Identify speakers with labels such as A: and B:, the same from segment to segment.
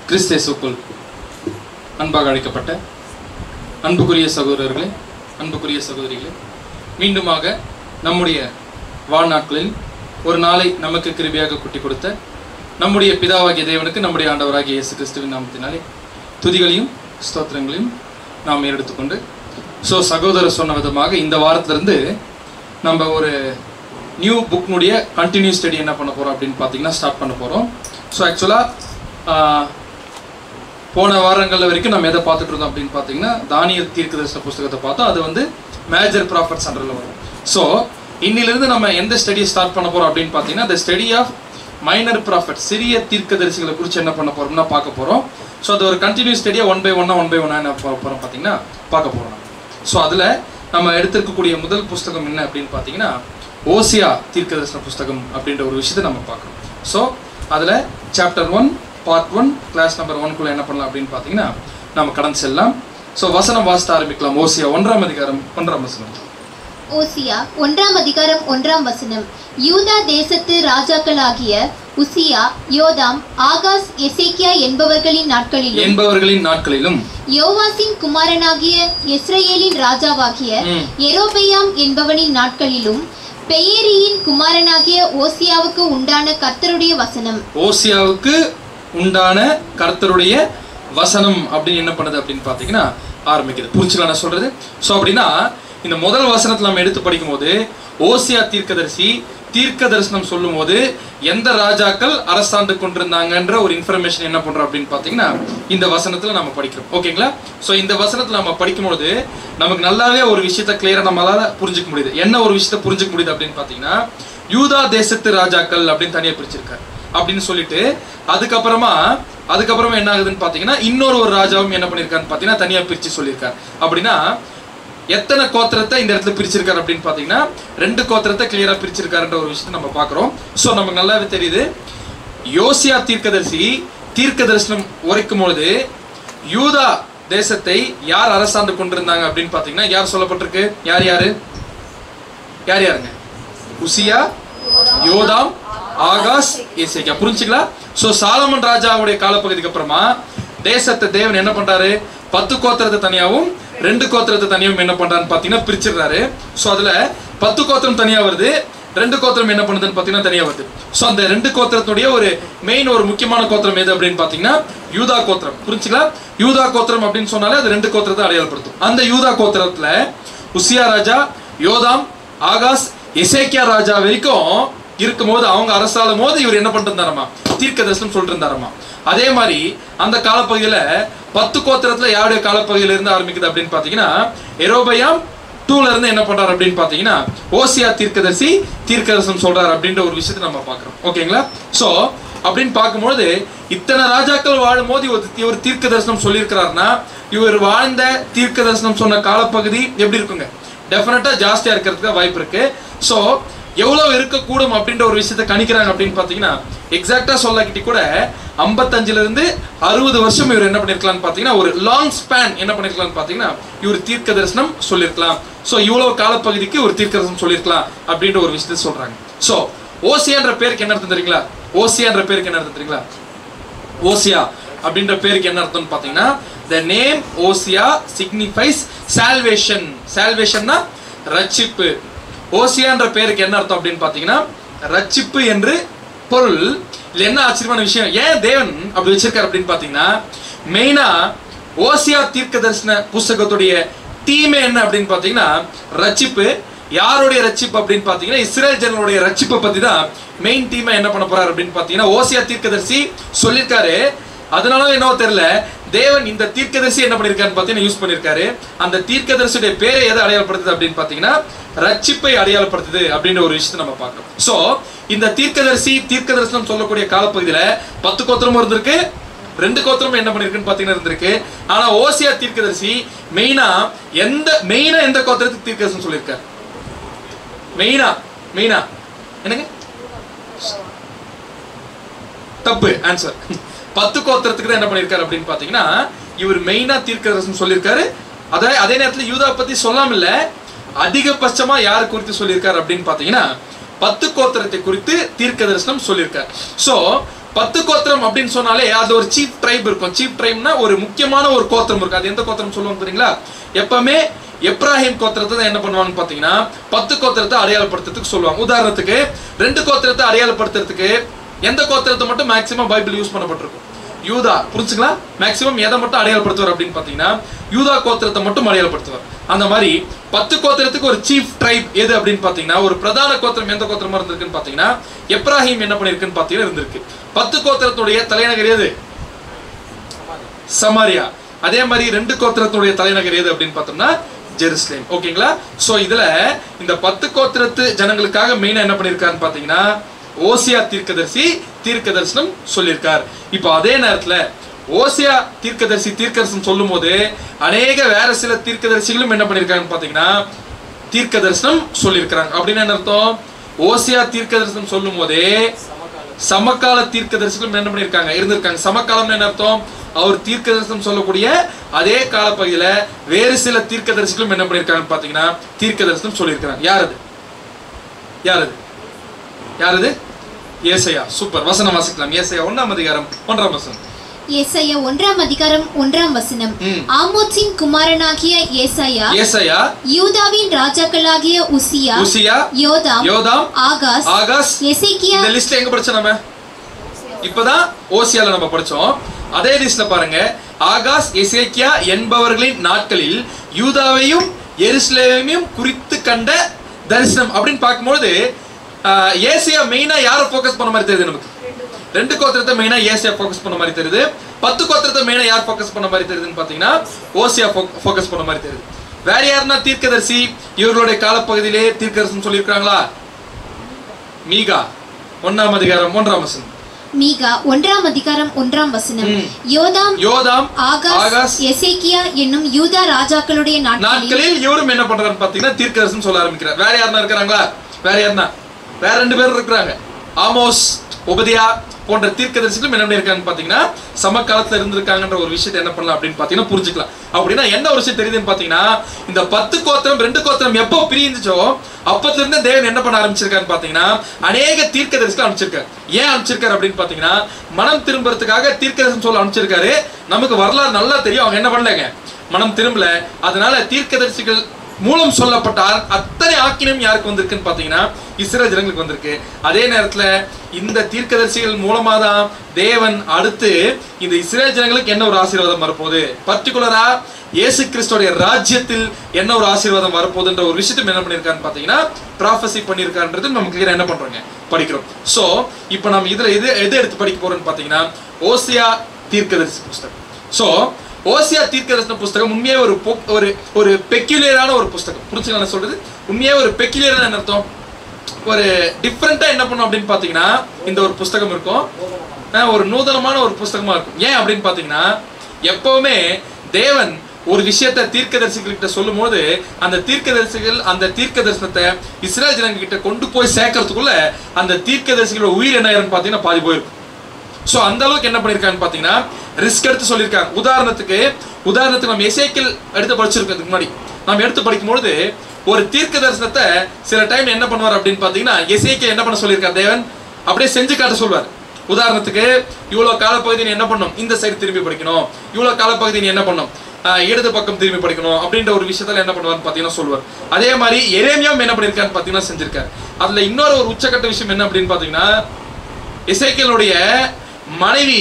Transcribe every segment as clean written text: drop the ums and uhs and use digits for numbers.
A: கிறிஸ்தேசுக்குள் அன்பாக அழைக்கப்பட்ட அன்புக்குரிய சகோதரர்களே, அன்புக்குரிய சகோதரிகளே, மீண்டுமாக நம்முடைய வாழ்நாட்களில் ஒரு நாளை நமக்கு கிருபையாக குட்டி கொடுத்த நம்முடைய பிதாவாகிய தேவனுக்கு நம்முடைய ஆண்டவராகிய இயேசு கிறிஸ்துவின் நாமத்தினாலே துதிகளையும் ஸ்தோத்திரங்களையும் நாம் ஏறெடுத்துக்கொண்டு சகோதரர் சொன்ன விதமாக இந்த வாரத்திலிருந்து நம்ம ஒரு நியூ புக்னுடைய கண்டினியூ ஸ்டடி என்ன பண்ண போகிறோம் அப்படின்னு பார்த்தீங்கன்னா ஸ்டார்ட் பண்ண போகிறோம். ஸோ ஆக்சுவலாக போன வாரங்களில் வரைக்கும் நம்ம எதை பார்த்துட்டு இருந்தோம் அப்படின்னு பார்த்தீங்கன்னா தானியேல் தீர்க்கதரிசன புஸ்தகத்தை பார்த்தோம். அது வந்து மேஜர் ப்ராஃபட்ஸ் அண்டரில் வரும். ஸோ இன்னிலிருந்து நம்ம எந்த ஸ்டடியை ஸ்டார்ட் பண்ண போகிறோம் அப்படின்னு பார்த்தீங்கன்னா the study of minor prophet, சிறிய தீர்க்கதரிசிகளை குறித்து என்ன பண்ண போகிறோம்னா பார்க்க போகிறோம். ஸோ அது ஒரு கண்டினியூ ஸ்டடியாக ஒன் பை ஒன்னாக என்ன போகிறோம் பார்த்தீங்கன்னா பார்க்க போகிறோம். ஸோ அதில் நம்ம எடுத்திருக்கக்கூடிய முதல் புஸ்தகம் என்ன அப்படின்னு பார்த்தீங்கன்னா ஓசியா தீர்க்கதரிசன புஸ்தகம் அப்படின்ற ஒரு விஷயத்தை நம்ம பார்க்கணும். ஸோ அதில் சாப்டர் 1 பார்ட் 1 கிளாஸ் நம்பர் 1 என்ன பண்ணலாம் அப்படின்னு பார்த்தீங்கன்னா நம்ம கடந்து செல்லலாம். ஸோ வசனம் வாசித்து ஆரம்பிக்கலாம். ஓசியா 1ஆம் அதிகாரம் 1ஆம் வசனம்.
B: ஓசியா 1ஆம் அதிகாரம் 1ஆம் வசனம். யூதா தேசத்து ராஜாக்களாகிய உசியா, யோதாம், ஆகாஸ், எசேக்கியா என்பவர்களின் நாட்களிலும் யோவாசின் குமாரனாகிய இஸ்ரவேலின் ராஜாவாகிய யெரொபெயாம் என்பவனின் நாட்களிலும் பெயேரியின் குமாரனாகிய ஓசியாவுக்கு உண்டான கர்த்தருடைய வசனம்.
A: ஓசியாவுக்கு உண்டான கர்த்தருடைய வசனம் அப்படின்னு என்ன பண்ணுது அப்படின்னு பார்த்தீங்கன்னா ஆரம்பிக்குது. புரிச்சுக்கலாம் நான் சொல்றது? ஸோ அப்படின்னா இந்த முதல் வசனத்தில் நம்ம எடுத்து படிக்கும் போது ஓசியா தீர்க்க தரிசனம் சொல்லும் போது எந்த ராஜாக்கள் அரசாண்டு கொண்டிருந்தாங்கன்ற ஒரு இன்ஃபர்மேஷன் என்ன பண்றோம் அப்படின்னு பார்த்தீங்கன்னா இந்த வசனத்துல நம்ம படிக்கிறோம். ஓகேங்களா? ஸோ இந்த வசனத்துல நம்ம படிக்கும்போது நமக்கு நல்லாவே ஒரு விஷயத்த கிளியரா நம்மளால புரிஞ்சுக்க முடியுது. என்ன ஒரு விஷயத்த புரிஞ்சுக்க முடியுது அப்படின்னு பார்த்தீங்கன்னா யூதா தேசத்து ராஜாக்கள் அப்படின்னு தனியா பிரிச்சிருக்காரு அப்படின்னு சொல்லிட்டு அதுக்கப்புறமா என்ன ஆகுதுன்னு பார்த்தீங்கன்னா இன்னொரு ராஜாவும் என்ன பண்ணியிருக்காருன்னு பார்த்தீங்கன்னா தனியா பிரிச்சு சொல்லியிருக்காரு. அப்படின்னா எத்தனை கோத்திரத்தை இந்த இடத்துல பிரிச்சிருக்காரு அப்படின்னு பார்த்தீங்கன்னா 2 கோத்திரத்தை கிளியரா பிரிச்சிருக்காருன்ற ஒரு விஷயத்தை நம்ம பார்க்குறோம். ஸோ நமக்கு நல்லாவே தெரியுது யோசியா தீர்க்க தரிசனம் உரைக்கும் பொழுது யூதா தேசத்தை யார் அரசாண்டு கொண்டிருந்தாங்க அப்படின்னு பார்த்தீங்கன்னா யார் சொல்லப்பட்டிருக்கு? யாருங்க? Uzziah, Jotham, Ahaz, Hezekiah. புரிஞ்சுக்கலாம்? ஸோ சாலமன் ராஜாவுடைய காலப்பகுதிக்கு அப்புறமா தேசத்தை தேவன் என்ன பண்றாரு? 10 கோத்திரத்தை தனியாகவும் 2 கோத்திரத்தை தனியாகவும் என்ன பண்றான்னு பார்த்தீங்கன்னா பிரிச்சிடுறாரு. ஸோ அதுல 10 கோத்திரம் தனியா வருது, 2 கோத்திரம் என்ன பண்ணுதுன்னு பார்த்தீங்கன்னா தனியா வருது. ஸோ அந்த 2 கோத்திரத்துடைய ஒரு முக்கியமான கோத்திரம் எது அப்படின்னு பார்த்தீங்கன்னா யூதா கோத்திரம். புரிஞ்சுக்கலாம்? யூதா கோத்திரம் அப்படின்னு சொன்னாலே அது 2 கோத்திரத்தை அடையாளப்படுத்தும். அந்த யூதா கோத்திரத்துல உசியா ராஜா, யோதாம், ஆகாஸ், எசேக்கியா ராஜா வரைக்கும் இருக்கும்போது அவங்க அரசாளும் போது இவர் என்ன பண்ணிட்டு இருந்தாராமா? தீர்க்க தரிசனம் சொல்லிட்டு இருந்தாராமா. அதே மாதிரி அந்த காலப்பகுதியில 10 கோத்திரத்துல யாருடைய காலப்பகுதியில இருந்து ஆரம்பிக்குது அப்படின்னு பாத்தீங்கன்னா யெரொபெயாம் 2ல இருந்து என்ன பண்றாரு அப்படின்னு பாத்தீங்கன்னா ஓசியா தீர்க்கதரிசனம் சொல்றாரு அப்படின்ற ஒரு விஷயத்தை நம்ம பாக்குறோம். ஓகேங்களா? சோ அப்படின்னு பார்க்கும்போது இத்தனை ராஜாக்கள் வாழும் போது இவர் தீர்க்க தரிசனம் சொல்லியிருக்கிறாருன்னா இவர் வாழ்ந்த தீர்க்க தரிசனம் சொன்ன காலப்பகுதி எப்படி இருக்குங்க? டெஃபினட்டா ஜாஸ்தியா இருக்கிறதுக்கு வாய்ப்பு இருக்கு. ஸோ எவ்வளவு இருக்கக்கூடும் அப்படின்ற ஒரு விஷயத்த கணிக்கிறாங்க அப்படின்னு பாத்தீங்கன்னா எக்ஸாக்டா சொல்லாக்கிட்டி கூட 55ல இருந்து 60 வருஷம் இவர் என்ன பண்ணிருக்கலாம்னு பாத்தீங்கன்னா ஒரு லாங் ஸ்பேன் என்ன பண்ணிருக்கலாம்னு பாத்தீங்கன்னா இவர் தீர்க்க தரிசனம் சொல்லியிருக்கலாம். ஸோ இவ்வளவு காலப்பகுதிக்கு ஒரு தீர்க்க தரிசனம் சொல்லியிருக்கலாம் அப்படின்ற ஒரு விஷயத்த சொல்றாங்க. ஸோ ஓசியான்ற பேருக்கு என்ன அர்த்தம் தெரியுங்களா? ஓசியா அப்படின்ற பேருக்கு என்ன அர்த்தம்னு பாத்தீங்கன்னா the name Hosea signifies salvation. salvationனா ரட்சிப்பு. ஓசியான்ற பேருக்கு என்ன அர்த்தம் அப்படின்னு பாத்தீங்கன்னா ரட்சிப்பு என்று பொருள். இதுல என்ன ஆச்சரியமான விஷயம், ஏன் தேவன் அப்படி வச்சிருக்காரு அப்படின்னு பாத்தீங்கன்னா மெயினா ஓசியா தீர்க்க தரிசன புஸ்தகத்துடைய தீமே என்ன அப்படின்னு பாத்தீங்கன்னா ரட்சிப்பு. யாருடைய ரட்சிப்பு அப்படின்னு பாத்தீங்கன்னா இஸ்ரேல் ஜனங்களுடைய ரட்சிப்பை பத்தி தான் மெயின் தீமா என்ன பண்ண போறாரு அப்படின்னு பாத்தீங்கன்னா ஓசியா தீர்க்கதரிசி சொல்லியிருக்காரு. அதனால என்னவோ தெரியல தேவன் இந்த தீர்க்கதரிசி என்ன பண்ணிருக்காருன்னு பாத்தீங்கன்னா யூஸ் பண்ணிருக்காரு. அந்த தீர்க்கதரிசியுடைய பேரை எதை அடையாளப்படுத்துது அப்படின்னு பாத்தீங்கன்னா ரட்சிப்பை அடையாளப்படுத்துது அப்படின்ற ஒரு விஷயத்தை நம்ம பார்க்கிறோம். சோ இந்த தீர்க்க தரிசனம் சொல்லக்கூடிய காலப்பகுதியில 10 கோத்திரமும் இருந்திருக்கு, 2 கோத்திரமும் என்ன பண்ணிருக்குன்னு பாத்தீங்கன்னா இருந்திருக்கு. ஆனா ஓசியா தீர்க்கதரிசி மெயினா எந்த கோத்திரத்துக்கு தீர்க்கதரிசனம் சொல்லியிருக்காரு? மெயினா என்னங்க? தப்பு ஆன்சர். 10 கோத்திரத்துக்கு தான் என்ன பண்ணிருக்காரு அப்படின்னு பாத்தீங்கன்னா இவர் மெயினா தீர்க்க தரிசனம் சொல்லியிருக்காரு. அதே நேரத்தில் யூதா பத்தி சொல்லாம இல்ல, அதிகபட்சமா யார் குறித்து சொல்லியிருக்காரு அப்படின்னு பாத்தீங்கன்னா 10 கோத்திரத்தை குறித்து தீர்க்க தரிசனம் சொல்லியிருக்காரு. சோ 10 கோத்திரம் அப்படின்னு சொன்னாலே அது ஒரு சீஃப் ட்ரைப் இருக்கும். சீஃப் ட்ரைப்னா ஒரு முக்கியமான ஒரு கோத்திரம் இருக்கு. அது எந்த கோத்திரம் சொல்லுவாங்க தெரியுங்களா? எப்பவுமே எப்ராஹிம் கோத்திரத்தை தான் என்ன பண்ணுவாங்கன்னு பாத்தீங்கன்னா 10 கோத்திரத்தை அடையாளப்படுத்துறதுக்கு சொல்லுவாங்க. உதாரணத்துக்கு 2 கோத்திரத்தை அடையாளப்படுத்துறதுக்கு எந்த கோத்திரத்தை மட்டும் மேக்சிமம் பைபிள் யூஸ் பண்ணப்பட்டிருக்கும்? யூதா. புரிஞ்சுங்களா? மேக்சிமம் எதை மட்டும் அடையாளப்படுத்துவார் அப்படின்னு பாத்தீங்கன்னா யூதா கோத்திரத்தை மட்டும் அடையாளப்படுத்துவார். அந்த மாதிரி 10 கோத்திரத்துக்கு ஒரு சீஃப் ட்ரைப் எது அப்படின்னு பாத்தீங்கன்னா ஒரு பிரதான கோத்திரம் எந்த கோத்திரமா இருந்திருக்குன்னு பாத்தீங்கன்னா எப்ராஹிம் என்ன பண்ணிருக்குன்னு பாத்தீங்கன்னா இருந்திருக்கு. 10 கோத்திரத்துடைய தலைநகர் எது? சமாரியா. அதே மாதிரி 2 கோத்திரத்துடைய தலைநகர் எது அப்படின்னு பார்த்தோம்னா ஜெருசலேம். ஓகேங்களா? சோ இதுல இந்த 10 கோத்திரத்து ஜனங்களுக்காக மெயினா என்ன பண்ணிருக்காருன்னு பாத்தீங்கன்னா ஓசியா தீர்க்கதரிசனம் சொல்லியிருக்கார். இப்போ அதே நேரத்துல ஓசியா தீர்க்கதரிசனம் சொல்லும் போது அநேக வேற சில தீர்க்கதரிசிகளும் என்ன பண்ணிருக்காங்கன்னு பாத்தீங்கன்னா தீர்க்கதரிசனம் சொல்லியிருக்கிறாங்க. அப்படின்னு என்ன அர்த்தம்? ஓசியா தீர்க்கதரிசனம் சொல்லும் போதே சமகால தீர்க்கதரிசிகளும் என்ன பண்ணிருக்காங்க இருந்திருக்காங்க. சமகாலம் என்ன அர்த்தம்? அவர் தீர்க்கதரிசனம் சொல்லக்கூடிய அதே காலப்பகுதியில வேறு சில தீர்க்கதரிசிகளும் என்ன பண்ணிருக்காங்க பாத்தீங்கன்னா தீர்க்கதரிசனம் சொல்லியிருக்காங்க. யாரது? ஏசாயா. சூப்பர். வசனம் வாசிக்கலாம். ஏசாயா 1ஆம் அதிகாரம் 1ஆம் வசனம்.
B: ஏசாயா 1ஆம் அதிகாரம் 1ஆம் வசனம். ஆமோத்சின் குமாரனாகிய ஏசாயா யூதாவின் ராஜாக்களாகிய உசியா யோதாம் ஆகாஸ் எசேக்கியா.
A: இந்த லிஸ்ட்ல எங்க படிச்சோம் நம்ம? இப்பதான் ஓசியால நம்ம படிச்சோம். அதே லிஸ்ட்ல பாருங்க, ஆகாஸ் எசேக்கியா என்பவர்களின் நாட்களில் யூதாவையும் எருசலேமையும் குறித்து கண்ட தரிசனம் அப்படின்னு பார்க்கும்போது ஏசாயா மெயினா யாரை ஃபோக்கஸ் பண்ண மாதிரி தெரியுது? நமக்கு 2 கோத்திரத்தை மெயினா ஏசாயா ஃபோக்கஸ் பண்ண மாதிரி தெரியுது. 10 கோத்திரத்தை மெயினா யார் ஃபோக்கஸ் பண்ண மாதிரி தெரியுதுன்னு பாத்தீங்கன்னா ஓசியா ஃபோக்கஸ் பண்ண மாதிரி தெரியுது. வேற யாருன்னா தீர்க்கதரிசி இவர்களுடைய காலப்பகுதியிலே தீர்க்கதரிசனம் சொல்லியிருக்காங்களா? மீகா 1ஆம் அதிகாரம் 1ஆம் வசனம்.
B: மீகா 1ஆம் அதிகாரம் 1ஆம் வசனம். யோதாம் ஆகாஸ் எசேக்கியா என்னும் யூதா ராஜாக்களுடைய நாட்களில்
A: இவரும் என்ன பண்றாருன்னு பாத்தீங்கன்னா தீர்க்கதரிசனம் சொல்ல ஆரம்பிக்கிறார். வேற யாருன்னா இருக்கிறாங்களா? வேற 2 பேர் இருக்கிறாங்க. ஆமோஸ், ஒபதியா போன்ற தீர்க்கதரிசிகளும் என்ன பண்ணிருக்காங்கன்னு பாத்தீங்கன்னா சமகாலத்துல இருந்திருக்காங்கன்ற ஒரு விஷயத்தை என்ன பண்ணலாம் அப்படின்னு பாத்தீங்கன்னா புரிஞ்சுக்கலாம். அப்படின்னா என்ன ஒரு விஷயம் தெரியுதுன்னு பாத்தீங்கன்னா இந்த 10 கோத்திரம் 2 கோத்திரம் எப்போ பிரிஞ்சுச்சோ அப்பத்துல இருந்து தேவன் என்ன பண்ண ஆரம்பிச்சிருக்காருன்னு பாத்தீங்கன்னா அநேக தீர்க்கதரிசிகள் அனுப்பிச்சிருக்காரு. ஏன் அனுப்பிச்சிருக்காரு அப்படின்னு பாத்தீங்கன்னா மனம் திரும்புறதுக்காக தீர்க்கதரிசனம் சொல்ல அனுப்பிச்சிருக்காரு. நமக்கு வரலாறு நல்லா தெரியும், அவங்க என்ன பண்ணலங்க, மனம் திரும்பல. அதனால தீர்க்கதரிசிகள் மூலம் சொல்லப்பட்ட அத்தனை ஆக்கினம் யாருக்கு வந்திருக்குன்னு பாத்தீங்கன்னா இஸ்ரவேல் ஜனங்களுக்கு வந்திருக்கு. அதே நேரத்துல இந்த தீர்க்கதரிசிகள் மூலமா தான் தேவன் அடுத்து இந்த இஸ்ரவேல் ஜனங்களுக்கு என்ன ஒரு ஆசீர்வாதம் வரப்போகுது, பர்டிகுலரா இயேசு கிறிஸ்துவோட ராஜ்யத்தில் என்ன ஒரு ஆசீர்வாதம் வரப்போகுதுன்ற ஒரு விஷயத்தை என்ன பண்ணிருக்கான்னு பாத்தீங்கன்னா ப்ராஃபஸி பண்ணிருக்கான்றது நம்ம கிளியரா என்ன பண்றோங்க படிக்கிறோம். சோ இப்போ நம்ம இதுல எது எடுத்து படிக்க போறோம்னு பாத்தீங்கன்னா ஓசியா தீர்க்கதரிசி புஸ்தகம். சோ ஓசியா தீர்க்கதரிசன புஸ்தகம் உண்மையே ஒரு பெக்யூலியரான ஒரு புஸ்தகம். புரிஞ்சுங்களா நான் சொல்றது? உண்மையே ஒரு பெக்யூலியரான அர்த்தம், ஒரு டிஃப்ரெண்டா என்ன பண்ணும் அப்படின்னு பாத்தீங்கன்னா இந்த ஒரு புஸ்தகம் இருக்கும், ஒரு நூதனமான ஒரு புஸ்தகமா இருக்கும். ஏன் அப்படின்னு பாத்தீங்கன்னா எப்பவுமே தேவன் ஒரு விஷயத்தை தீர்க்கதரிசிகிட்ட சொல்லும் போது அந்த தீர்க்கதரிசிகள் அந்த தீர்க்க தரிசனத்தை இஸ்ரவேல் ஜனங்க கிட்ட கொண்டு போய் சேர்க்கறதுக்குள்ள அந்த தீர்க்கதரிசிகளோட உயிர் என்ன ஆயிருன்னு பாத்தீங்கன்னா பாதி போயிருக்கும். சோ அந்த அளவுக்கு என்ன பண்ணிருக்காங்க பாத்தீங்கன்னா ரிஸ்க் எடுத்து சொல்லியிருக்காங்க. உதாரணத்துக்கு நம்ம எசேக்கியேல் எடுத்து படிச்சிருக்கிறதுக்கு முன்னாடி நம்ம எடுத்து படிக்கும்போது ஒரு தீர்க்க தரிசனத்தை சில டைம் என்ன பண்ணுவார் அப்படின்னு பாத்தீங்கன்னா எசேக்கியேல் என்ன பண்ண சொல்லியிருக்காரு, தேவன் அப்படியே செஞ்சு காட்ட சொல்வார். உதாரணத்துக்கு இவ்வளவு காலப்பகுதி நீ என்ன பண்ணும், இந்த சைடு திரும்பி படிக்கணும், இவ்வளவு காலப்பகுதி நீ என்ன பண்ணும், இடது பக்கம் திரும்பி படிக்கணும் அப்படின்ற ஒரு விஷயத்துல என்ன பண்ணுவார்னு பாத்தீங்கன்னா சொல்லுவார். அதே மாதிரி எரேமியாவும் என்ன பண்ணிருக்காருன்னு பாத்தீங்கன்னா செஞ்சிருக்காரு. அதுல இன்னொரு ஒரு உச்சக்கட்ட விஷயம் என்ன அப்படின்னு பாத்தீங்கன்னா எசேக்கியேலுடைய மனைவி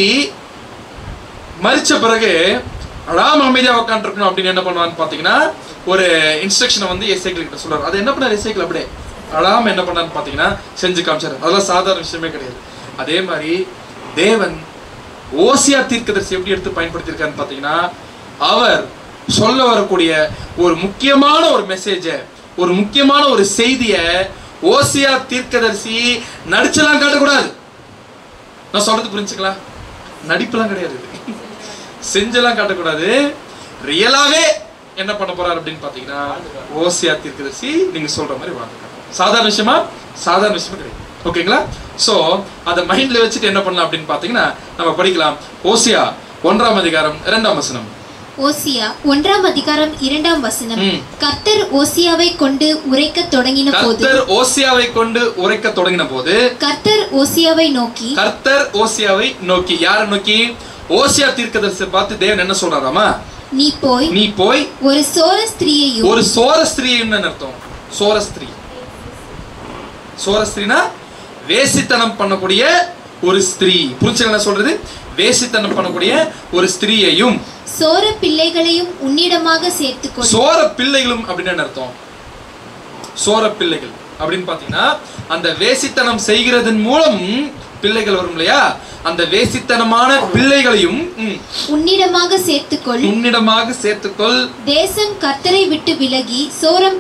A: மரிச்ச பிறகு அழாம அமைதியா உட்காந்துருக்கணும் அப்படின்னு என்ன பண்ணுவான்னு பாத்தீங்கன்னா ஒரு இன்ஸ்ட்ரக்ஷனை வந்து எசேக்கியேல் கிட்ட சொல்றாரு. அது என்ன பண்ணாரு எசேக்கியேல் அப்படியே அழாம என்ன பண்ணான்னு பாத்தீங்கன்னா செஞ்சு காமிச்சாரு. அதெல்லாம் சாதாரண விஷயமே கிடையாது. அதே மாதிரி தேவன் ஓசியா தீர்க்கதரிசி எப்படி எடுத்து பயன்படுத்தியிருக்காருன்னு பாத்தீங்கன்னா அவர் சொல்ல வரக்கூடிய ஒரு முக்கியமான ஒரு மெசேஜ, ஒரு முக்கியமான ஒரு செய்திய ஓசியா தீர்க்கதரிசி நடிச்செல்லாம் காட்டக்கூடாது. நான் சொல்றது புரிஞ்சுக்கலாம், நடிப்பெல்லாம் கிடையாது, செஞ்செல்லாம் காட்டக்கூடாது. ரியலாவே என்ன பண்ண போறாரு அப்படின்னு பாத்தீங்கன்னா ஓசியா தீர்க்கதரிசி நீங்க சொல்ற மாதிரி வாழ்ந்துருக்காங்க. சாதாரண விஷயமா கிடையாது. ஓகேங்களா? சோ அதை மைண்ட்ல வச்சுட்டு என்ன பண்ணலாம் அப்படின்னு பாத்தீங்கன்னா நம்ம படிக்கலாம். ஓசியா 1ஆம் அதிகாரம் 2ஆம் வசனம்.
B: ஓசியா 1ஆம் அதிகாரம் 2ஆம் வசனம். கர்த்தர் ஓசியாவை கொண்டு உரைக்க தொடங்கின போது கர்த்தர் ஓசியாவை நோக்கி யாரை நோக்கி?
A: ஓசியா தீர்க்கதரிசியை பார்த்து தேவன் என்ன சொல்றாராமா?
B: நீ போய் ஒரு சோர ஸ்திரீயையும் அர்த்தம். சோரஸ்திரீனா வேசித்தனம் பண்ணக்கூடிய ஒரு ஸ்திரீ. புரிஞ்சுங்க என்ன சொல்றது? வேசித்தனம் பண்ணக்கூடிய ஒரு ஸ்திரீயையும் சோர பிள்ளைகளையும் உன்னிடமாக சேர்த்துக்கொள்.
A: சோர பிள்ளைகளும் அப்படின்னு என்ன அர்த்தம்? சோர பிள்ளைகள் அப்படின்னு பாத்தீங்கன்னா அந்த வேசித்தனம் செய்கிறதன் மூலம் பிள்ளைகள் வரும் இல்லையா? அந்த வேசித்தனமான பிள்ளைகளையும்
B: உன்னிடமாக சேர்த்துக்கொள். தேசம் கர்த்தரை விட்டு விலகி சோரம்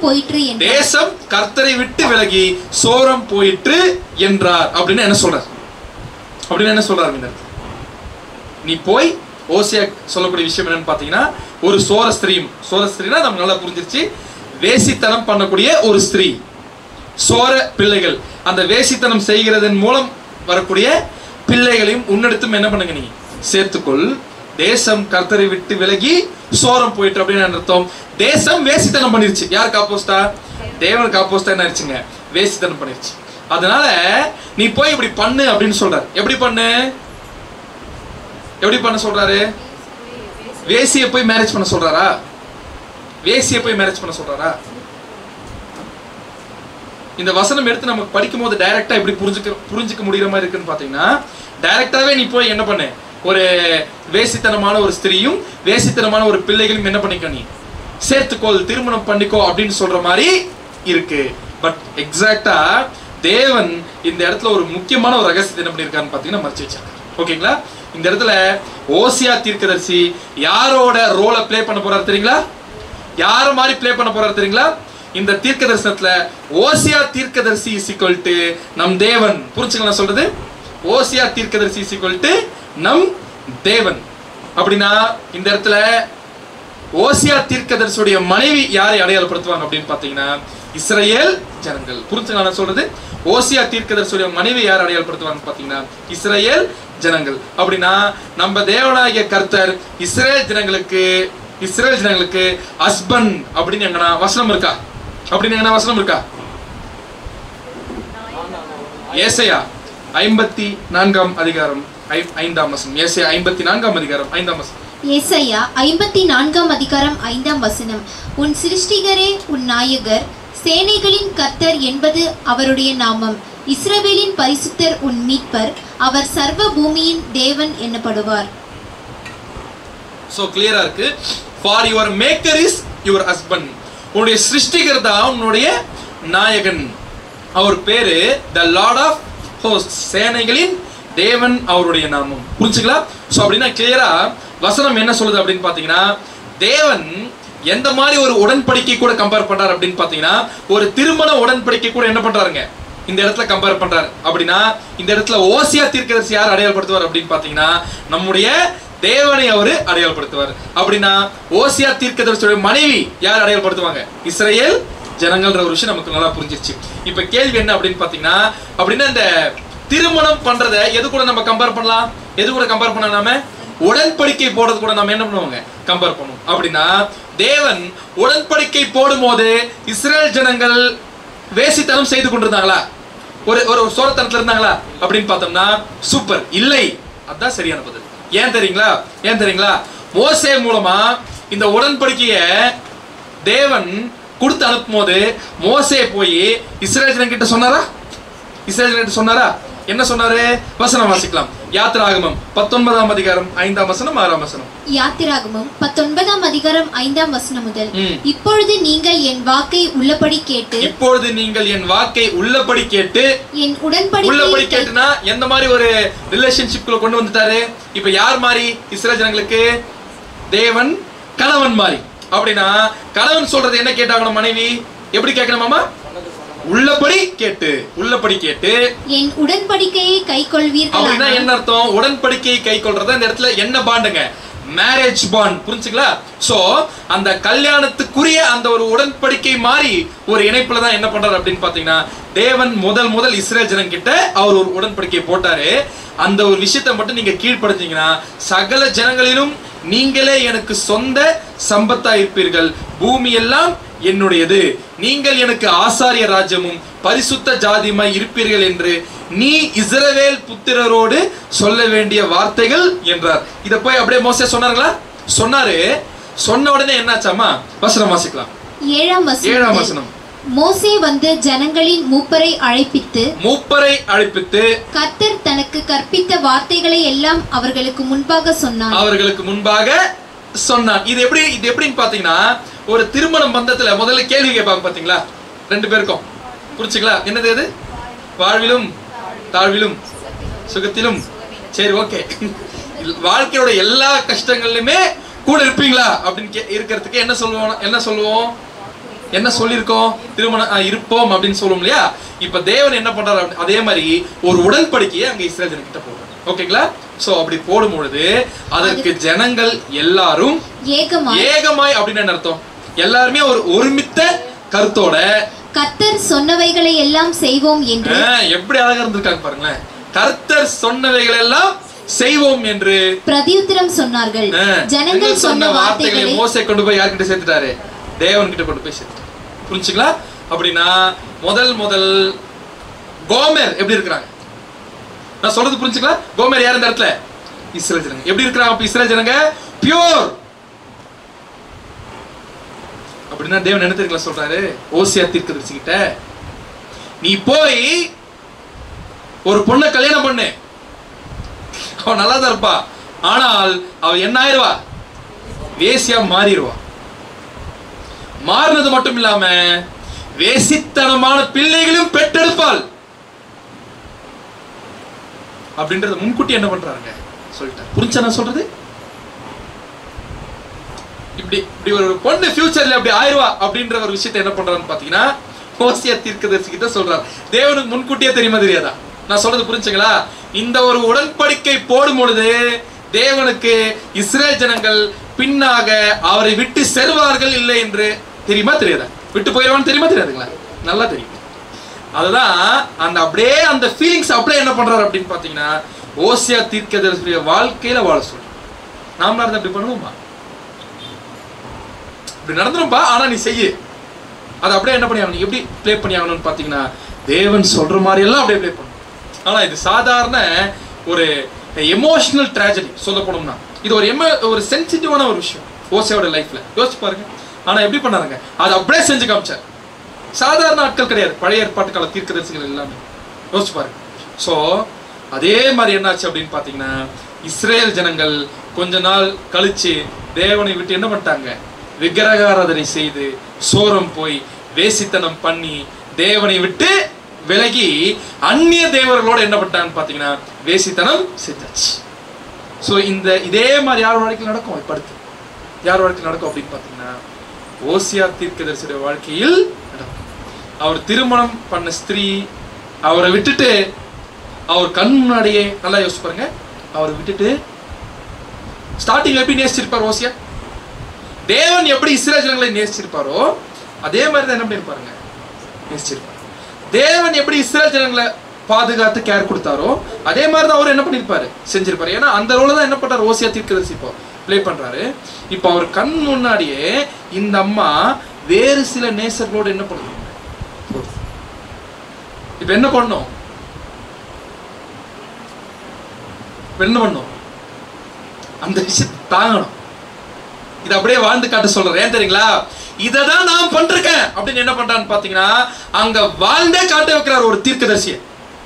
B: போயிற்று என்றார். அப்படின்னு என்ன சொல்றார்? நீ போய் ஓசியா சொல்லக்கூடிய விஷயம் என்னன்னு பாத்தீங்கன்னா ஒரு சோரஸ்திரீனா நமக்கு நல்லா புரிஞ்சிருச்சு. வேசித்தனம் பண்ணக்கூடிய ஒரு ஸ்திரீ, சோர பிள்ளைகள், அந்த வேசித்தனம் செய்கிறதன் மூலம் வரக்கூடிய பிள்ளைகளையும் உன்னெடுத்தும் என்ன பண்ணுங்க? நீ சேர்த்துக்கொள். தேசம் கர்த்தரை விட்டு விலகி சோரம் போயிட்டு அப்படின்னு அர்த்தம். தேசம் வேசித்தனம் பண்ணிருச்சு. யாருக்கு ஆப்போசிட்டா? தேவனுக்கு ஆப்போசிட்டா என்ன ஆயிடுச்சுங்க? வேசித்தனம் பண்ணிருச்சு. அதனால நீ போய் இப்படி பண்ணு அப்படின்னு சொல்றாரு. எப்படி பண்ண சொல்றாரு? வேசியை போய் மேரேஜ் பண்ண சொல்றாரா? இந்த வசனம் எடுத்து நமக்கு படிக்கும் போது டைரக்டா எப்படி புரிஞ்சுக்க முடிகிற மாதிரி இருக்குன்னு பாத்தீங்கன்னா, டைரக்டாவே நீ போய் என்ன பண்ணு? ஒரு வேசித்தனமான ஒரு ஸ்திரீயும் வேசித்தனமான ஒரு பிள்ளைகளும் என்ன பண்ணிக்க? நீ சேர்த்துக்கொள், திருமணம் பண்ணிக்கோ அப்படின்னு சொல்ற மாதிரி இருக்கு. பட் எக்ஸாக்டா தேவன் இந்த இடத்துல ஒரு முக்கியமான ஒரு ரகசியத்தை என்ன பண்ணிருக்காருன்னு பாத்தீங்கன்னா மறைச்சு வச்சாங்க. ஓகேங்களா? இந்த இடத்துல ஓசியா தீர்க்கதரிசி யாரோட ரோலை பிளே பண்ண போறாரு தெரியுங்களா? யார மாதிரி பிளே பண்ண போறாரு தெரியுங்களா? இந்த தீர்க்க தரிசனத்துல ஓசியா தீர்க்கதரிசி இஸ் ஈக்குவல் டு நம் தேவன். புரிஞ்சுங்களா சொல்றது? ஓசியா தீர்க்கதரிசி இஸ் ஈக்குவல் டு நம் தேவன். அப்படின்னா இந்த இடத்துல ஓசியா தீர்க்கதரிசியுடைய மனைவி யாரை அடையாளப்படுத்துவாங்க அப்படின்னு பாத்தீங்கன்னா இஸ்ரேல் ஜனங்கள். புரிஞ்சுங்களா சொல்றது? ஓசியா தீர்க்கதரிசியுடைய மனைவி யார் அடையாளப்படுத்துவாங்க பாத்தீங்கன்னா இஸ்ரேல் ஜனங்கள். அப்படின்னா நம்ம தேவனாகிய கர்த்தர் இஸ்ரேல் ஜனங்களுக்கு ஹஸ்பண்ட் அப்படின்னு எங்கனா வசனம் இருக்கா? ஏசாயா 54ஆம் அதிகாரம் 5ஆம் வசனம். ஏசாயா 54ஆம் அதிகாரம் 5ஆம் வசனம். ஏசாயா 54ஆம் அதிகாரம் 5ஆம் வசனம். உன் சிருஷ்டிகரே உன் நாயகர், சேனைகளின் கர்த்தர் என்பது அவருடைய நாமம். இஸ்ரவேலின் பரிசுத்தர் உன் மீட்பர், அவர் சர்வ பூமியின் தேவன் என்னப்படுவார்.
A: சோ கிளியரா இருக்கு. For your maker is your husband. உன்னுடைய சிருஷ்டிகர் தான் உன்னுடைய நாயகன். அவர் பேரு the Lord of hosts, சேனைகளின் தேவன் அவருடைய நாமம். புரிஞ்சுங்களா? சோ அப்படின்னா கிளியரா வசனம் என்ன சொல்லுது அப்படின்னு பாத்தீங்கன்னா, தேவன் எந்த மாதிரி ஒரு உடன்படிக்கை கூட கம்பேர் பண்றாரு அப்படின்னு பாத்தீங்கன்னா ஒரு திருமண உடன்படிக்கை கூட என்ன பண்றாருங்க இந்த இடத்துல கம்பேர் பண்றாரு. அப்படின்னா இந்த இடத்துல ஓசியா தீர்க்கதரிசி யார் அடையாளப்படுத்துவார் அப்படின்னு பாத்தீங்கன்னா நம்முடைய தேவனை அவரு அடையாளப்படுத்துவார். அப்படின்னா ஓசியா தீர்க்கதரிசியோட மனைவி யார் அடையாளப்படுத்துவாங்க? இஸ்ரேல் ஜனங்கள்ன்ற ஒரு விஷயம் நமக்கு நல்லா புரிஞ்சிருச்சு. இப்ப கேள்வி என்ன அப்படின்னு பாத்தீங்கன்னா, அப்படின்னா இந்த திருமணம் பண்றதை எது கூட நம்ம கம்பேர் பண்ணலாம்? எது கூட கம்பேர் பண்ண? நாம உடன்படிக்கை போடுறது கூட நம்ம என்ன பண்ணுவாங்க? கம்பேர் பண்ணுவோம். அப்படின்னா தேவன் உடன்படிக்கை போடும் போது இஸ்ரேல் ஜனங்கள் வேசித்தனம் செய்து கொண்டிருந்தாங்களா? ஒரு சோரத்தனத்துல இருந்தாங்களா அப்படின்னு பார்த்தோம்னா சூப்பர் இல்லை. அதுதான் சரியான பதில். ஏன் தெரியுங்களா? மோசே மூலமா இந்த உடன்படிக்கையை தேவன் கொடுத்து அனுப்பும் போது மோசே போய் இஸ்ரேல் ஜனங்கிட்ட சொன்னாரா? என்ன சொன்னாரு? வசனம் வாசிக்கலாம். யாத்திராகமம் 19ஆம் அதிகாரம் 5ஆம் வசனம் 6ஆம் வசனம்.
B: யாத்திராகமம் 19ஆம் அதிகாரம் 5ஆம் வசனம் முதல். இப்பொழுது நீங்கள் என் வாக்கை உள்ளபடி கேட்டு என் உடன்படிக்கை
A: கேட்டுனா எந்த மாதிரி ஒரு ரிலேஷன்ஷிப்ல கொண்டு வந்துட்டாரு? இப்ப யார் மாதிரி இஸ்ரேல் ஜனங்களுக்கு? தேவன் கணவன் மாதிரி. அப்படின்னா கணவன் சொல்றது என்ன கேட்டாங்க? மனைவி எப்படி கேட்கணுமாமா? உள்ளபடி கேட்டு
B: என் உடன்படிக்கையை கைக்கொள்வீர்கள்.
A: அப்படின்னா என்ன அர்த்தம்? உடன்படிக்கையை கைக்கொள்றது இந்த இடத்துல என்ன பாண்டுங்க? Marriage bond. புரிஞ்சுங்களா? சோ அந்த கல்யாணத்துக்குரிய அந்த ஒரு உடன்படிக்கை மாதிரி ஒரு இணைப்புல தான் என்ன பண்றாரு அப்படின்னு பாத்தீங்கன்னா தேவன் முதல் இஸ்ரேல் ஜனங்க கிட்ட அவர் ஒரு உடன்படிக்கை போட்டாரு. அந்த ஒரு விஷயத்தை மட்டும் நீங்க கீழ்படுத்தீங்கன்னா சகல ஜனங்களிலும் நீங்களே எனக்கு சொந்த சம்பத்தாயிருப்பீர்கள், பூமி எல்லாம் என்னுடையது, நீங்கள் எனக்கு ஆசாரிய ராஜ்யமும் பரிசுத்த ஜாதியுமாய் இருப்பீர்கள் என்று நீ இஸ்ரவேல் புத்திரரோடு சொல்ல வேண்டிய வார்த்தைகள் என்றார். இத போய் அப்படியே மோசே சொன்னார்களா? சொன்னாரு. சொன்ன உடனே என்னாச்சாமா? வசனம் வாசிக்கலாம்.
C: 7ஆம்
A: வசனம்.
C: மோசே வந்து ஜனங்களின் மூப்பரை அழைப்பித்து கர்த்தர் தனக்கு கற்பித்த வார்த்தைகளை எல்லாம் அவர்களுக்கு முன்பாக
A: சொன்னான். இது எப்படின்னு பாத்தீங்கன்னா, ஒரு திருமணம் பந்தத்துல முதல்ல கேள்வி கேட்பாங்க பாத்தீங்களா, ரெண்டு பேருக்கும். புரிச்சுங்களா? என்னது இது? வாழ்விலும் தாழ்விலும் சுகத்திலும். சரி, ஓகே. வாழ்க்கையோட எல்லா கஷ்டங்கள்லயுமே கூட இருப்பீங்களா அப்படின்னு இருக்கிறதுக்கு என்ன சொல்லியிருக்கோம்? திருமணம் இருப்போம் அப்படின்னு சொல்லுவோம் இல்லையா? இப்ப தேவன் என்ன பண்றாரு? அதே மாதிரி ஒரு உடன்படிக்கையை அங்க இஸ்ரேல் ஜனங்கிட்ட போடுறாரு. ஓகேங்களா? சோ அப்படி போடும் பொழுது அதற்கு ஜனங்கள் எல்லாரும் ஏகமாய் அப்படின்னு என்ன அர்த்தம்? எல்லாருமே ஒரு ஒருமித்த கருத்தோட
C: கர்த்தர் சொன்னவைகளை எல்லாம் செய்வோம் என்று.
A: எப்படி அழகா இருந்திருக்காங்க பாருங்களேன். கர்த்தர் சொன்னவைகளை எல்லாம் செய்வோம் என்று
C: பிரதியுத்தரம் சொன்னார்கள். ஜனங்கள் சொன்ன வார்த்தைகளை
A: மோசே கொண்டு போய் யார்கிட்ட சேர்த்துட்டாரு? தேவன் கிட்ட கொண்டு போய் சேர்த்துட்டாரு. புரிஞ்சுங்களா? அப்படின்னா முதல் கோமேர் எப்படி இருக்கிறாங்க? நான் சொல்றது புரிஞ்சுங்களா? கோமேர் யார் இந்த இடத்துல? இஸ்ரேல் ஜனங்க. எப்படி இருக்கிறாங்க? அப்ப இஸ்ரேல் ஜனங்க பியூர். அப்படின்னா தேவன் என்ன தெரியுங்களா சொல்றாரு? ஓசியா தீர்க்கதரிசிகிட்ட, நீ போய் ஒரு பொண்ணை கல்யாணம் பண்ணு, அவன் நல்லா தான் இருப்பா, ஆனால் அவ என்ன ஆயிருவா? வேசியா மாறிடுவா. மாறினது மட்டும் இல்லாம வேசித்தனமான பிள்ளைகளும் பெற்றெடுப்பாள் அப்படின்றத முன்கூட்டி என்ன பண்றாங்க சொல்லிட்டார். புரிஞ்சா நான் சொல்றது? இப்படி ஒரு பொண்ணு ஃபியூச்சர்ல அப்படி ஆயிருவா அப்படின்ற ஒரு விஷயத்தை என்ன பண்றான்னு பாத்தீங்கன்னா, ஓசியா தீர்க்கதரிசி கிட்ட சொல்றாரு. தேவனுக்கு முன்கூட்டியே தெரியுமா தெரியாதா? நான் சொல்றது புரிஞ்சுங்களா? இந்த ஒரு உடன்படிக்கை போடும் பொழுது தேவனுக்கு இஸ்ரேல் ஜனங்கள் பின்னாக அவரை விட்டு செல்வார்கள் இல்லை என்று தெரியுமா தெரியாதா? விட்டு போயிடுவான்னு தெரியுமா தெரியாதுங்களா? நல்லா தெரியும். அதுதான் அப்படியே அந்த ஃபீலிங்ஸ் அப்படியே என்ன பண்றாரு அப்படின்னு பாத்தீங்கன்னா, ஓசியா தீர்க்கதரிசியுடைய வாழ்க்கையில வாழ சொல்றாரு. நாம இருந்தா அப்படி பண்ணுவோமா? இப்படி நடந்துரும்பா, ஆனா நீ செய்ய அதை அப்படியே என்ன பண்ணி ஆகணும்? எப்படி பிளே பண்ணி ஆகணும்னு பாத்தீங்கன்னா, தேவன் சொல்ற மாதிரி எல்லாம் அப்படியே பிளே பண்ணணும். ஆனா இது சாதாரண ஒரு எமோஷனல் ட்ராஜடி சொல்ல போனோம்னா, இது ஒரு சென்சிட்டிவான ஒரு விஷயம் ஓசியாவோட லைஃப்ல. யோசிச்சு பாருங்க. ஆனா எப்படி பண்ணாருங்க? அதை அப்படியே செஞ்சு காமிச்சார். சாதாரண ஆட்கள் கிடையாது, பழைய ஏற்பாட்டு கால தீர்க்கதரிசிகள் எல்லாமே. யோசிச்சு பாருங்க. சோ அதே மாதிரி என்னாச்சு அப்படின்னு பாத்தீங்கன்னா, இஸ்ரேல் ஜனங்கள் கொஞ்ச நாள் கழிச்சு தேவனை விட்டு என்ன பண்ணிட்டாங்க? விக்கிரகாராதனை செய்து சோரம் போய் வேசித்தனம் பண்ணி தேவனை விட்டு விலகி அந்நிய தேவர்களோட என்ன பண்ணிட்டாங்கன்னு பாத்தீங்கன்னா வேசித்தனம் செஞ்சாச்சு. சோ இதே மாதிரி யார் வாழ்க்கையில் நடக்கும்? இப்ப அடுத்து யார் வாழ்க்கையில் நடக்கும் அப்படின்னு பாத்தீங்கன்னா, ஓசியா தீர்க்கதரிசியுடைய வாழ்க்கையில் நடக்கும். அவர் திருமணம் பண்ண ஸ்திரீ அவரை விட்டுட்டு, அவர் கண் முன்னாடியே நல்லா யோசிச்சு பாருங்க, அவரை விட்டுட்டு ஸ்டார்டிங் எப்படி நேசிச்சிருப்பார் ஓசியா? தேவன் எப்படி இஸ்ரேல் ஜனங்களை நேசிச்சிருப்பாரோ அதே மாதிரி தான் என்ன பண்ணிருப்பாருங்க? நேசிச்சிருப்பார். தேவன் எப்படி இஸ்ரேல் ஜனங்களை பாதுகாத்து கேர் கொடுத்தாரோ அதே மாதிரி தான் அவர் என்ன பண்ணிருப்பாரு? செஞ்சிருப்பாரு. ஏன்னா அந்த ரோல தான் என்ன பண்றாரு? ஓசியா தீர்க்கதரிசி இப்போ பிளே பண்றாரு. இப்போ அவர் கண் முன்னாடியே இந்த அம்மா வேறு சில நேசர்களோடு என்ன பண்ணுவாங்க? இப்ப என்ன பண்ணும்? அந்த விஷயத்தை தாங்கணும். இது அப்படியே வாழ்ந்து காட்ட சொல்றேன். ஏன் தெரியுங்களா? இததான் நான் பண்றேன் அப்படின்னு என்ன பண்றான்னு பாத்தீங்கன்னா, அங்க வாழ்ந்தே காட்ட வைக்கிறார் ஒரு தீர்க்கதரிசியை.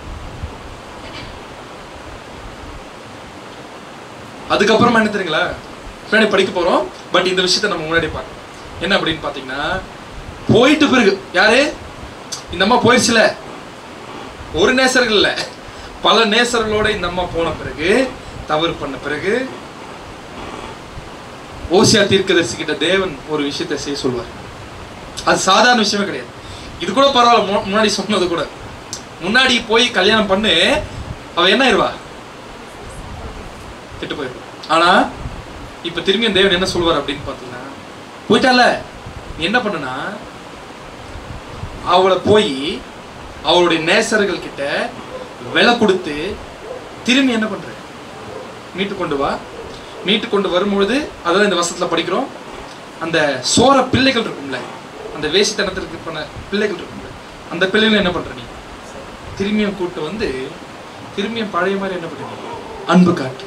A: அதுக்கப்புறமா என்ன தெரியுங்களா? பின்னாடி படிக்க போறோம். பட் இந்த விஷயத்தை நம்ம முன்னாடி பார்க்கணும். என்ன அப்படின்னு பாத்தீங்கன்னா, போயிட்டு பிறகு யாரு இந்த அம்மா போயிடுச்சுல, ஒரு நேசர்கள் இல்ல பல நேசர்களோட இந்த அம்மா போன பிறகு, தவறு பண்ண பிறகு ஓசியா தீர்க்கதரிசி கிட்ட தேவன் ஒரு விஷயத்தை செய்ய சொல்வார். அது சாதாரண விஷயமே கிடையாது. இது கூட பரவாயில்ல, முன்னாடி சொன்னது கூட. முன்னாடி போய் கல்யாணம் பண்ணு, அவ என்ன ஆயிடுவா? கெட்டு போயிடுவா. ஆனா இப்ப திரும்பியும் தேவன் என்ன சொல்வார் அப்படின்னு பாத்தீங்கன்னா, போயிட்டால நீ என்ன பண்ணுனா, அவளை போய் அவளுடைய நேசர்கள் கிட்ட விலை கொடுத்து திரும்பி என்ன பண்ற? மீட்டு கொண்டு வா. மீட்டு கொண்டு வரும்பொழுது, அதாவது இந்த வசனத்துல படிக்கிறோம், அந்த சோர பிள்ளைகள் இருக்கும்ல, அந்த வேசித்தனத்திற்கு பண்ண பிள்ளைகள் இருக்கும்ல, அந்த பிள்ளைகள் என்ன பண்ற நீ? திரும்பியும் கூட்டு வந்து திரும்பியும் பழைய மாதிரி என்ன பண்ற? அன்பு காட்டு.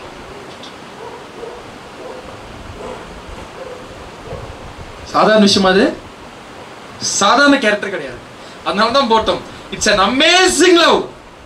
A: சாதாரண விஷயம், அது சாதாரண கேரக்டர் கிடையாது. அதனாலதான் போட்டோம், இட்ஸ் an amazing love.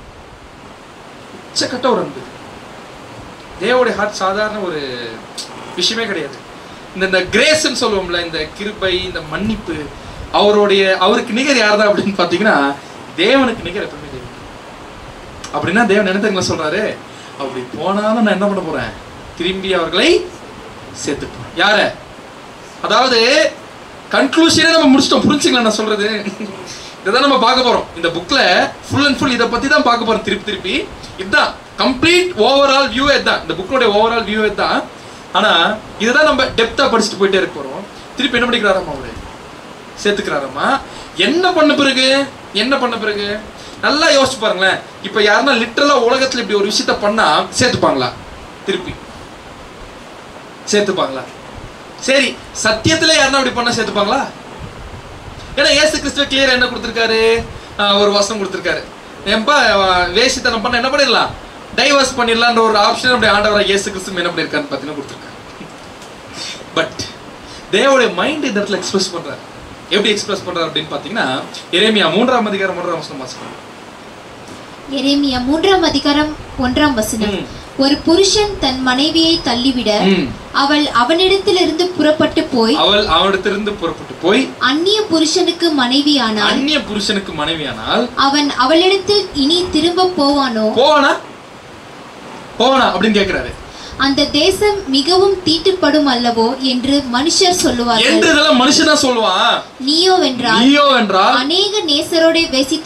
A: கட்ட ஒரு அன்பு. தேவனுடைய ஹார்ட் சாதாரண ஒரு விஷயமே கிடையாது. இந்த கிரேஸ்ன்னு சொல்லுவோம்ல, இந்த கிருபை, இந்த மன்னிப்பு, அவருக்கு நிகர் யார்தான் அப்படின்னு பாத்தீங்கன்னா தேவனுக்கு நிகர் எப்பவுமே தேவன். அப்படின்னா தேவன் என்ன தெரியுமா சொல்றாரு? அப்படி போனாலும் நான் என்ன பண்ண போறேன்? திரும்பி அவர்களை சேர்த்துப்பேன். யார? அதாவது கன்க்ளூஷனே நம்ம முடிச்சிட்டோம். புரிஞ்சுங்களா நான் சொல்றது? இதான் நம்ம பார்க்க போறோம் இந்த புக்ல. ஃபுல் அண்ட் ஃபுல் இதை பத்தி தான் பார்க்க போறோம். திருப்பி இதுதான் கம்ப்ளீட் ஓவரால் வியூ. இதுதான் இந்த புக்கோட ஓவரால் வியூ. இதுதான். ஆனா இதுதான் நம்ம டெப்தா படிச்சுட்டு போயிட்டே இருக்க போறோம். திருப்பி என்ன பண்ணிக்கிறாராமா? அவரு சேர்த்துக்கிறாராமா. என்ன பண்ண பிறகு நல்லா யோசிச்சு பாருங்களேன். இப்ப யாருன்னா லிட்டரலா உலகத்துல இப்படி ஒரு விஷயத்த பண்ணா சேர்த்துப்பாங்களா? திருப்பி சேர்த்துப்பாங்களா? சரி, சத்தியத்துல யாருன்னா அப்படி பண்ணா சேர்த்துப்பாங்களா? ஏன்னா இயேசு கிறிஸ்துவ கிளியரா என்ன கொடுத்திருக்காரு? ஒரு வசனம் கொடுத்திருக்காரு. ஏன்பா வேசித்தனம் பண்ண என்ன பண்ணிடலாம்? டைவர்ஸ் பண்ணிடலான்ற ஒரு ஆப்ஷன் அப்படி ஆண்டவராக இயேசு கிறிஸ்து என்ன பண்ணிருக்காருன்னு பார்த்தீங்கன்னா கொடுத்திருக்காரு. பட் தேவனுடைய மைண்ட் இந்த இடத்துல எக்ஸ்பிரஸ் பண்றாரு. எப்படி எக்ஸ்பிரஸ் பண்றாரு அப்படின்னு பார்த்தீங்கன்னா, எரேமியா 3ஆம் அதிகாரம் 1ஆம் வசனம் வாசிக்கலாம்.
C: எரேமியா 3ஆம் அதிகாரம் 1ஆம் வசனம். ஒரு புருஷன் தன் மனைவியை தள்ளிவிட அவனிடத்திலிருந்து புறப்பட்டு போய் அந்நிய புருஷனுக்கு மனைவியானால் அவன் அவளிடத்தில் இனி திரும்ப போவானா
A: அப்படின்னு கேக்குறாரு.
C: அந்த தேசம் மிகவும் தீட்டுப்படும் அல்லவோ என்று மனுஷர் சொல்லுவார்கள்.
A: என்றதெல்லாம் மனுஷனா சொல்லுவான்.
C: நீயோ வென்றால் அநேக நேசரோட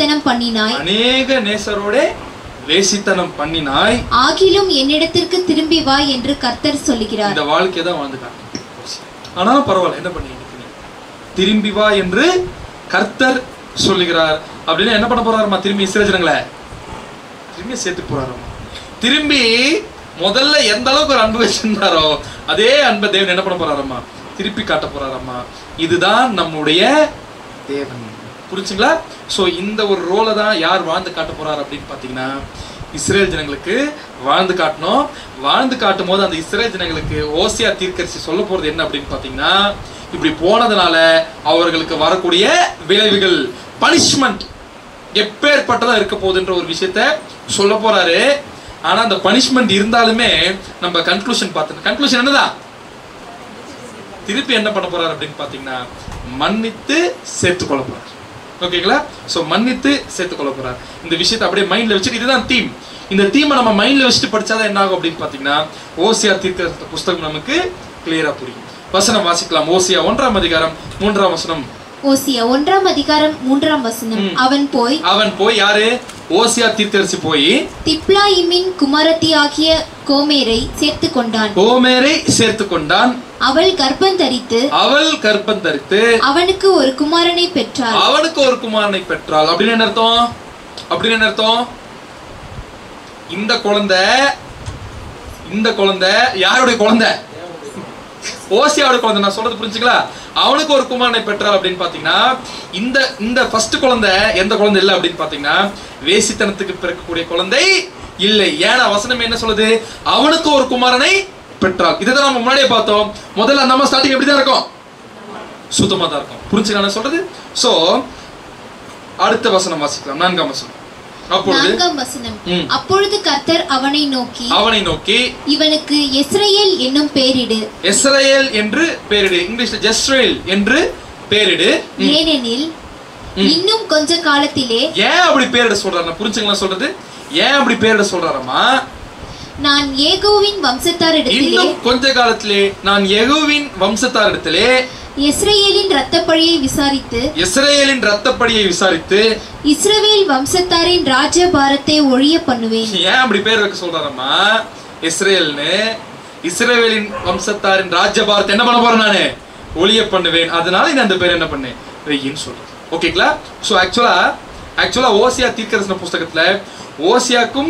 C: வேசித்தனம் பண்ணினாய் ஆகிலும் என்னிடத்திற்கு திரும்பி வா என்று கர்த்தர் சொல்லுகிறார்.
A: இந்த வாழ்க்கையை தான் வாழ்ந்துட்டான். ஆனாலும் பரவாயில்ல, என்ன பண்ணி திரும்பி வா என்று கர்த்தர் சொல்லுகிறார். அப்படின்னா என்ன பண்ண போறாருமா? திரும்பி இஸ்ரவேல் ஜனங்களை திரும்பி சேர்த்து போறாராமா. திரும்பி முதல்ல எந்த அளவுக்கு ஒரு அன்பு வச்சிருந்தாரோ அதே அன்பை தேவன் என்ன பண்ண போறாராமா? திருப்பி காட்ட போறாராமா. இதுதான் நம்முடைய தேவன். புரிஞ்சுங்களா? ஸோ இந்த ஒரு ரோலை தான் யார் வாழ்ந்து காட்ட போறாரு அப்படின்னு பார்த்தீங்கன்னா, இஸ்ரேல் ஜனங்களுக்கு வாழ்ந்து காட்டணும். வாழ்ந்து காட்டும் போது அந்த இஸ்ரேல் ஜனங்களுக்கு ஓசியா தீர்க்கதரிசி சொல்ல போறது என்ன அப்படின்னு பார்த்தீங்கன்னா, இப்படி போனதுனால அவர்களுக்கு வரக்கூடிய விளைவுகள், பனிஷ்மெண்ட் எப்பேற்பட்டதா இருக்க போகுதுன்ற ஒரு விஷயத்த சொல்ல போறாரு. ஆனா அந்த பனிஷ்மெண்ட் இருந்தாலுமே நம்ம கன்க்ளூஷன் பார்த்தோம். கன்க்ளூஷன் என்னதான்? திருப்பி என்ன பண்ண போறாரு அப்படின்னு பார்த்தீங்கன்னா, மன்னித்து சேர்த்துக்கொள்ள போறாரு. ஓகேங்களா? ஸோ மன்னித்து சேர்த்துக்கொள்ள போறார். இந்த விஷயத்தை அப்படியே மைண்ட்ல வச்சுட்டு, இதுதான் தீம். இந்த தீமை நம்ம மைண்ட்ல வச்சுட்டு படிச்சாதான் என்ன ஆகும் அப்படின்னு பார்த்தீங்கன்னா, ஓசியா தீர்க்கதரிசி புஸ்தகம் நமக்கு கிளியரா புரியும். வசனம் வாசிக்கலாம். ஓசியா 1ஆம் அதிகாரம் 3ஆம் வசனம்.
C: ஓசியா 1ஆம் அதிகாரம் 3ஆம் வசனம். அவன் போய் யாரு? ஓசியா தீர்க்கதரிசி போய் திப்லாயிமின் குமாரத்தி ஆகிய கோமேரை சேர்த்து கொண்டான். அவள் கர்ப்பம் தரித்து அவனுக்கு ஒரு குமாரனை பெற்றாள்.
A: அப்படின்னு என்ன அர்த்தம்? இந்த குழந்தை யாருடைய குழந்தை? ஓசியாவோட குழந்தை. நான் சொல்றது புரிஞ்சுங்களா? அவனுக்கு ஒரு குமாரனை பெற்றாள் அப்படின்னு பாத்தீங்கன்னா, இந்த ஃபர்ஸ்ட் குழந்தை எந்த குழந்தை இல்லை அப்படின்னு பாத்தீங்கன்னா, வேசித்தனத்துக்கு பிறக்கக்கூடிய குழந்தை இல்லை. ஏன்னா வசனம் என்ன சொல்லுது? அவனுக்கு ஒரு குமாரனை பெற்றாள். இதைதான் நம்ம முன்னாடியே பார்த்தோம். முதல்ல நம்ம ஸ்டார்டிங் எப்படிதான் இருக்கும்? சுத்தமா தான் இருக்கும். புரிஞ்சுங்களா நான் சொல்றது? சோ அடுத்த வசனம் வாசிக்கலாம். 4ஆம் வசனம்.
C: அப்பொழுது கர்த்தர் அவனை நோக்கி இவனுக்கு எஸ்ரயேல் என்னும் பெயரிடு.
A: எஸ்ரயேல் என்று பெயரிடு. இங்கிலீஷ்ல ஜெஸ்ரேல் என்று பெயரிடு.
C: ஏனெனில் இன்னும் கொஞ்ச காலத்திலே.
A: ஏன் அப்படி பெயரிட சொல்றாரு? புரிஞ்சுங்களா சொல்றது? ஏன் அப்படி பெயரிட சொல்றாராமா?
C: நான் யெகோவின் வம்சத்தாரிடத்திலே,
A: இன்னும் கொஞ்ச காலத்திலே நான் யெகோவின் வம்சத்தாரிடத்திலே
C: இஸ்ரவேலின் இரத்தப்பழியை விசாரித்து இஸ்ரவேல் வம்சத்தாரின் ராஜ்யபாரத்தை ஒழிய பண்ணுவேன்.
A: ஏன் அப்படி பேர் வைக்க சொல்றாரம்மா? இஸ்ரவேல்னு இஸ்ரவேலின் வம்சத்தாரின் ராஜ்யபாரத்தை என்ன பண்ண போறேன்? நானு ஒழிய பண்ணுவேன். அதனால இந்த அந்த பேர் என்ன பண்ணேன்? வெயின்னு சொல்றேன். ஓகேங்களா? ஸோ ஆக்சுவலா ஓசியா தீர்க்கதரிசன புஸ்தகத்துல ஓசியாக்கும்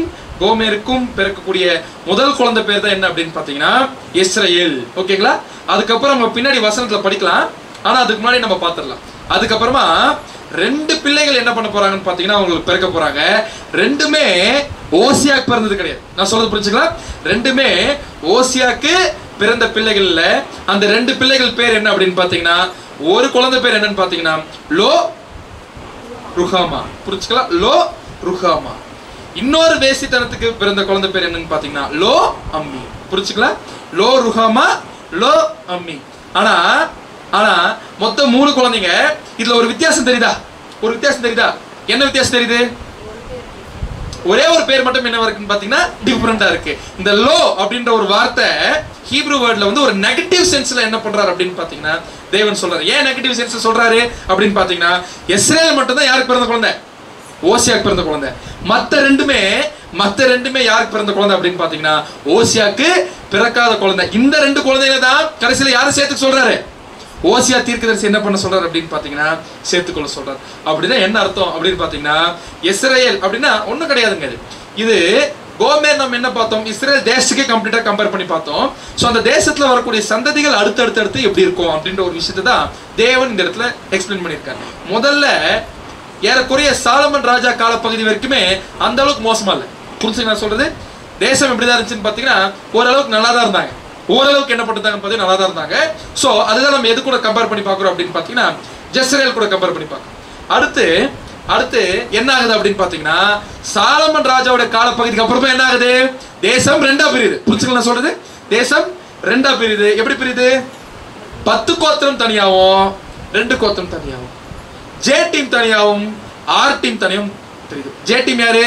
A: கோமேருக்கும் பிறக்கக்கூடிய முதல் குழந்தை பேர் தான் என்ன அப்படின்னு பாத்தீங்கன்னா இஸ்ரவேல். ஓகேங்களா? அதுக்கப்புறம் நம்ம பின்னாடி வசனத்துல படிக்கலாம். ஆனா அதுக்கு முன்னாடி நம்ம பாத்துடலாம். அதுக்கப்புறமா 2 பிள்ளைகள் என்ன பண்ண போறாங்கன்னு பாத்தீங்கன்னா அவங்களுக்கு பிறக்க போறாங்க. ரெண்டுமே ஓசியாக்கு பிறந்தது கிடையாது. நான் சொல்றது புரிஞ்சுக்கலாம். ரெண்டுமே ஓசியாக்கு பிறந்த பிள்ளைகள் இல்ல. அந்த 2 பிள்ளைகள் பேர் என்ன அப்படின்னு பாத்தீங்கன்னா ஒரு குழந்தை பேர் என்னன்னு பாத்தீங்கன்னா லோ ருஹாமா. புரிஞ்சுக்கலாம்? Lo Ruhamah. இன்னொரு வேசித்தனத்துக்கு பிறந்த குழந்தை பேர் என்னன்னு பாத்தீங்கன்னா லோ அம்மி. புரிஞ்சுக்கலாம்? லோ ருஹாமா, லோ அம்மி. ஆனா ஆனா மொத்தம் 3 குழந்தைங்க. இதுல ஒரு வித்தியாசம் தெரியுதா? ஒரு வித்தியாசம் தெரியுதா? என்ன வித்தியாசம் தெரியுது? ஒரே ஒரு பேர் மட்டும் என்ன இருக்குன்னு பாத்தீங்கன்னா டிஃபரெண்டா இருக்கு. இந்த லோ அப்படின்ற ஒரு வார்த்தை ஹீப்ரு வேர்ட்ல வந்து ஒரு நெகட்டிவ் சென்ஸ்ல என்ன பண்றாரு அப்படின்னு பாத்தீங்கன்னா தேவன் சொல்றாரு. ஏன் நெகட்டிவ் சென்ஸ் சொல்றாரு அப்படின்னு பாத்தீங்கன்னா இஸ்ரவேல் மட்டும் தான் யாருக்கு பிறந்த குழந்தை? ஓசியாக்கு பிறந்த குழந்தை. மத்த ரெண்டுமே யாருக்கு பிறந்த குழந்தை அப்படின்னு பாத்தீங்கன்னா ஓசியாக்கு பிறக்காத குழந்தை. இந்த 2 குழந்தைகளை தான் கடைசியில யாரும் சேர்த்து சொல்றாரு? ஓசியா தீர்க்கதரிசி என்ன பண்ண சொல்றாரு அப்படின்னு பாத்தீங்கன்னா சேர்த்துக்கொள்ள சொல்றாரு. அப்படின்னா என்ன அர்த்தம் அப்படின்னு பாத்தீங்கன்னா இஸ்ரவேல் அப்படின்னா ஒண்ணும் கிடையாதுங்க. இது கோமேர் நம்ம என்ன பார்த்தோம்? இஸ்ரேல் தேசத்துக்கே கம்ப்ளீட்டா கம்பேர் பண்ணி பார்த்தோம். சோ அந்த தேசத்துல வரக்கூடிய சந்ததிகள் அடுத்தடுத்து எப்படி இருக்கும் அப்படின்ற ஒரு விஷயத்தை தான் தேவன் இந்த இடத்துல எக்ஸ்பிளைன் பண்ணியிருக்காரு. முதல்ல ஏறக்குறைய சாலமன் ராஜா காலப்பகுதி வரைக்குமே அந்த அளவுக்கு மோசமா இல்லை. புரிஞ்சு நான் சொல்றது? தேசம் எப்படிதான் இருந்துச்சுன்னு பாத்தீங்கன்னா ஓரளவுக்கு நல்லா தான் இருந்தாங்க. ஓரளவுக்கு என்ன பண்ணிட்டாங்க பாத்தீங்கன்னா நல்லா தான் இருந்தாங்க. சோ அதுதான் நம்ம எது கூட கம்பேர் பண்ணி பார்க்கிறோம் அப்படின்னு பாத்தீங்கன்னா ஜெஸ்ரேல் கூட கம்பேர் பண்ணி பார்க்கிறோம். அடுத்து என்ன ஆகுது அப்படின்னு பாத்தீங்கன்னா சாலமன் ராஜாவோட காலப்பகுதிக்கு அப்புறமா என்ன ஆகுது? தேசம் 2ஆ பிரியுது. புரிஞ்சுக்கலாம் நான் சொல்றது? தேசம் 2ஆ பிரியுது. எப்படி பிரியுது? 10 கோத்திரம் தனியாவும் 2 கோத்திரம் தனியாவும், ஜே டீம் தனியாவும் ஆர் டீம் தனியாவும் தெரியுது. ஜே டீம் யாரு?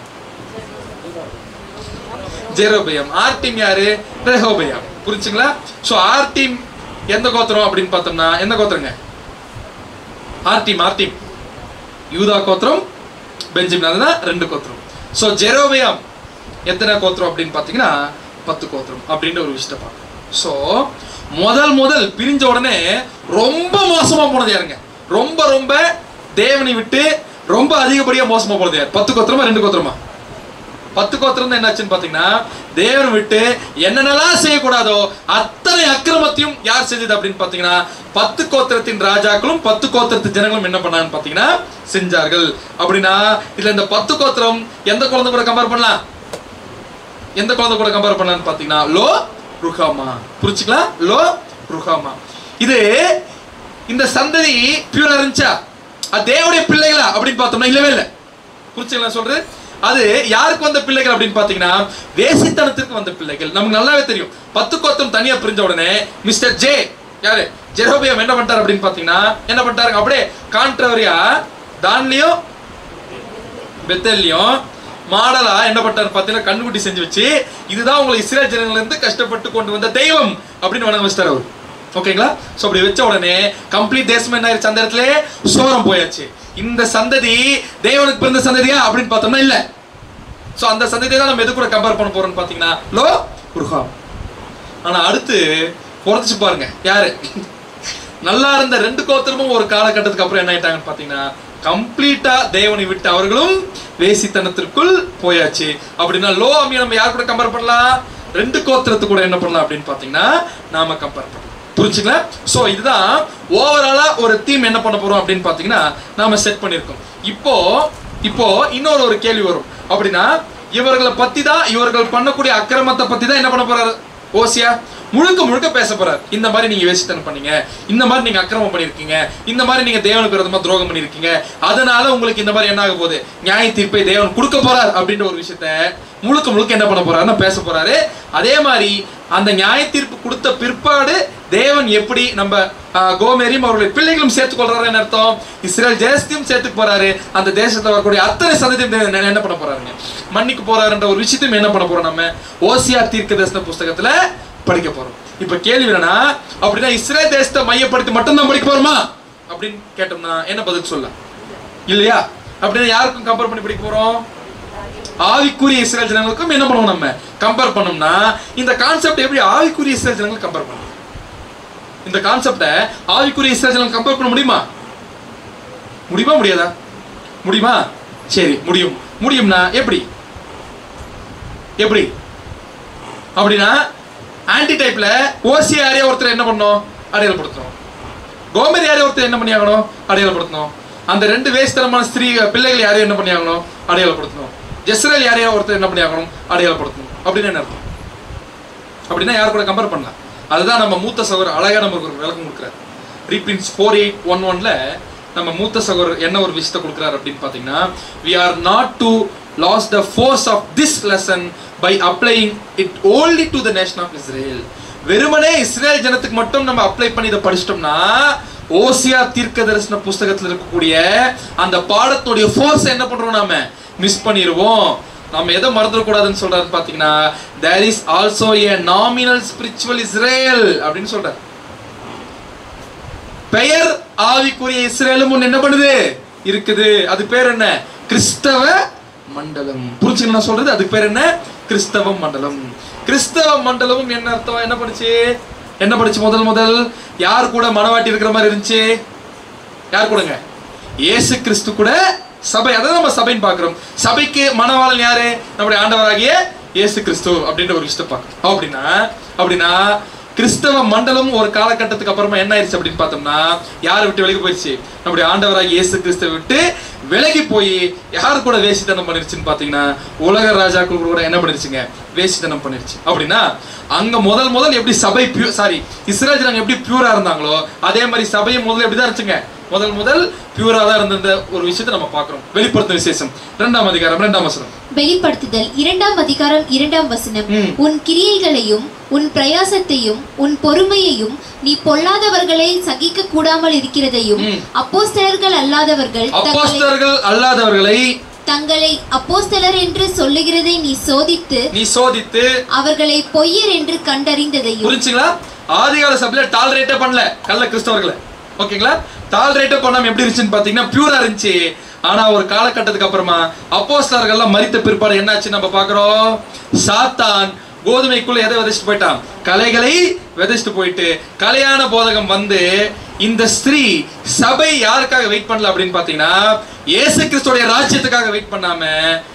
A: ஜெரோபியாம். ஆர் டீம் யாரு? ரெஹோபியாம். புரிஞ்சுங்களா? சோ ஆர் டீம் எந்த கோத்திரம் அப்படின்னு பார்த்தோம்னா எந்த கோத்திரங்க? ஆர் டீம் யூதா கோத்திரம், பெஞ்சமின். அதுதான் 2 கோத்திரம். சோ ஜெரோபியாம் எத்தனை கோத்திரம் அப்படின்னு பாத்தீங்கன்னா 10 கோத்திரம் அப்படின்ற ஒரு விஷயத்தை பார்க்கணும். சோ முதல் பிரிஞ்ச உடனே ரொம்ப மோசமா போனது யாருங்க? ரொம்ப தேவனை விட்டு ரொம்ப அதிகப்படியா மோசமா போனது யார்? 10 கோத்திரமா 2 கோத்திரமா? 10 கோத்திரம் தான் என்னாச்சுன்னு பாத்தீங்கன்னா தேவனை விட்டு என்னென்னலாம் செய்யக்கூடாதோ அத்தனை அக்கிரமத்தையும் யார் செஞ்சது அப்படின்னு பாத்தீங்கன்னா 10 கோத்திரத்தின் ராஜாக்களும் 10 கோத்திரத்து ஜனங்களும் என்ன பண்ணாங்கன்னு பாத்தீங்கன்னா செஞ்சார்கள். அப்படின்னா இதுல இந்த 10 கோத்திரம் எந்த குழந்தை கூட கம்பேர் பண்ணலாம்? எந்த குழந்தை கூட கம்பேர் பண்ணலாம்னு பாத்தீங்கன்னா லோ ருஹாமா. புரிச்சுக்கலாம்? லோ ருஹாமா. இது இந்த சந்ததி பியூரா இருந்துச்சா? அது தேவனுடைய பிள்ளைகளா அப்படின்னு பார்த்தோம்னா இல்லவே இல்லை. புரிச்சுக்கலாம் சொல்றது? அது யாருக்கு வந்த பிள்ளைகள் அப்படின்னு பாத்தீங்கன்னா வேசித்தனத்திற்கு வந்த பிள்ளைகள். நமக்கு நல்லாவே தெரியும். 10 கோத்திரம் தனியா பிரிஞ்ச உடனே மிஸ்டர் ஜே யாரு? ஜெரோபியாம் என்ன பண்ணிட்டார் அப்படின்னு பாத்தீங்கன்னா என்ன பண்ணிட்டாரு? அப்படியே கான்ட்ரவரியா தான்லயும் பெத்தேல்லையும் மாடலா என்ன பண்ணிட்டாரு பாத்தீங்கன்னா கண்ணுக்குட்டி செஞ்சு வச்சு இதுதான் உங்களை இஸ்ரேல் ஜனங்கள்ல இருந்து கஷ்டப்பட்டு கொண்டு வந்த தெய்வம் அப்படின்னு வணங்க வச்சிட்டாரு அவர். ஓகேங்களா? சோ அப்படி வச்ச உடனே கம்ப்ளீட் தேசம் என்ன ஆயிருச்சு? அந்த இடத்துல சோரம் போயாச்சு. இந்த சந்ததி தேவனுக்கு பிறந்த சந்ததியா அப்படின்னு பார்த்தோம்னா இல்ல. சோ அந்த சந்ததியை தான் நம்ம எது கூட கம்பேர் பண்ண போறோம்னு பாத்தீங்கன்னா லோ ருஹாம். ஆனா அடுத்து குறைச்சு பாருங்க யாரு? நல்லா இருந்த 2 கோத்திரமும் ஒரு காலகட்டத்துக்கு அப்புறம் என்ன ஆயிட்டாங்கன்னு பாத்தீங்கன்னா கம்ப்ளீட்டா தேவனை விட்டு அவர்களும் வேசித்தனத்திற்குள் போயாச்சு. அப்படின்னா லோ அம்மியை நம்ம யார் கூட கம்பேர் பண்ணலாம்? 2 கோத்திரத்து கூட என்ன பண்ணலாம் அப்படின்னு பாத்தீங்கன்னா நாம கம்பேர் பண்ணலாம். புரிஞ்சுக்கலாம்? சோ இதுதான் ஓவராலா ஒரு தீம் என்ன பண்ண போறோம் அப்படின்னு பாத்தீங்கன்னா நாம செட் பண்ணிருக்கோம். இப்போ இன்னொரு கேள்வி வரும். அப்படின்னா இவர்களை பத்தி தான், இவர்கள் பண்ணக்கூடிய அக்கிரமத்தை பத்தி தான் என்ன பண்ண போறாரு ஓசியா? முழுக்க பேச போறாரு. இந்த மாதிரி நீங்க வேசித்தனம் பண்ணீங்க, இந்த மாதிரி நீங்க அக்கிரமம் பண்ணிருக்கீங்க, இந்த மாதிரி நீங்க தேவனுக்கு விரோதமா துரோகம் பண்ணிருக்கீங்க, அதனால உங்களுக்கு இந்த மாதிரி என்ன ஆக போகுது? நியாய தீர்ப்பை தேவன் கொடுக்க போறார் அப்படின்ற ஒரு விஷயத்த முழுக்க என்ன பண்ண போறாருன்னா பேச போறாரு. அதே மாதிரி அந்த நியாய தீர்ப்பு கொடுத்த பிற்பாடு தேவன் எப்படி நம்ம கோமேரையும் அவருடைய பிள்ளைகளும் சேர்த்துக்கொள்றாருன்னு அர்த்தம். இஸ்ரேல் தேசத்தையும் சேர்த்துக்கு போறாரு. அந்த தேசத்துல வரக்கூடிய அத்தனை சந்ததியும் என்ன பண்ண போறாருங்க? மன்னிக்கு போறாருன்ற ஒரு விஷயத்தையும் என்ன பண்ண போறோம்? நம்ம ஓசியா தீர்க்கதரிசன புஸ்தகத்துல படிக்க போறோம். இப்ப கேள்வி என்னன்னா, அப்படின்னா இஸ்ரேல் தேசத்தை மையப்படுத்தி மட்டும்தான் படிக்க போறோமா அப்படின்னு கேட்டோம்னா என்ன பதில் சொல்ல? இல்லையா? அப்படின்னா யாருக்கும் கம்பேர் பண்ணி படிக்க போறோம்? ஆவிக்குரிய இஸ்ரேல் ஜனங்களுக்கும் என்ன பண்ணுவோம்? நம்ம கம்பேர் பண்ணோம்னா இந்த கான்செப்ட் எப்படி ஆவிக்குரிய இஸ்ரேல் ஜனங்களுக்கு கம்பேர் பண்ணலாம்? இந்த கான்செப்ட ஆவிக்குரிய இஸ்ரேல் ஜனங்களுக்கு கம்பேர் பண்ண முடியுமா? முடியுமா முடியாதா? முடியுமா? சரி முடியும்னா எப்படி? எப்படி அப்படின்னா ஆன்டி டைப்ல ஓசி யாரையா ஒருத்தர் என்ன பண்ணணும், அடையாளப்படுத்தணும். கோமேர் யாரையா ஒருத்தர் என்ன பண்ணி ஆகணும், அடையாளப்படுத்தணும். அந்த ரெண்டு வேஸ்தனமான ஸ்திரீ பிள்ளைகள் யாரையும் என்ன பண்ணி ஆகணும், அடையாளப்படுத்தணும். ஜெஸ்ரேல் யாரையா ஒருத்தர் என்ன பண்ணி ஆகணும், அடையாளப்படுத்தணும். அப்படின்னு என்ன அர்த்தம்? அப்படின்னா யார் கூட கம்பேர் பண்ணலாம்? அதுதான் நம்ம மூத்த சகோதரர் அழகா நமக்கு ஒரு விளக்கம் கொடுக்குறாரு. ரீப்ரின்ஸ் 4811ல நம்ம மூத்த சகோதரர் என்ன ஒரு விஷயத்தை கொடுக்குறாரு அப்படின்னு பார்த்தீங்கன்னா, we are not to lose the force of this lesson by applying it only to the nation of Israel. வெறுமனே இஸ்ரேல் ஜனத்துக்கு மட்டும் நம்ம அப்ளை பண்ணி இதை படிச்சிட்டோம்னா ஓசியா தீர்க்க தரிசன புஸ்தகத்தில் இருக்கக்கூடிய அந்த பாடத்துடைய ஃபோர்ஸ் என்ன பண்றோம், நாம மிஸ் பண்ணிடுவோம். நம்ம எதை மறந்துடக்கூடாதுன்னு சொல்றாரு பாத்தீங்கன்னா, there is also a nominal spiritual Israel அப்படின்னு சொல்றாரு. பெயர் ஆவிக்குரிய இஸ்ரேலும் ஒன்னு என்ன பண்ணுது, இருக்குது. அது பேர் என்ன, கிறிஸ்தவ மண்டலம். புரிஞ்சுங்க நான் சொல்றது? அதுக்கு பேர் என்ன, கிறிஸ்தவ மண்டலம். கிறிஸ்தவ மண்டலமும் என்ன அர்த்தம், என்ன படிச்சு முதல் யார் கூட மனவாட்டி இருக்கிற மாதிரி இருந்துச்சு, யார் கூடங்க, இயேசு கிறிஸ்து கூட சபை. அதான் நம்ம சபைன்னு பார்க்கிறோம். சபைக்கு மனவாளன் யாரு, நம்முடைய ஆண்டவராகிய இயேசு கிறிஸ்து அப்படின்ற ஒரு விஷயத்தை பார்க்கிறோம். அப்படின்னா கிறிஸ்தவ மண்டலம் ஒரு காலகட்டத்துக்கு அப்புறமா என்ன ஆயிடுச்சு அப்படின்னு பார்த்தோம்னா, யாரை விட்டு விலகி போயிடுச்சு, நம்முடைய ஆண்டவராகிய இயேசு கிறிஸ்துவை விட்டு விலகி போய் யார் கூட வேசித்தனம் பண்ணிருச்சுன்னு பாத்தீங்கன்னா, உலக ராஜாக்கள் கூட என்ன பண்ணிருச்சுங்க, வேசித்தனம் பண்ணிருச்சு. அப்படின்னா அங்க முதல் எப்படி சபை இஸ்ரேல் ஜனங்க எப்படி பியூரா இருந்தாங்களோ அதே மாதிரி சபையும் முதல்ல எப்படிதான் இருந்துச்சுங்க, முதல் பியூரா தான் இருந்த ஒரு விஷயத்தை நம்ம பார்க்கிறோம். வெளிப்படுத்தும் விசேஷம் 2ஆம் அதிகாரம் 2ஆம் வசனம்.
C: வெளிப்படுத்துதல் 2ஆம் அதிகாரம் 2ஆம் வசனம். உன் கிரியைகளையும் உன் பிரயாசத்தையும் உன் பொறுமையையும் நீ பொல்லாதவர்களை சகிக்க கூடாமல் இருக்கிறதையும் அப்போஸ்தலர்கள் அல்லாதவர்களை தங்களை அப்போஸ்தலர் என்று சொல்லுகிறதை நீ சோதித்து அவர்களை பொய்யர் என்று கண்டறிந்ததையும்.
A: புரிஞ்சுங்களா? ஆதிகால சபையில டாலரேட்டே பண்ணல கள்ள கிறிஸ்தவர்களை. ஓகேங்களா? டாலரேட்டே பண்ணாம எப்படி இருந்துச்சுன்னு பாத்தீங்கன்னா பியூரா இருந்துச்சு. ஆனா ஒரு காலகட்டத்துக்கு அப்புறமா அப்போஸ்தலர்கள்லாம் மரித்த பிற்பாடு என்னாச்சு நம்ம பாக்குறோம், சாத்தான் கோதுமைக்குள்ள எதை விதைச்சிட்டு போயிட்டான், கலைகளை விதைச்சிட்டு போயிட்டு கலையான போதகம் வந்து இந்த ஸ்திரீ சபை யாருக்காக வெயிட் பண்ணல அப்படின்னு பாத்தீங்கன்னா, இயேசு கிறிஸ்துவோட ராஜ்யத்துக்காக வெயிட் பண்ணாம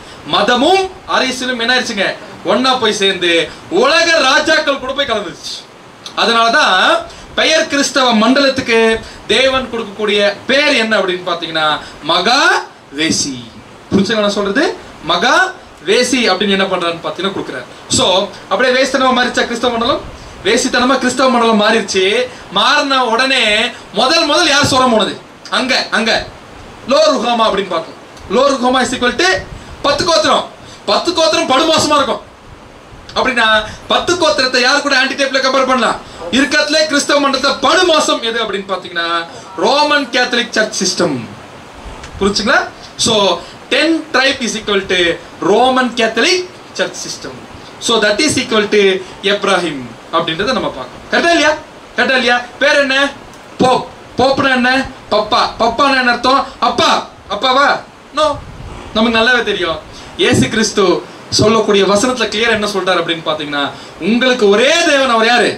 A: மதமும் அரசியலும் என்ன ஆயிடுச்சுங்க, ஒன்னா போய் சேர்ந்து உலக ராஜாக்கள் கூட போய் கலந்துருச்சு. அதனாலதான் பெயர் கிறிஸ்தவ மண்டலத்துக்கு தேவன் கொடுக்கக்கூடிய பேர் என்ன அப்படின்னு பாத்தீங்கன்னா மகா வேசி. புரிஞ்சுங்க நான் சொல்றது? மகா வேசி அப்படின்னு என்ன பண்றான்னு பாத்தீங்கன்னா கொடுக்குறாரு. சோ அப்படியே வேசித்தனமா மாறிச்சா கிறிஸ்தவ மண்டலம்? வேசித்தனமா கிறிஸ்தவ மண்டலம் மாறிடுச்சு. மாறின உடனே முதல் யார் சொரம் போனது, அங்க லோ ருஹாமா அப்படின்னு பார்த்தோம். Lo Ruhamah is equal to 10 கோத்திரம். 10 கோத்திரம் படுமோசமா இருக்கும். அப்படின்னா 10 கோத்திரத்தை யார் கூட ஆன்டி டைப்ல கம்பேர் பண்ணலாம்? இருக்கத்துல கிறிஸ்தவ மண்டலத்தை படுமோசம் எது அப்படின்னு பாத்தீங்கன்னா ரோமன் கேத்தலிக் சர்ச் சிஸ்டம். புரிஞ்சுங்களா? So 10 tribe is equal to Roman Catholic Church system. So that is equal to Abraham அப்படின்றத நம்ம பார்க்கணும். கரெக்டா இல்லையா? பேர் என்ன? போப். போப்னா என்ன? பப்பானா என்ன அர்த்தம்? அப்பாவா? நோ, நமக்கு நல்லாவே தெரியும். இயேசு கிறிஸ்து சொல்லக்கூடிய வசனத்துல கிளியர் என்ன சொல்றாரு அப்படின்னு பாத்தீங்கன்னா, உங்களுக்கு ஒரே தேவன், அவர் யாரு?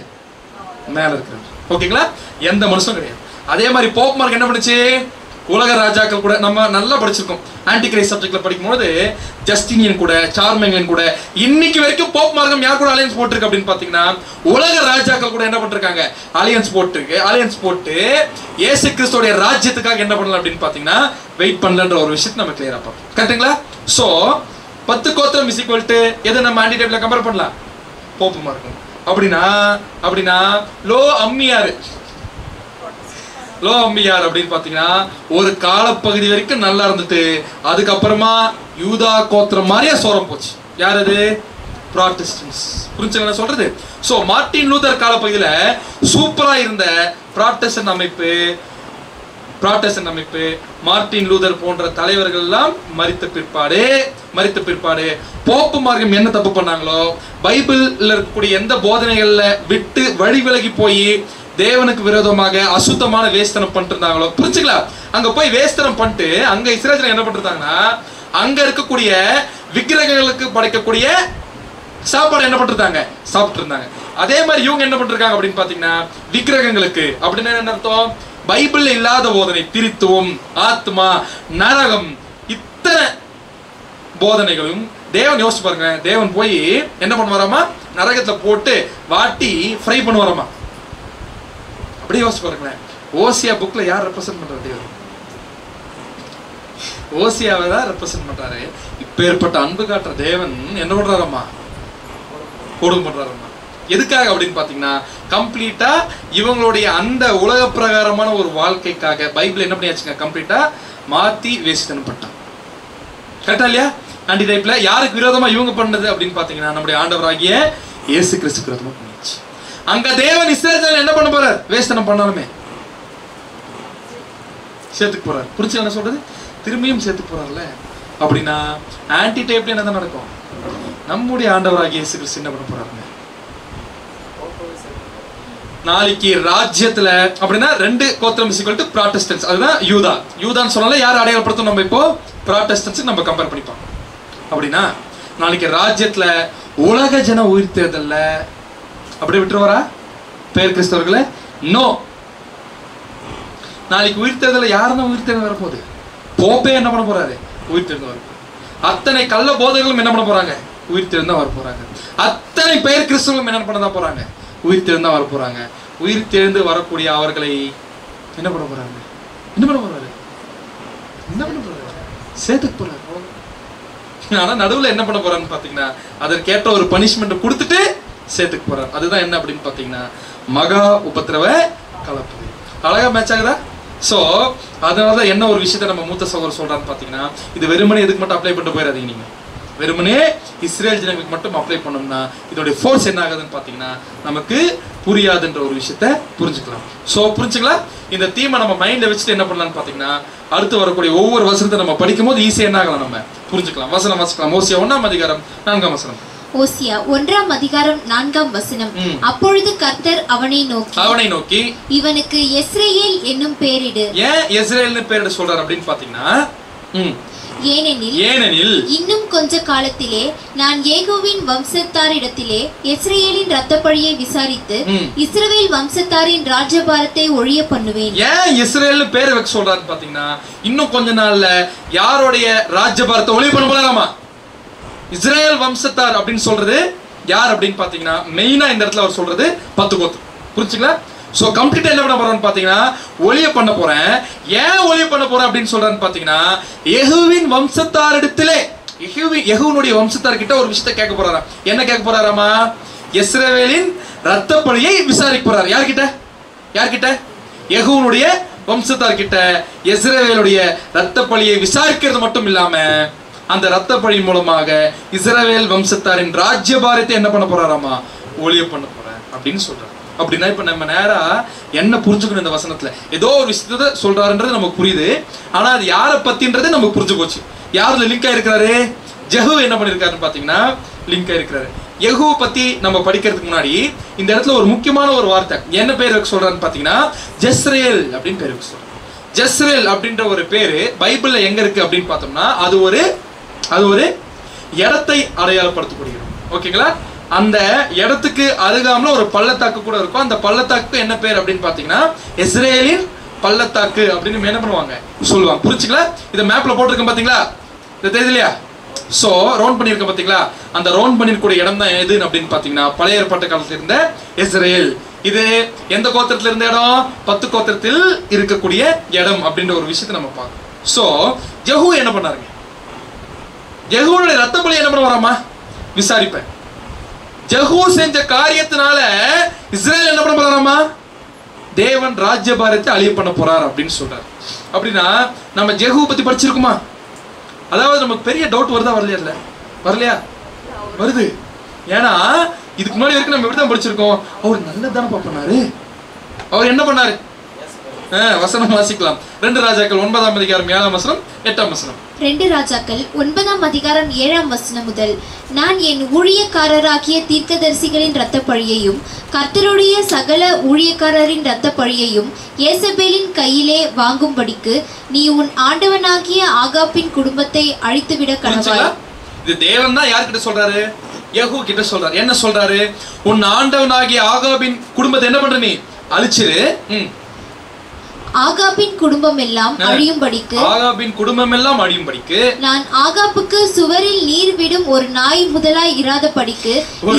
A: மேல இருக்கிறார். ஓகேங்களா? எந்த மனுஷனும் கிடையாது. அதே மாதிரி போப் மார்க் என்ன பண்ணுச்சு, உலக ராஜாக்கள் கூட நம்ம நல்லா படிச்சிருக்கோம். ஆன்டி கிரைஸ்ட் சப்ஜெக்ட்ல படிக்கும்போது ஜஸ்டினியன் கூட சார்மேங்கன் கூட இன்னைக்கு வரைக்கும் போப் மார்க்கம் யார் கூட அலையன்ஸ் போட்டுருக்கு அப்படின்னு பாத்தீங்கன்னா உலக ராஜாக்கள் கூட என்ன பண்ணிருக்காங்க, அலையன்ஸ் போட்டு இயேசு கிறிஸ்துவோட ராஜ்யத்துக்காக என்ன பண்ணலாம் அப்படின்னு பாத்தீங்கன்னா வெயிட் பண்ணலன்ற ஒரு விஷயத்தை நம்ம கிளியரா பார்ப்போம். கரெக்ட்டுங்களா? சோ 10 கோத்திரம் இஸ் ஈக்குவல் டு எது நம்ம ஆன்டி டைப்ல கம்பேர் பண்ணலாம், போப் மார்க்கம். அப்படின்னா லோ அம்மியார் அப்படின்னு பாத்தீங்கன்னா ஒரு காலப்பகுதி வரைக்கும் நல்லா இருந்துட்டு அதுக்கப்புறமா யூதா கோத்திரம் மாதிரியா சோரம் போச்சு. யார் அது? ப்ராட்டஸ்டன்ட்ஸ். புரிஞ்சுங்க நான் சொல்றது? சோ மார்ட்டின் லூதர் காலப்பகுதியில சூப்பரா இருந்த ப்ராட்டஸ்டன்ட் அமைப்பு மார்ட்டின் லூதர் போன்ற தலைவர்கள் எல்லாம் மரித்த பிற்பாடு போப்பு மார்க்கம் என்ன தப்பு பண்ணாங்களோ, பைபிள்ல இருக்கக்கூடிய எந்த போதனைகள்ல விட்டு வழி விலகி போய் தேவனுக்கு விரோதமாக அசுத்தமான வேஸ்தனம் பண்ணிட்டு இருந்தாங்களோ, புரிஞ்சுக்கலாம், அங்க போய் வேஸ்தனம் பண்ணிட்டு அங்க இஸ்ரேல் என்ன பண்ணிருந்தாங்கன்னா அங்க இருக்கக்கூடிய விக்கிரகங்களுக்கு படைக்கக்கூடிய சாப்பாடு என்ன பண்ணிருந்தாங்க, சாப்பிட்டு இருந்தாங்க. அதே மாதிரி இவங்க என்ன பண்ணிருக்காங்க அப்படின்னு பாத்தீங்கன்னா விக்கிரகங்களுக்கு அப்படின்னு என்ன அர்த்தம், பைபிள் இல்லாத போதனை, திரித்துவம், ஆத்மா, நரகம், இத்தனை போதனைகளும் தேவன் யோசிச்சு பாருங்க, தேவன் போய் என்ன பண்ணுவாராமா, நரகத்துல போட்டு வாட்டி ஃப்ரை பண்ணுவாராமா. அப்படியே யோசிச்சு பாருங்களேன். ஓசியா புக்ல யார் ரெப்ரசென்ட் பண்றாரு? தேவன் ஓசியாவை தான் ரெப்ரசென்ட் பண்றாரு. இப்பேற்பட்ட அன்பு காட்டுற தேவன் என்ன பண்றாராமா, கொடுமை பண்றாராமா. எதுக்காக அப்படின்னு பாத்தீங்கன்னா, கம்ப்ளீட்டா இவங்களுடைய அந்த உலக பிரகாரமான ஒரு வாழ்க்கைக்காக பைபிள் என்ன பண்ணியாச்சுங்க, கம்ப்ளீட்டா மாத்தி வேசித்தனம் பட்டான். கரெக்டா இல்லையா? ஆன்டி டைப்ல யாருக்கு விரோதமா இவங்க பண்ணது அப்படின்னு பாத்தீங்கன்னா, நம்முடைய ஆண்டவராகிய இயேசு கிறிஸ்துக்கு விரோதமா பண்ணிச்சு. அங்க தேவன் இஸ்ரவேல் என்ன பண்ண போறார்? வேசித்தனம் பண்ணாலுமே சேர்த்துக்கு போறாரு. புரிச்சு என்ன சொல்றது? திரும்பியும் சேர்த்துக்கு போறாருல்ல. அப்படின்னா ஆன்டி டைப்ல என்னதான் நடக்கும்? நம்முடைய ஆண்டவராகிய இயேசு கிறிஸ்து என்ன பண்ண போறாருங்க, நாளைக்கு ராஜ்யத்துல அப்படின்னா 2 கோத்திரம் இஸ் ஈக்குவல் டு ப்ராட்டஸ்டன்ட்ஸ். அதுதான் யூதா. யூதான்னு சொன்னால யார் அடையாளப்படுத்தும்? நம்ம இப்போ ப்ராட்டஸ்டன்ட்ஸ் நம்ம கம்பேர் பண்ணிப்போம். அப்படின்னா நாளைக்கு ராஜ்யத்துல உலக ஜன உயிர் தேர்தல்ல அப்படியே விட்டுருவாரா பேர் கிறிஸ்தவர்களே? நோ. நாளைக்கு உயிர் தேர்தல யாருன்னா உயிர் தேர்தல் வரப்போகுது? போப்பே என்ன பண்ண போறாரு? உயிர் தேர்தல் வர. அத்தனை கள்ள போதைகளும் என்ன பண்ண போறாங்க? உயிர் தேர்தல் தான் வர போறாங்க. அத்தனை பேர் கிறிஸ்தவர்களும் என்ன பண்ண தான் போறாங்க? உயிர் தேர்ந்து தான் வர போறாங்க. உயிர் தேர்ந்து வரக்கூடிய அவர்களை என்ன பண்ண போறாங்க? என்ன பண்ண போறாரு? என்ன பண்ண போறாரு? சேர்த்துக்கு போறாரு. ஆனா நடுவுல என்ன பண்ண போறான்னு பாத்தீங்கன்னா, அதற்கேற்ற ஒரு பனிஷ்மெண்ட் கொடுத்துட்டு சேர்த்துக்கு போறாரு. அதுதான் என்ன அப்படின்னு பாத்தீங்கன்னா, மகா உபத்திரவ கலப்பு. அழகா மேட்ச் ஆகுதா? சோ அதனாலதான் என்ன ஒரு விஷயத்த நம்ம மூத்த சகோதரர் சொல்றான்னு பாத்தீங்கன்னா, இது வெறுமனே எதுக்கு மட்டும் அப்ளை பண்ணிட்டு போயிடாதீங்க. நீங்க வெறுமனே இஸ்ரேல் ஜனங்களுக்கு மட்டும் அப்ளை பண்ணோம்னா இதோட ஃபோர்ஸ் என்ன ஆகுதுன்னு பாத்தீங்கன்னா, நமக்கு புரியாதுன்ற ஒரு விஷயத்த புரிஞ்சுக்கலாம். சோ புரிஞ்சுக்கலாம். இந்த தீமை நம்ம மைண்ட்ல வச்சுட்டு என்ன பண்ணலாம்னு பாத்தீங்கன்னா, அடுத்து வரக்கூடிய ஒவ்வொரு வசனத்தை நம்ம படிக்கும் போது ஈஸியா என்ன ஆகலாம், நம்ம புரிஞ்சுக்கலாம். வசனம் வாசிக்கலாம். ஓசியா 1ஆம் அதிகாரம் 4ஆம் வசனம்.
C: ஓசியா 1ஆம் அதிகாரம் 4ஆம் வசனம். அப்பொழுது கர்த்தர் அவனை நோக்கி இவனுக்கு எஸ்ரேல் என்னும் பெயரிடு.
A: ஏன் எஸ்ரேல்னு பெயரிட சொல்றாரு அப்படின்னு பாத்தீங்கன்னா,
C: ஏனெனில் இன்னும் கொஞ்ச காலத்திலே நான் ஏகோவின் வம்சத்தாரிடத்திலே இஸ்ரவேலின் இரத்தப்பழியை விசாரித்து இஸ்ரவேல் வம்சத்தாரின் ராஜ்யபாரத்தை ஒழிய பண்ணுவேன்.
A: ஏன் இஸ்ரேல்னு பேர் வைக்க சொல்றாரு பாத்தீங்கன்னா, இன்னும் கொஞ்ச நாள்ல யாருடைய ராஜ்யபாரத்தை ஒழிய பண்ண போறாராமா? இஸ்ரேல் வம்சத்தார் அப்படின்னு சொல்றது யார் அப்படின்னு பாத்தீங்கன்னா, மெயினா இந்த இடத்துல அவர் சொல்றது 10 கோத்திரம். புரிச்சுங்களா? சோ கம்ப்ளீட்டா என்ன பண்ண போறோம்னு பாத்தீங்கன்னா, ஒளிய பண்ண போறேன். ஏன் ஒளிய பண்ண போறேன் அப்படின்னு சொல்றான்னு பாத்தீங்கன்னா, யெகூவின் வம்சத்தாரிடத்திலே, யெகூனுடைய வம்சத்தார் கிட்ட ஒரு விஷயத்தை கேட்க போறாராம். என்ன கேட்க போறாராமா? இஸ்ரவேலின் இரத்தப்பழியை விசாரிக்க போறாரு. யார்கிட்ட? யெகூனுடைய வம்சத்தார் கிட்ட இஸ்ரவேலுடைய இரத்தப்பழியை விசாரிக்கிறது மட்டும் இல்லாம, அந்த இரத்தப்பழி மூலமாக இஸ்ரவேல் வம்சத்தாரின் ராஜ்யபாரத்தை என்ன பண்ண போறாராமா? ஒளிய பண்ண போறேன் அப்படின்னு சொல்றாரு. அப்படின்னா இப்ப நம்ம நேரா என்ன புரிஞ்சுக்கணும் இந்த வசனத்துல? ஏதோ ஒரு விஷயத்த சொல்றாருன்றது நமக்கு புரியுது. ஆனா அது யாரை பத்தின்றது நமக்கு புரிஞ்சு போச்சு. யாருல லிங்க் ஆயிருக்காரு? யெகூ என்ன பண்ணிருக்காருன்னு பாத்தீங்கன்னா, லிங்க் ஆயிருக்காரு. யெகூ பத்தி நம்ம படிக்கிறதுக்கு முன்னாடி இந்த இடத்துல ஒரு முக்கியமான ஒரு வார்த்தை என்ன பேர் வைக்க சொல்றாருன்னு பாத்தீங்கன்னா, ஜெஸ்ரேல் அப்படின்னு பேர் வைக்க சொல்றாரு. ஜெஸ்ரேல் அப்படின்ற ஒரு பேரு பைபிள்ல எங்க இருக்கு அப்படின்னு பார்த்தோம்னா, அது ஒரு இடத்தை அடையாளப்படுத்தக்கூடியது. ஓகேங்களா? அந்த இடத்துக்கு அருகாமல ஒரு பள்ளத்தாக்கு கூட இருக்கும். அந்த பள்ளத்தாக்கு என்ன பேர் அப்படின்னு பாத்தீங்கன்னா, இஸ்ரேலின் பள்ளத்தாக்கு அப்படின்னு என்ன பண்ணுவாங்க, சொல்லுவாங்க. புரிச்சுங்களா? இத மேப்ல போட்டிருக்கேன் பாத்தீங்களா? இது தெரியுது இல்லையா? சோ ரவுண்ட் பண்ணிருக்க பாத்தீங்களா? அந்த ரவுண்ட் பண்ணிருக்கூடிய இடம் தான் எது அப்படின்னு பாத்தீங்கன்னா, பழைய ஏற்பாட்டு காலத்துல இருந்த இஸ்ரேல். இது எந்த கோத்திரத்துல இருந்த இடம்? 10 கோத்திரத்தில் இருக்கக்கூடிய இடம் அப்படின்ற ஒரு விஷயத்தை நம்ம பார்க்கணும். சோ யெகூ என்ன பண்ணாருங்க? யெகூனுடைய இரத்தப்பழி என்ன பண்ண வராமா? விசாரிப்பேன். யெகூ செஞ்ச காரியத்தினால இஸ்ரேல் என்ன பண்ண போறாராமா? தேவன் ராஜ்யபாரத்தை அழிய பண்ண போறார் அப்படின்னு சொல்றாரு. அப்படின்னா நம்ம யெகூ பத்தி படிச்சிருக்குமா? அதாவது நமக்கு பெரிய டவுட் வருதா வரலையா? வருது. ஏன்னா இதுக்கு முன்னாடி வரைக்கும் நம்ம இப்படிதான் படிச்சிருக்கோம். அவர் நல்லதானப்பா பண்ணாரு. அவர் என்ன பண்ணாரு? வசனம் வாசிக்கலாம். 2 ராஜாக்கள் 9ஆம் அதிகாரம் 7ஆம் வசனம் 8ஆம் வசனம்.
C: 2 ராஜாக்கள் 9ஆம் அதிகாரம் 7ஆம் வசனம் முதல், நான் என் ஊழியக்காரராகிய தீர்க்கதரிசிகளின் இரத்தப்பழியையும் கர்த்தருடைய சகல ஊழியக்காரரின் இரத்தப்பழியையும் யேசபேலின் கையிலே வாங்கும்படிக்கு நீ உன் ஆண்டவனாகிய ஆகாபின் குடும்பத்தை அழித்துவிட கடவாய்.
A: இது தேவன் தான் யார்கிட்ட சொல்றாரு? யெகூ கிட்ட சொல்றாரு. என்ன சொல்றாரு? உன் ஆண்டவனாகிய ஆகாபின் குடும்பத்தை என்ன பண்ற? நீ அழிச்சிரு.
C: ஆகாபின் குடும்பம் எல்லாம் அழியும்படிக்கு
A: ஆகாபின் குடும்பம் எல்லாம் அழியும்படிக்கு
C: நான் ஆகாப்புக்கு சுவரில் நீர் விடும் ஒரு நாய் முதலாய் இராதபடிக்கு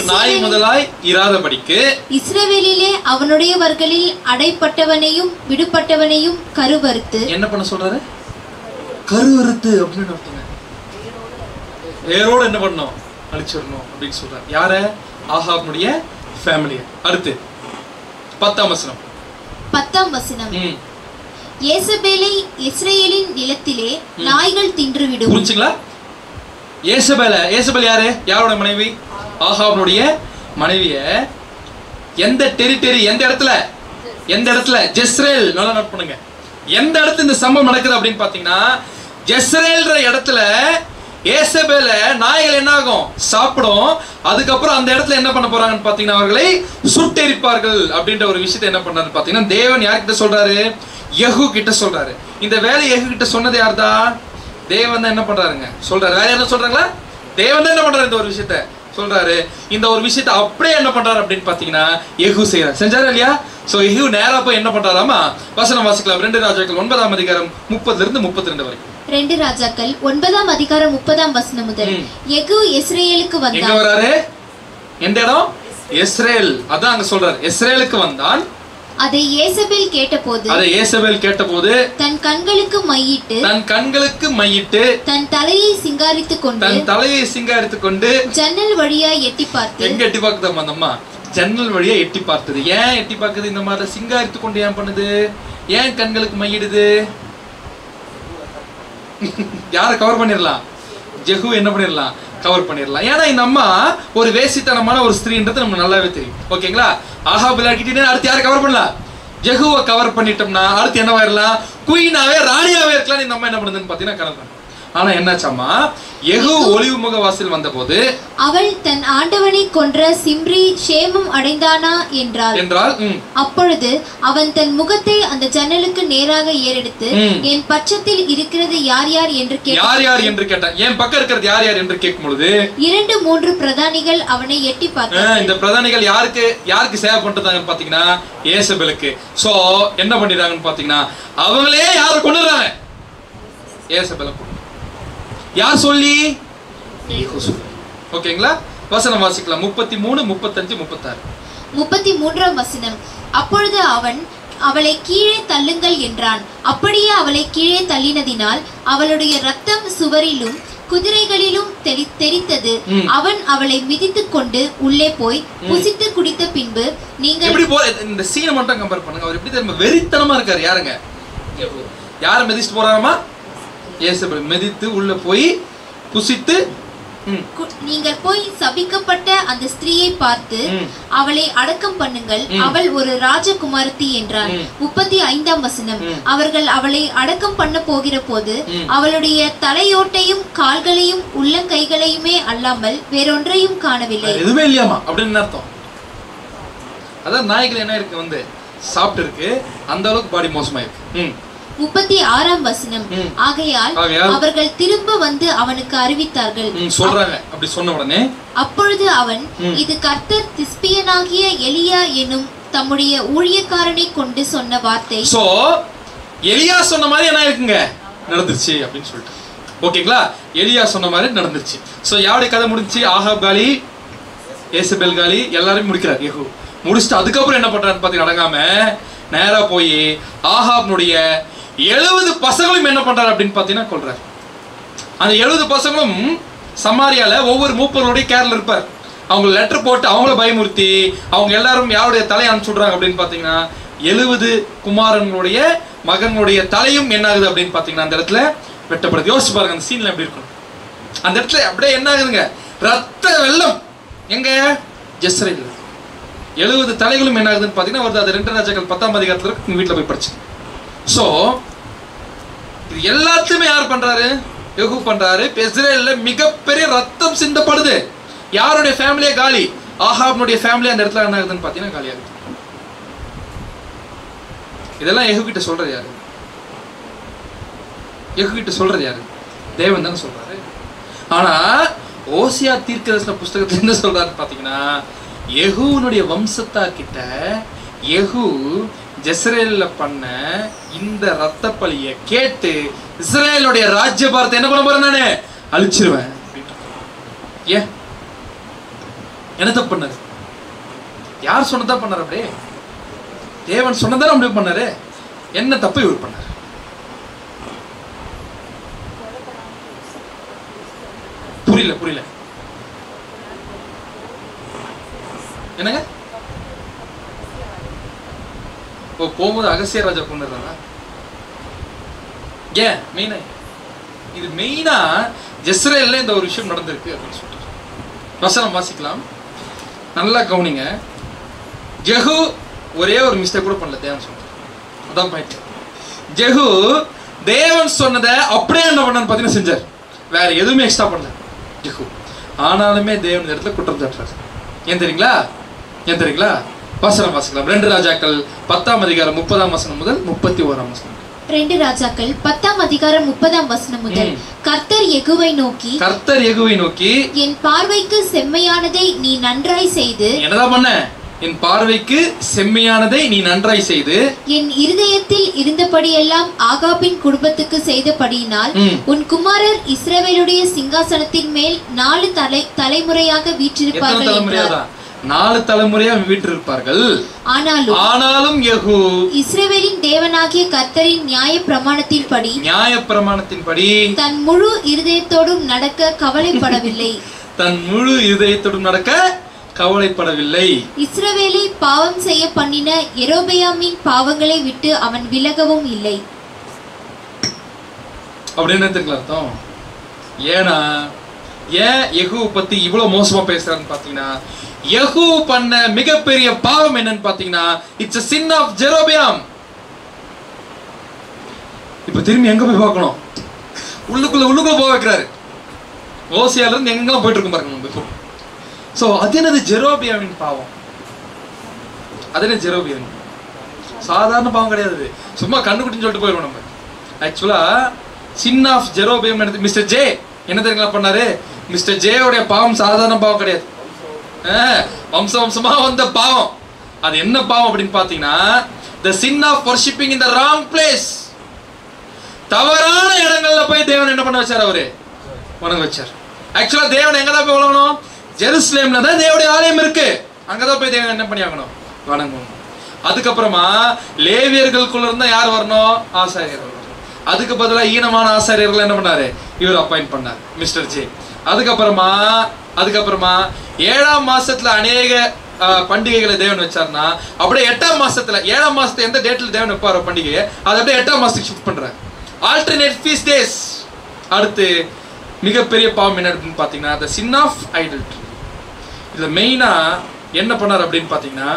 C: இஸ்ரவேலிலே அவனுடையவர்களில் அடைப்பட்டவனையும் விடுபட்டவனையும் கருவறுத்து
A: என்ன பண்ண சொல்றாரு? கருவறுத்து அப்படின்னு அர்த்தங்க. வேரோட என்ன பண்ணணும்? அழிச்சிடணும் அப்படின்னு சொல்றாரு. யார? ஆகாபுடைய ஃபேமிலியை. அடுத்து 10ஆம் வசனம்.
C: யேசபேலை இஸ்ரவேலின் நிலத்திலே நாய்கள் தின்றுவிடும்.
A: புரிஞ்சுங்களா? யேசபேல் யாரு? யாரோட மனைவி? ஆகாபுடைய மனைவிய எந்த டெரிட்டரி, எந்த இடத்துல ஜெஸ்ரேல், நல்லா நோட் பண்ணுங்க. எந்த இடத்துல இந்த சம்பவம் நடக்குது அப்படின்னு பாத்தீங்கன்னா, ஜெஸ்ரேல்ன்ற இடத்துல யேசபேல நாய்கள் என்ன ஆகும்? சாப்பிடும். அதுக்கப்புறம் அந்த இடத்துல என்ன பண்ண போறாங்கன்னு பாத்தீங்கன்னா, அவர்களை சுட்டெரிப்பார்கள் அப்படின்ற ஒரு விஷயத்தை என்ன பண்றாரு பாத்தீங்கன்னா, தேவன் யார்கிட்ட சொல்றாரு? யெகூ கிட்ட சொல்றாரு. இந்த வேலை யெகூ கிட்ட சொன்னது யார்தான்? தேவன் தான் என்ன பண்றாருங்க சொல்றாரு. வேற என்ன சொல்றாங்களா? தேவன் தான் என்ன பண்றாரு? இந்த ஒரு விஷயத்த சொல்றாரு. இந்த ஒரு விஷயத்தை அப்படியே என்ன பண்றாரு அப்படின்னு பாத்தீங்கன்னா, யெகூ செய்யறாரு. செஞ்சாரா இல்லையா? சோ யெகூ நேரா போய் என்ன பண்றாராமா? வசனம் வாசிக்கலாம். 2 ராஜாக்கள் 9ஆம் அதிகாரம் 30 இருந்து 32 வரைக்கும்.
C: 2 ராஜாக்கள் 9ஆம் அதிகாரம் 30ஆம் வசனம் முதல். யெகூ இஸ்ரவேலுக்கு வந்தான்.
A: எங்க வராரு? எந்த இடம்? இஸ்ரேல். அதான் அங்க சொல்றாரு. இஸ்ரேலுக்கு வந்தான்.
C: அதை யேசபேல் கேட்டபோது தன் கண்களுக்கு மையிட்டு தன் தலையை சிங்காரித்துக் கொண்டு ஜன்னல் வழியா எட்டி பார்த்து.
A: எங்க எட்டி பார்க்குது அந்த அம்மா? ஜன்னல் வழியா எட்டி பார்த்தது. ஏன் எட்டி பார்க்குது? இந்த மாதிரி சிங்காரித்து கொண்டு ஏன் பண்ணுது? ஏன் கண்களுக்கு மையிடுது? யாரை கவர் பண்ணிடலாம்? யெகூ என்ன பண்ணிடலாம்? கவர் பண்ணிடலாம். ஏன்னா இந்த அம்மா ஒரு வேசித்தனமான ஒரு ஸ்திரீன்றது நமக்கு நல்லாவே தெரியும். ஓகேங்களா? ஆகாப் விளையாடிட்டு அடுத்து யாரை கவர் பண்ணலாம்? யெகூவை கவர் பண்ணிட்டோம்னா அடுத்து என்னவாயிரலாம்? குயினாவே, ராணியாவே இருக்கலாம். இந்த அம்மா என்ன பண்ணுதுன்னு பாத்தீங்கன்னா கணக்கு. ஆனா என்னாச்சாமா? யெகூ ஒளிவு முக வாசல் வந்தபோது
C: அவள் தன் ஆண்டவனை கொன்ற சிம்ரி சேமம் அடைந்தானா என்றால் அப்பொழுது அவன் தன் முகத்தை அந்த ஜன்னலுக்கு நேராக ஏறெடுத்து என் பட்சத்தில் இருக்கிறது யார் யார் என்று
A: கேட்டான். என் பக்கம் இருக்கிறது யார் யார் என்று கேட்கும் பொழுது
C: 2-3 பிரதானிகள் அவனை எட்டி பார்த்தார்கள்.
A: இந்த பிரதானிகள் யாருக்கு சேவை பண்றாங்கன்னு பாத்தீங்கன்னா, யேசபேலுக்கு. சோ என்ன பண்ணிடுறாங்கன்னு பாத்தீங்கன்னா, அவங்களே யாரை கொண்டுறாங்க? யேசபேலை. யார் சொல்லி? ஓகேங்களா? வசனம் வாசிக்கலாம். 33, 35, 36.
C: 33ஆம் வசனம். அப்பொழுது அவன் அவளை கீழே தள்ளுங்கள் என்றான். அப்படியே அவளை கீழே தள்ளினதினால் அவளுடைய ரத்தம் சுவரிலும் குதிரைகளிலும் தெரித்தது. அவன் அவளை மிதித்துக் கொண்டு உள்ளே போய் புசித்து குடித்த பின்பு நீங்கள்
A: இந்த சீனை மட்டும் கம்பேர் பண்ணுங்க. அவர் எப்படி தெரியுமா வெறித்தனமா இருக்காரு? யாருங்க? யாரை மிதிச்சுட்டு போறாராமா? யேசபேல் மிதித்து உள்ள போய் புசித்து.
C: நீங்கள் போய் சபிக்கப்பட்ட அந்த ஸ்திரீயை பார்த்து அவளை அடக்கம் பண்ணுங்கள், அவள் ஒரு ராஜகுமாரத்தி என்றான். 35ஆம் வசனம். அவர்கள் அவளை அடக்கம் பண்ண போகிற போது அவளுடைய தலையோட்டையும் கால்களையும் உள்ளங்கைகளையுமே அல்லாமல் வேறொன்றையும் காணவில்லை.
A: எதுவுமே இல்லையாமா அப்படின்னு அர்த்தம். அதான் நாய்கள் என்ன இருக்கு? வந்து சாப்பிட்டு இருக்கு. அந்த அளவுக்கு பாடி மோசமா இருக்கு.
C: 36ஆம் வசனம். ஆகையால் அவர்கள் திரும்ப வந்து அவனுக்கு அறிவித்தார்கள்.
A: சொல்றாங்க. அப்படி சொன்ன உடனே
C: அப்பொழுது அவன், இது கர்த்தர் திஸ்பியனாகிய எலியா என்னும் தம்முடைய ஊழியக்காரனை கொண்டு சொன்ன வார்த்தை.
A: சோ எலியா சொன்ன மாதிரி என்ன இருக்குங்க? நடந்துருச்சு அப்படின்னு சொல்லிட்டு. ஓகேங்களா? எலியா சொன்ன மாதிரி நடந்துருச்சு. சோ யாருடைய கதை முடிஞ்சுச்சு? ஆகாப் காலி, யேசபேல் காலி, எல்லாரும் முடிக்கிறார் யெகூ. முடிச்சுட்டு அதுக்கப்புறம் என்ன பண்றான்னு பாத்தீங்கன்னா, அடங்காம நேரா போய் ஆகாப்னுடைய 70 பசங்களும் என்ன பண்றாரு அப்படின்னு பாத்தீங்கன்னா கொல்றாரு. அந்த 70 பசங்களும் சமாரியால ஒவ்வொரு மூப்பர்களுடைய கேர்ல இருப்பார். அவங்க லெட்டர் போட்டு அவங்கள பயமுறுத்தி அவங்க எல்லாரும் யாருடைய தலையை அனுப்பிச்சு விடுறாங்க அப்படின்னு பாத்தீங்கன்னா, 70 குமாரனுடைய மகனுடைய தலையும் என்ன ஆகுது அப்படின்னு பாத்தீங்கன்னா அந்த இடத்துல வெட்டப்படுது. யோசிச்சு பாருங்க அந்த சீன்ல எப்படி இருக்கும். அந்த இடத்துல அப்படியே என்ன ஆகுதுங்க? ரத்த வெள்ளம். எங்க? ஜெஸ்ரேல். 70 தலைகளும் என்ன ஆகுதுன்னு பாத்தீங்கன்னா வருது. அது 2 ராஜாக்கள் 10ஆம் அதிகாரத்துல உங்க வீட்டுல போய் படிச்சு. சோ இது எல்லாத்தையுமே யார் பண்றாரு? யெகூ பண்றாரு. இஸ்ரேல்ல மிகப்பெரிய ரத்தம் சிந்தப்படுது. யாருடைய ஃபேமிலியே காலி? ஆகாபுடைய ஃபேமிலி அந்த இடத்துல என்ன ஆகுதுன்னு பாத்தீங்கன்னா காலி ஆகுது. இதெல்லாம் யெகூ கிட்ட சொல்றது யாரு? யெகூ கிட்ட சொல்றது யாரு? தேவன் தானே சொல்றாரு. ஆனா ஓசியா தீர்க்கதரிசன புஸ்தகத்துல என்ன சொல்றாரு பாத்தீங்கன்னா, யெகூனுடைய வம்சத்தார் கிட்ட யெகூ ஜெஸ்ரேல்ல பண்ண இந்த ரத்த பலியை கேட்டு இஸ்ரேலுடைய ராஜ்யபாரத்தை என்ன பண்ண போறேன், நானு அழிச்சிருவேன். ஏன் என்ன தப்பு பண்ணாரு? யார் சொன்னதா பண்ணாரு? அப்படியே தேவன் சொன்னதான் அப்படி பண்ணாரு. என்ன தப்பு இவர் பண்ணாரு? புரியல என்னங்க? போகும்போது அகசிய ராஜா கொண்டுறாங்க. ஏன் மெயினா இது மெயினா ஜெஸ்ரேல்ல இந்த ஒரு விஷயம் நடந்திருக்கு அப்படின்னு சொல்லிட்டு வசனம் வாசிக்கலாம். நல்லா கவனிங்க. ஜெஹு ஒரே ஒரு மிஸ்டேக் கூட பண்ணல. தேவன் சொன்னது அதான் பாயிண்ட். ஜெஹு தேவன் சொன்னதை அப்படியே என்ன பண்ணான்னு பார்த்தீங்கன்னா செஞ்சார். வேற எதுவுமே எக்ஸ்ட்ரா பண்ணல ஜெஹு. ஆனாலுமே தேவன் இந்த இடத்துல குற்றம் சாட்டுறாரு. ஏன் தெரியுங்களா? வசனம் வாசிக்கலாம். 2 ராஜாக்கள் 10ஆம் அதிகாரம் 30ஆம் வசனம் முதல் 31ஆம் வசனம்.
C: 2 ராஜாக்கள் 10ஆம் அதிகாரம் 30ஆம் வசனம் முதல். கர்த்தர் யெகூவை நோக்கி, என் பார்வைக்கு செம்மையானதை நீ நன்றாய் செய்து.
A: என்னதான் பண்ண? என் பார்வைக்கு செம்மையானதை நீ நன்றாய் செய்து
C: என் இருதயத்தில் இருந்தபடியெல்லாம் ஆகாபின் குடும்பத்துக்கு செய்தபடியினால் உன் குமாரர் இஸ்ரவேலுடைய சிங்காசனத்தின் மேல் 4 தலைமுறையாக வீற்றிருப்பார்கள் என்றார்.
A: 4 தலைமுறையா வீற்றிருப்பார்கள். ஆனாலும் யெகூ
C: இஸ்ரவேலின் தேவனாகிய கர்த்தரின் நியாய பிரமாணத்தின்படி தன் முழு இருதயத்தோடும் நடக்க கவலைப்படவில்லை. இஸ்ரவேலை பாவம் செய்ய பண்ணின யெரொபெயாமின் பாவங்களை விட்டு அவன் விலகவும் இல்லை.
A: அப்படின்னு அர்த்தம். ஏன் யெகூ பத்தி இவ்வளவு மோசமா பேசுறாருன்னு பாத்தீங்கன்னா, யெகூ பண்ண மிகப்பெரிய பாவம் என்னன்னு பாத்தீங்கன்னா, it's a sin of Jeroboam. இப்ப திரும்பி எங்க போய் பார்க்கணும்? உள்ளுக்குள்ள போக வைக்கிறாரு. ஓசியால இருந்து எங்கெல்லாம் போயிட்டு இருக்கும் பாருங்க. சோ அது என்னது? ஜெரோபியாமின் பாவம். அது என்ன ஜெரோபியாம்? சாதாரண பாவம் கிடையாது. சும்மா கண்ணுக்குட்டின்னு சொல்லிட்டு போயிடுவோம் நம்ம. Actually sin of Jeroboam mister J என்ன தெரியுங்களா பண்ணாரு? மிஸ்டர் ஜேயோடைய பாவம் சாதாரண பாவம் கிடையாது. வம்சமா வந்த பாவம். அது என்ன பாவம் அப்படின்னு பாத்தீங்கன்னா, the sin of worshipping in the wrong place. தவறான இடங்கள்ல போய் தேவன் என்ன பண்ண வச்சார்? அவரு வணங்க வச்சார். ஆக்சுவலா தேவன் எங்கதான் போய் வணங்கணும்? ஜெருசலேம்ல தான் தேவனுடைய ஆலயம் இருக்கு. அங்கதான் போய் தேவன் என்ன பண்ணி ஆகணும்? வணங்கணும். அதுக்கப்புறமா லேவியர்களுக்குள்ள இருந்தா யார் வரணும்? ஆசாரியர்கள். அதுக்கு பதிலா ஈனமான ஆசாரியர்கள் என்ன பண்ணாரு? இவர் அப்பாயிண்ட் பண்ணார், மிஸ்டர் ஜே. அதுக்கப்புறமா 7ஆம் மாசத்துல அநேக பண்டிகைகளை தேவன் வச்சார்னா, அப்படியே 8ஆம் மாசத்துல 7ஆம் மாசத்துல எந்த டேட்ல தேவன் வைப்பாரோ பண்டிகையை, அதை அப்படியே 8ஆம் மாசத்துக்கு ஷிஃப்ட் பண்றாரு. Alternate feast days. அடுத்து மிகப்பெரிய பாவம் என்ன அப்படின்னு பாத்தீங்கன்னா, the sin of idolatry. இதுல மெயினா என்ன பண்ணார் அப்படின்னு பாத்தீங்கன்னா,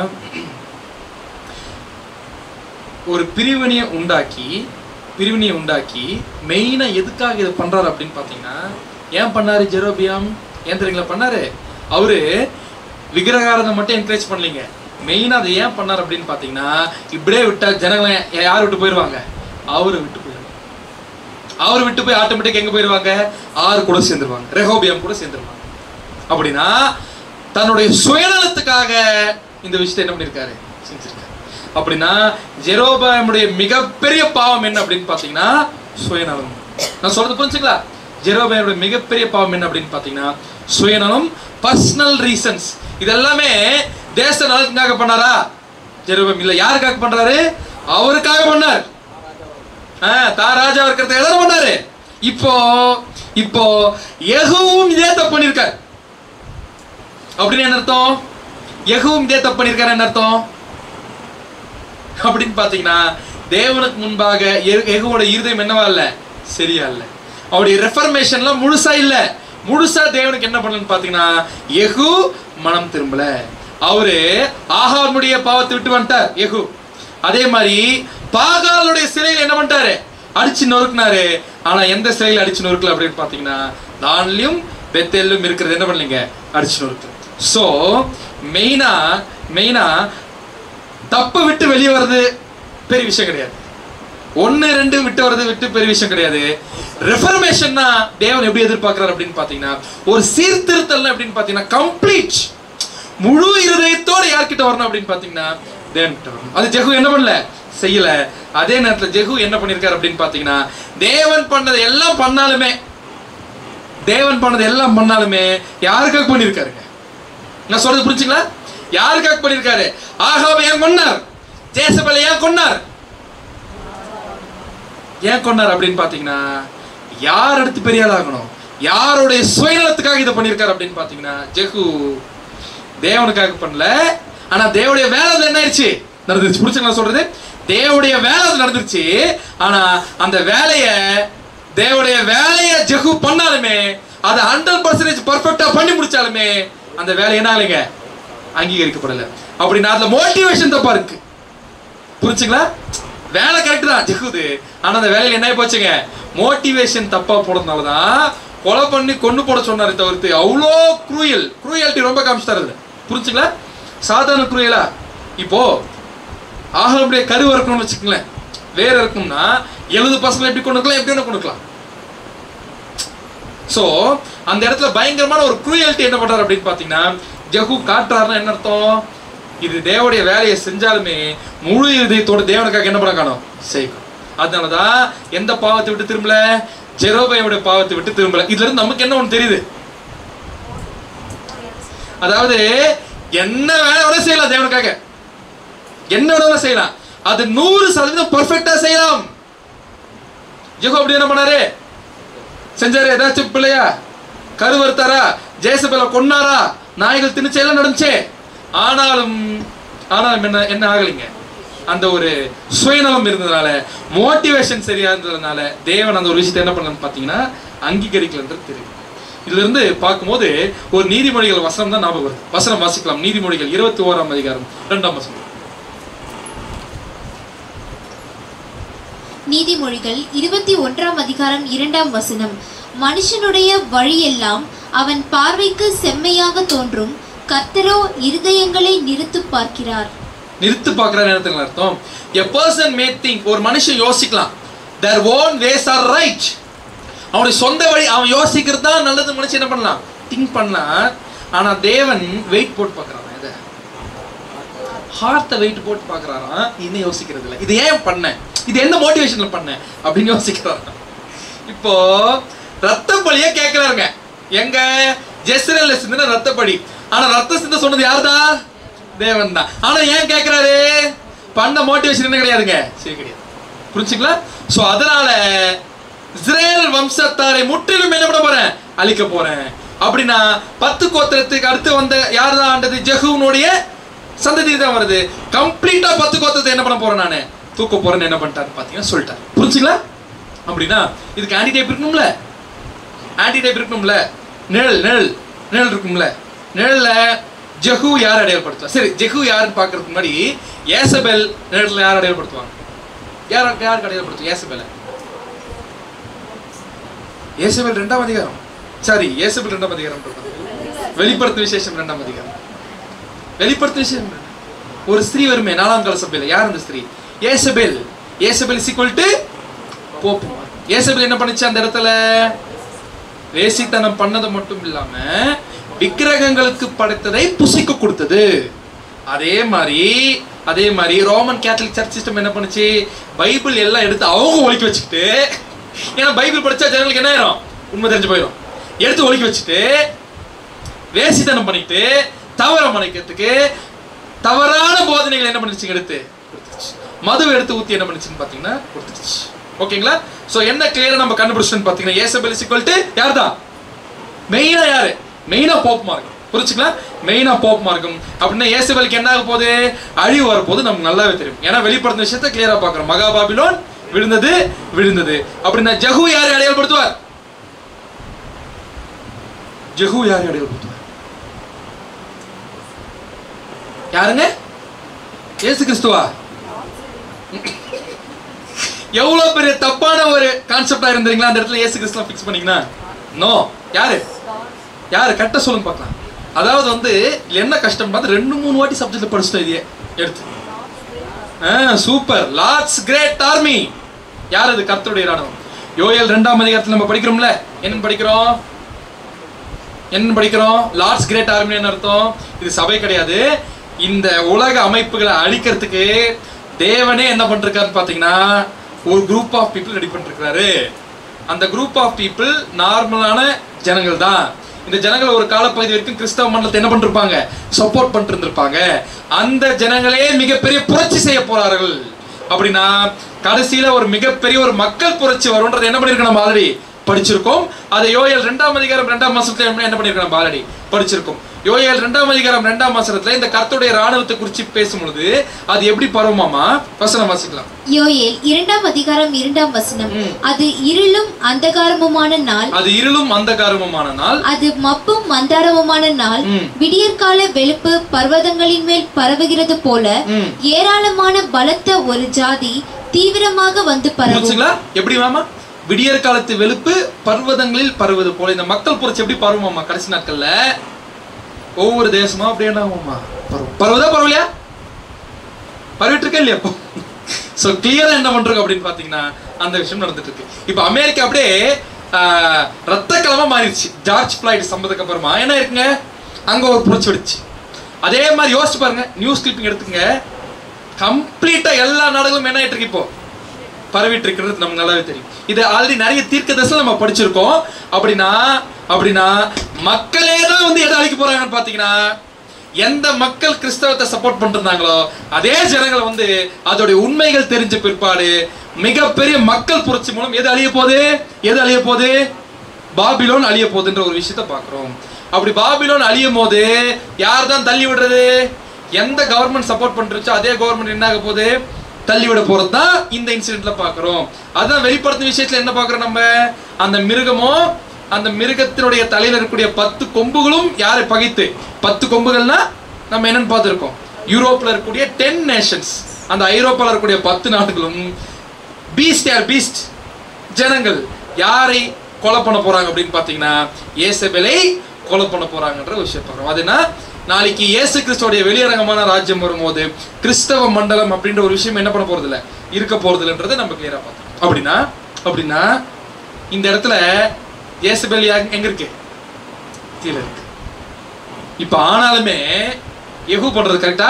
A: ஒரு பிரிவினையை உண்டாக்கி மெயினா எதுக்காக இதை பண்றாரு அப்படின்னு பாத்தீங்கன்னா, ஏன் பண்ணாரு ஜெரோபியாம்? ஏன் தெரியுங்களா பண்ணாரு? அவரு விக்கிரகாரத்தை மட்டும் என்கரேஜ் பண்ணலீங்க. மெயினா அதை ஏன் பண்ணார் அப்படின்னு பாத்தீங்கன்னா, இப்படியே விட்டா ஜனங்களை யார் விட்டு போயிருவாங்க? அவரு விட்டு போய் ஆட்டோமேட்டிக் எங்க போயிருவாங்க? ஆறு கூட சேர்ந்துருவாங்க, ரெஹோபியாம் கூட சேர்ந்துருவாங்க. அப்படின்னா தன்னுடைய சுயநலத்துக்காக இந்த விஷயத்தை என்ன பண்ணிருக்காரு? செஞ்சிருக்காரு. அப்படின்னா ஜெரோபியாமுடைய மிகப்பெரிய பாவம் என்ன அப்படின்னு பாத்தீங்கன்னா, சுயநலம். நான் சொல்றது புரிஞ்சுங்களா? ஜெரோபியாமுடைய மிகப்பெரிய பாவம் என்ன அப்படின்னு பாத்தீங்கன்னா, சுயநலம், பர்சனல் ரீசன்ஸ். இதெல்லாமே தேச நலத்துக்காக பண்ணாரா? ஜெரோபியாம் இல்ல. யாருக்காக பண்றாரு? அவருக்காக பண்ணார். தான் ராஜா இருக்கிறது எதாவது பண்ணாரு. இப்போ யெகூவும் இதே தப்பு பண்ணிருக்காரு. அப்படின்னு என்ன அர்த்தம்? யெகூவும் இதே தப்பு பண்ணிருக்காரு என்ன அர்த்தம் அப்படின்னு பாத்தீங்கன்னா, தேவனுக்கு முன்பாக யெகூவோட இருதயம் என்னவா இல்ல? சரியா இல்ல. அவருடைய ரெஃபர்மேஷன்லாம் முழுசா தேவனுக்கு என்ன பண்ணலன்னு பாத்தீங்கன்னா, யெகூ மனம் திரும்பல. அவரு ஆகாபுடைய பாவத்தை விட்டு வந்துட்டார் யெகூ. அதே மாதிரி பாகாலுடைய சிலையில என்ன பண்ணிட்டாரு? அடிச்சு நொறுக்குனாரு. ஆனா எந்த சிலையில அடிச்சு நொறுக்கல அப்படின்னு பாத்தீங்கன்னா, தான்லயும் பெத்தேலும் இருக்கிறது என்ன பண்ணலீங்க? அடிச்சு நொறுக்கு. சோ மெயினா தப்பு விட்டு வெளியே வர்றது பெரிய விஷயம் கிடையாது. 1-2 விட்டு வர்றது பெரிய விஷயம் கிடையாது. ரெஃபர்மேஷன்னா தேவன் எப்படி எதிர்பார்க்கிறார் அப்படின்னு பாத்தீங்கன்னா, ஒரு சீர்திருத்தல் அப்படின்னு பாத்தீங்கன்னா, கம்ப்ளீட் முழு இருதயத்தோட யார்கிட்ட வரணும் அப்படின்னு பாத்தீங்கன்னா, தேவன் கிட்ட வரணும். அது ஜெகு என்ன பண்ணல, செய்யல. அதே நேரத்துல ஜெகு என்ன பண்ணிருக்காரு அப்படின்னு பாத்தீங்கன்னா, தேவன் பண்ணது எல்லாம் பண்ணாலுமே யாருக்காக பண்ணிருக்காருங்க? நான் சொல்றது புரிஞ்சுங்களா? யாருக்காக பண்ணிருக்காரு? ஆகாவை ஏன் கொன்னார்? ஜேசபேலை ஏன் கொன்னார்? ஏன் கொன்னார் அப்படின்னு பாத்தீங்கன்னா, யார் அடுத்து பெரிய ஆள் ஆகணும், யாருடைய சுயநலத்துக்காக இதை பண்ணிருக்காரு அப்படின்னு பாத்தீங்கன்னா, ஜெகு தேவனுக்காக பண்ணல. ஆனா தேவனுடைய வேலை என்ன ஆயிடுச்சு, நடந்துருச்சு. புரிச்சுங்களா சொல்றது? தேவனுடைய வேலை நடந்துருச்சு. ஆனா அந்த தேவனுடைய வேலையை ஜெகு பண்ணாலுமே, அதை 100% பர்ஃபெக்டா பண்ணி முடிச்சாலுமே அந்த வேலை என்ன ஆகலைங்க, அங்கீகரிக்கப்படல. அப்படின்னா அதுல மோட்டிவேஷன் தப்பா இருக்கு. புரிச்சுங்களா? வேலை கரெக்ட் தான் ஜெகுது, ஆனா அந்த வேலையில என்ன போச்சுங்க, மோட்டிவேஷன் தப்பா போடுறதுனாலதான் கொலை பண்ணி கொண்டு போட சொன்னாரு தவிர்த்து அவ்வளோ குரூயல்ட்டி ரொம்ப காமிச்சிட்டாரு. புரிச்சுங்களா? சாதாரண குரூயலா? இப்போ ஆகாவுடைய கருவை இருக்கணும்னு வச்சுக்கங்களேன், வேற இருக்கணும்னா 70% எப்படி கொண்டு இருக்கலாம், எப்படி கொண்டு இருக்கலாம். சோ அந்த இடத்துல பயங்கரமான ஒரு குரூயல்ட்டி என்ன பண்றாரு அப்படின்னு பாத்தீங்கன்னா, ஜெகு காட்டுறாருன்னா என்ன அர்த்தம், இது தேவனுடைய வேலையை செஞ்சாலுமே முழு இதயத்தோட தேவனுக்காக என்ன பண்ண காணும், செய்யணும். அதனாலதான் எந்த பாவத்தை விட்டு திரும்பல, ஜெரோபேமுடைய பாவத்தை விட்டு திரும்பல. இதுல இருந்து நமக்கு என்ன ஒண்ணு தெரியுது, அதாவது என்ன வேலை செய்யலாம் தேவனுக்காக, என்ன வேலை செய்யலாம், அது 100% பர்ஃபெக்டா செய்யலாம். ஜெகு அப்படி என்ன பண்ணாரு, செஞ்சாரு. ஏதாச்சும் பிள்ளையா கருவறுத்தாரா, ஜேசபேலை கொன்னாரா, நாய்கள் திணிச்சு எல்லாம் நடந்துச்சு. ஆனாலும் என்ன ஆகலைங்க, அந்த ஒரு சுயநலம் இருந்ததுனால, மோட்டிவேஷன் சரியா இருந்ததுனால தேவன் அந்த ஒரு விஷயத்தை என்ன பண்ணலன்னு பாத்தீங்கன்னா அங்கீகரிக்கலன்றது தெரியும். இதுல இருந்து பார்க்கும்போது ஒரு நீதிமொழிகள் வசனம் தான் ஞாபகம் வருது. வசனம் வாசிக்கலாம். நீதிமொழிகள் 21ஆம் அதிகாரம் 2ஆம் வசனம்.
C: நீதிமொழிகள் 21ஆம் அதிகாரம் 2ஆம் வசனம். மனுஷனுடைய வழியெல்லாம் அவன் பார்வைக்கு செம்மையாக தோன்றும், கர்த்தரோ இருதயங்களை நிறுத்து பார்க்கிறார்.
A: நிறுத்து பார்க்கிற நேரத்துல அர்த்தம், a person may think, ஒரு மனுஷன் யோசிக்கலாம், their own ways are right, அவனுடைய சொந்த வழி அவன் யோசிக்கிறது தான் நல்லது. மனுஷன் என்ன பண்ணலாம், திங்க் பண்ணலாம். ஆனா தேவன் வெயிட் போட்டு பார்க்கறான், இதை ஹார்ட்டை வெயிட் போட்டு பார்க்கறாராம். இன்னும் யோசிக்கிறது இல்லை, இது ஏன் பண்ண, இது என்ன மோட்டிவேஷன்ல பண்ண அப்படின்னு யோசிக்கிறாங்க. இப்போ ரத்த பலியை கேட்கிறாருங்க, எங்க ஜெஸ்ரேல்ல சிந்தின ரத்த பலி. ஆனா ரத்த சிந்த சொன்னது யாருதான், தேவன் தான். ஆனா ஏன் கேட்கிறாரு, பண்ண மோட்டிவேஷன் என்ன கிடையாதுங்க, சரி கிடையாது. புரிஞ்சுங்களா? சோ அதனால இஸ்ரேல் வம்சத்தாரை முற்றிலும் என்ன பண்ண போறேன், அழிக்க போறேன். அப்படின்னா 10 கோத்திரத்துக்கு அடுத்து வந்த யார் தான் ஆண்டது, ஜெகுனுடைய சந்ததி தான் வருது. கம்ப்ளீட்டா 10 கோத்திரத்தை என்ன பண்ண போறேன், நானு தூக்க போறேன்னு என்ன பண்ணிட்டாரு பாத்தீங்கன்னா சொல்லிட்டாரு. புரிஞ்சுங்களா? அப்படின்னா இதுக்கு ஆன்டி டைப் இருக்கணும்ல, நிழல் இருக்கும்ல. நிழல்ல ஜெகு யார் அடையாளப்படுத்துவா? சரி, ஜெகு யாருன்னு பாக்குறதுக்கு முன்னாடி ஏசபேல் நிழல்ல யார் அடையாளப்படுத்துவாங்க? யாருக்கு அடையாளப்படுத்தும் ஏசபேலை? ஏசபேல் 2ஆம் அதிகாரம், சாரி ஏசபேல் 2ஆம் அதிகாரம், வெளிப்படுத்தும் விசேஷம் 2ஆம் அதிகாரம். வெளிப்படுத்தும் விசேஷம் ஒரு ஸ்திரீ வருமே 4ஆம் கால சபையில. யார் அந்த ஸ்திரீ? Jezebel. Jezebel is equal to pope. Jezebel என்ன பண்ணுச்சு அந்த இடத்துல, வேசித்தனம் பண்ணது மட்டும் இல்லாம விக்கிரகங்களுக்கு படைத்ததை புசிக்க கொடுத்தது. அதே மாதிரி ரோமன் கேத்தலிக் சர்ச் சிஸ்டம் என்ன பண்ணுச்சு, பைபிள் எல்லாம் எடுத்து அவங்க ஒழிக்க வச்சுக்கிட்டு, ஏன்னா பைபிள் படிச்சா ஜனங்களுக்கு என்ன ஆயிரும், உண்மை தெரிஞ்சு போயிடும், எடுத்து ஒழிக்க வச்சுட்டு வேசித்தனம் பண்ணிட்டு தவற மறைக்கிறதுக்கு தவறான போதனைகள் என்ன பண்ணிச்சு, எடுத்து கொடுத்துச்சு. மதுவை எடுத்து ஊத்தி என்ன பண்ணிச்சுன்னு பாத்தீங்கன்னா கொடுத்துச்சு. ஓகேங்களா? சோ என்ன கிளியரா நம்ம கண்டுபிடிச்சோம்னு பாத்தீங்கன்னா, ஏசபேல் இஸ் ஈக்குவல் டு யார் தான், மெயினா யாரு, மெயினா போப் மார்க்கம். புரிச்சுங்களா? மெயினா போப் மார்க்கம். அப்படின்னா ஏசபேலுக்கு என்ன ஆக போகுது, அழிவு வரப்போது நமக்கு நல்லாவே தெரியும். ஏன்னா வெளிப்படுத்தின விஷயத்தை கிளியரா பாக்குறோம். மகா பாபிலோன் விழுந்தது. அப்படின்னா ஜெகு யாரை அடையாளப்படுத்துவார், ஜெகு யாரை அடையாளப்படுத்துவார், யாருங்க? இயேசு கிறிஸ்துவா? எவ்வளவு பெரிய தப்பான ஒரு கான்செப்டா இருந்தீங்களா அந்த இடத்துல இயேசு கிறிஸ்துவ ஃபிக்ஸ் பண்ணீங்கன்னா? நோ. யாரு கட்ட சொல்லுங்க பார்க்கலாம். அதாவது என்ன கஷ்டம் பார்த்து 2-3 வாட்டி சப்ஜெக்ட்ல படிச்சுட்டோம் இதையே எடுத்து. சூப்பர். Lord's great army. யார் இது? கர்த்தருடைய ராணுவம். யோயேல் 2ஆம் அதிகாரத்துல நம்ம படிக்கிறோம்ல, என்ன படிக்கிறோம்? லார்ட்ஸ் கிரேட் ஆர்மி என்ன அர்த்தம்? இது சபை கிடையாது, இந்த உலக அமைப்புகளை அழிக்கிறதுக்கு தேவனே என்ன பண்ணிருக்காருன்னு பாத்தீங்கன்னா ஒரு குரூப் ஆஃப் பீப்புள் ரெடி பண்ணிருக்காரு. அந்த குரூப் ஆஃப் பீப்புள் நார்மலான ஜனங்கள் தான். இந்த ஜனங்கள் ஒரு காலப்பகுதி வரைக்கும் கிறிஸ்தவ மண்டலத்தை என்ன பண்ணிருப்பாங்க, சப்போர்ட் பண்ணிட்டு இருந்திருப்பாங்க. அந்த ஜனங்களே மிகப்பெரிய புரட்சி செய்ய போறார்கள். அப்படின்னா கடைசியில ஒரு மிகப்பெரிய ஒரு மக்கள் புரட்சி வரும்ன்றது என்ன பண்ணிருக்கோம், நம்ம ஆல்ரெடி படிச்சிருக்கோம். அதை யோயேல் 2ஆம் அதிகாரம் 2ஆம் வசனத்துல என்ன பண்ணிருக்கோம், நம்ம ஆல்ரெடி படிச்சிருக்கோம். யோயேல் 2ஆம் அதிகாரம் 2ஆம் வசனத்துல இந்த கர்த்தருடைய ராணுவத்தை குறித்து பேசும்பொழுது அது எப்படி பரவுமாமா? வசனம் வாசிக்கலாம்.
C: யோயேல் 2ஆம் அதிகாரம் 2ஆம் வசனம். அது இருளும் அந்தகாரமுமான நாள்,
A: அது இருளும் அந்தகாரமுமான நாள்,
C: அது மப்பும் மந்தாரமுமான நாள், விடியற்கால வெளுப்பு பர்வதங்களின் மேல் பரவுகிறது போல ஏராளமான பலத்த ஒரு ஜாதி தீவிரமாக வந்து பரவும்.
A: எப்படி மாமா? விடியற் காலத்து வெளுப்பு பர்வதங்களில் பரவுவது போல இந்த மக்கள் புரட்சி எப்படி பரவுமாமா? கடைசி நாட்கள்ல ஒவ்வொரு தேசமா அப்படியே பரவுதா பரவலையா? பரவிட்டு இருக்கா இல்லையா? சோ கிளியரா என்ன பண்றோம் அப்படின்னு பாத்தீங்கன்னா அந்த விஷயம் நடந்துட்டு இருக்கு. இப்ப அமெரிக்கா அப்படியே ரத்த கலமா மாறிடுச்சு. ஜார்ஜ் ஃபிளாய்ட் சம்பவத்துக்கு அப்புறமா என்ன இருக்குங்க, அங்க ஒரு புரட்சி வெடிச்சு. அதே மாதிரி யோசிச்சு பாருங்க, நியூஸ் கிளிப்பிங் எடுத்துங்க, கம்ப்ளீட்டா எல்லா நாடுகளும் என்ன ஆயிட்டு இருக்கு, இப்போ பரவிட்டு இருக்கிறது நமக்கு நல்லாவே தெரியும். இது ஆல்ரெடி நிறைய தீர்க்கதரிசனம் நம்ம படிச்சிருக்கோம். அப்படின்னா மக்களே தான் வந்து எதை அழிக்க போறாங்கன்னு பாத்தீங்கன்னா, எந்த மக்கள் கிறிஸ்தவத்தை சப்போர்ட் பண்ணிருந்தாங்களோ அதே ஜனங்களை வந்து அதோடைய உண்மைகள் தெரிஞ்ச பிற்பாடு மிகப்பெரிய மக்கள் புரட்சி மூலம் எது அழிய போகுது, பாபிலோன் அழிய போகுதுன்ற ஒரு விஷயத்தை பாக்குறோம். அப்படி பாபிலோன் அழியும் போது யார் தான் தள்ளி விடுறது? எந்த கவர்மெண்ட் சப்போர்ட் பண்றச்சோ அதே கவர்மெண்ட் என்ன ஆக போகுது, தள்ளி விட போறது தான் இந்த இன்சிடென்ட்ல பாக்குறோம். அதான் வெளிப்படுத்தும் விஷயத்துல என்ன பாக்குறோம் நம்ம, அந்த மிருகமோ அந்த மிருகத்தினுடைய தலையில இருக்கக்கூடிய 10 கொம்புகளும் யாரை பகைத்து, 10 கொம்புகள்னா நம்ம என்னன்னு பார்த்திருக்கோம், யூரோப்ல இருக்கக்கூடிய 10 நேஷன்ஸ், அந்த ஐரோப்பால இருக்கக்கூடிய 10 நாடுகளும் பீஸ்ட் ஜனங்கள் யாரை கொலை பண்ண போறாங்க அப்படின்னு பாத்தீங்கன்னா இயேசபேலை கொலை பண்ண போறாங்கன்ற விஷயம் பார்க்கிறோம். அதுனா நாளைக்கு இயேசு கிறிஸ்துவோடைய வெளியரங்கமான ராஜ்யம் வரும்போது கிறிஸ்தவ மண்டலம் அப்படின்ற ஒரு விஷயம் என்ன பண்ண போறது இல்ல, இருக்க போறது இல்லைன்றதை நம்ம கிளியரா பார்த்தோம். அப்படின்னா இந்த இடத்துல இயேசபேல் எங்க இருக்கு, கீழே இருக்கு. இப்ப ஆனாலுமே யெகூ பண்றது கரெக்டா?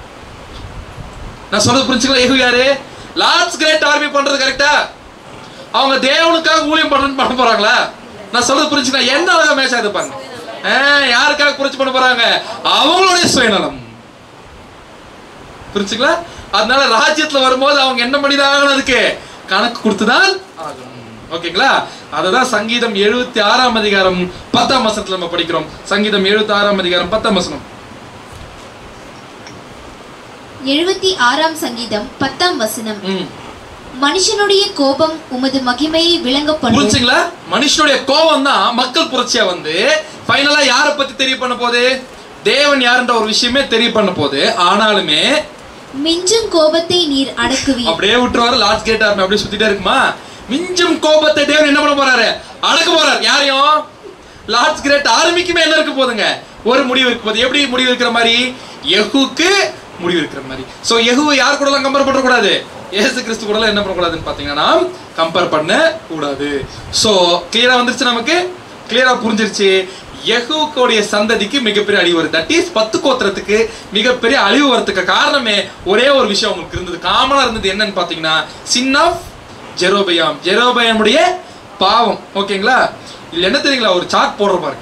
A: நான் சொல்றது புரிஞ்சுக்கலாம். யெகூ யாரு? லார்ட்ஸ் கிரேட் ஆர்மி பண்றது கரெக்டா? அவங்க தேவனுக்காக ஊழியம் பண்ண போறாங்களா? நான் சொல்றது புரிஞ்சுக்கலாம். என்ன அழகா மேட்ச் ஆகுது பாருங்க. யாருக்காக புரட்சி பண்ண போறாங்க? அவங்களுடைய சுயநலம். புரிஞ்சுங்களா? அதனால ராஜ்யத்துல வரும்போது அவங்க என்ன பண்ணிதான் அதுக்கு கணக்கு கொடுத்துதான் ஆகணும். ஓகேங்களா? அததான் சங்கீதம் 76ஆம் அதிகாரம் 10ஆம் வசனத்துல நம்ம படிக்கிறோம். சங்கீதம் 76ஆம் அதிகாரம் 10ஆம் வசனம்.
C: 76ஆம் சங்கீதம் 10ஆம் வசனம். மனுஷனுடைய கோபம் உமது மகிமையை விளங்க பண்ணும்.
A: புரிஞ்சுங்களா? மனுஷனுடைய கோபம் தான் மக்கள் புரட்சியா வந்து ஃபைனலா யாரை பத்தி தெரிய பண்ண போகுது, தேவன் யாருன்ற ஒரு விஷயமே தெரிய பண்ண போகுது. ஆனாலுமே
C: மிஞ்சும் கோபத்தை நீர் அடக்குவீர். அப்படியே
A: விட்டுருவாரு. லார்ட்ஸ் கிரேட் ஆர்மி அப்படியே சுத்திட்டே இருக்குமா? மிஞ்சும் கோபத்தை தேவன் என்ன பண்ண போறாரு, அடக்க போறாரு. யாரையும்? லார்ட்ஸ் கிரேட் ஆர்மிக்குமே என்ன இருக்க போதுங்க, ஒரு முடிவு இருக்க போகுது. எப்படி முடிவு இருக்கிற மாதிரி? யெகூக்கு முடிவு இருக்கிற மாதிரி. சோ யெகூவை யார் கூட எல்லாம் கம்பேர் பண்ண கூடாது, இயேசு கிறிஸ்து கூட என்ன பண்ண கூடாதுன்னு பாத்தீங்கன்னா கம்பேர் பண்ண கூடாது. சோ கிளியரா வந்துருச்சு, நமக்கு கிளியரா புரிஞ்சிருச்சு. யெகூவுடைய சந்ததிக்கு மிகப்பெரிய அழிவு வருது. தட் இஸ் 10 கோத்திரத்துக்கு மிகப்பெரிய அழிவு வரதுக்கு காரணமே ஒரே ஒரு விஷயம் உங்களுக்கு இருந்தது, காமனா இருந்தது. என்னன்னு பாத்தீங்கன்னா சின் ஆஃப் ஜெரோபயாம், ஜெரோபயாமுடைய பாவம். ஓகேங்களா? இல்ல என்ன தெரியுங்களா, ஒரு சார்ட் போடுற பாருங்க.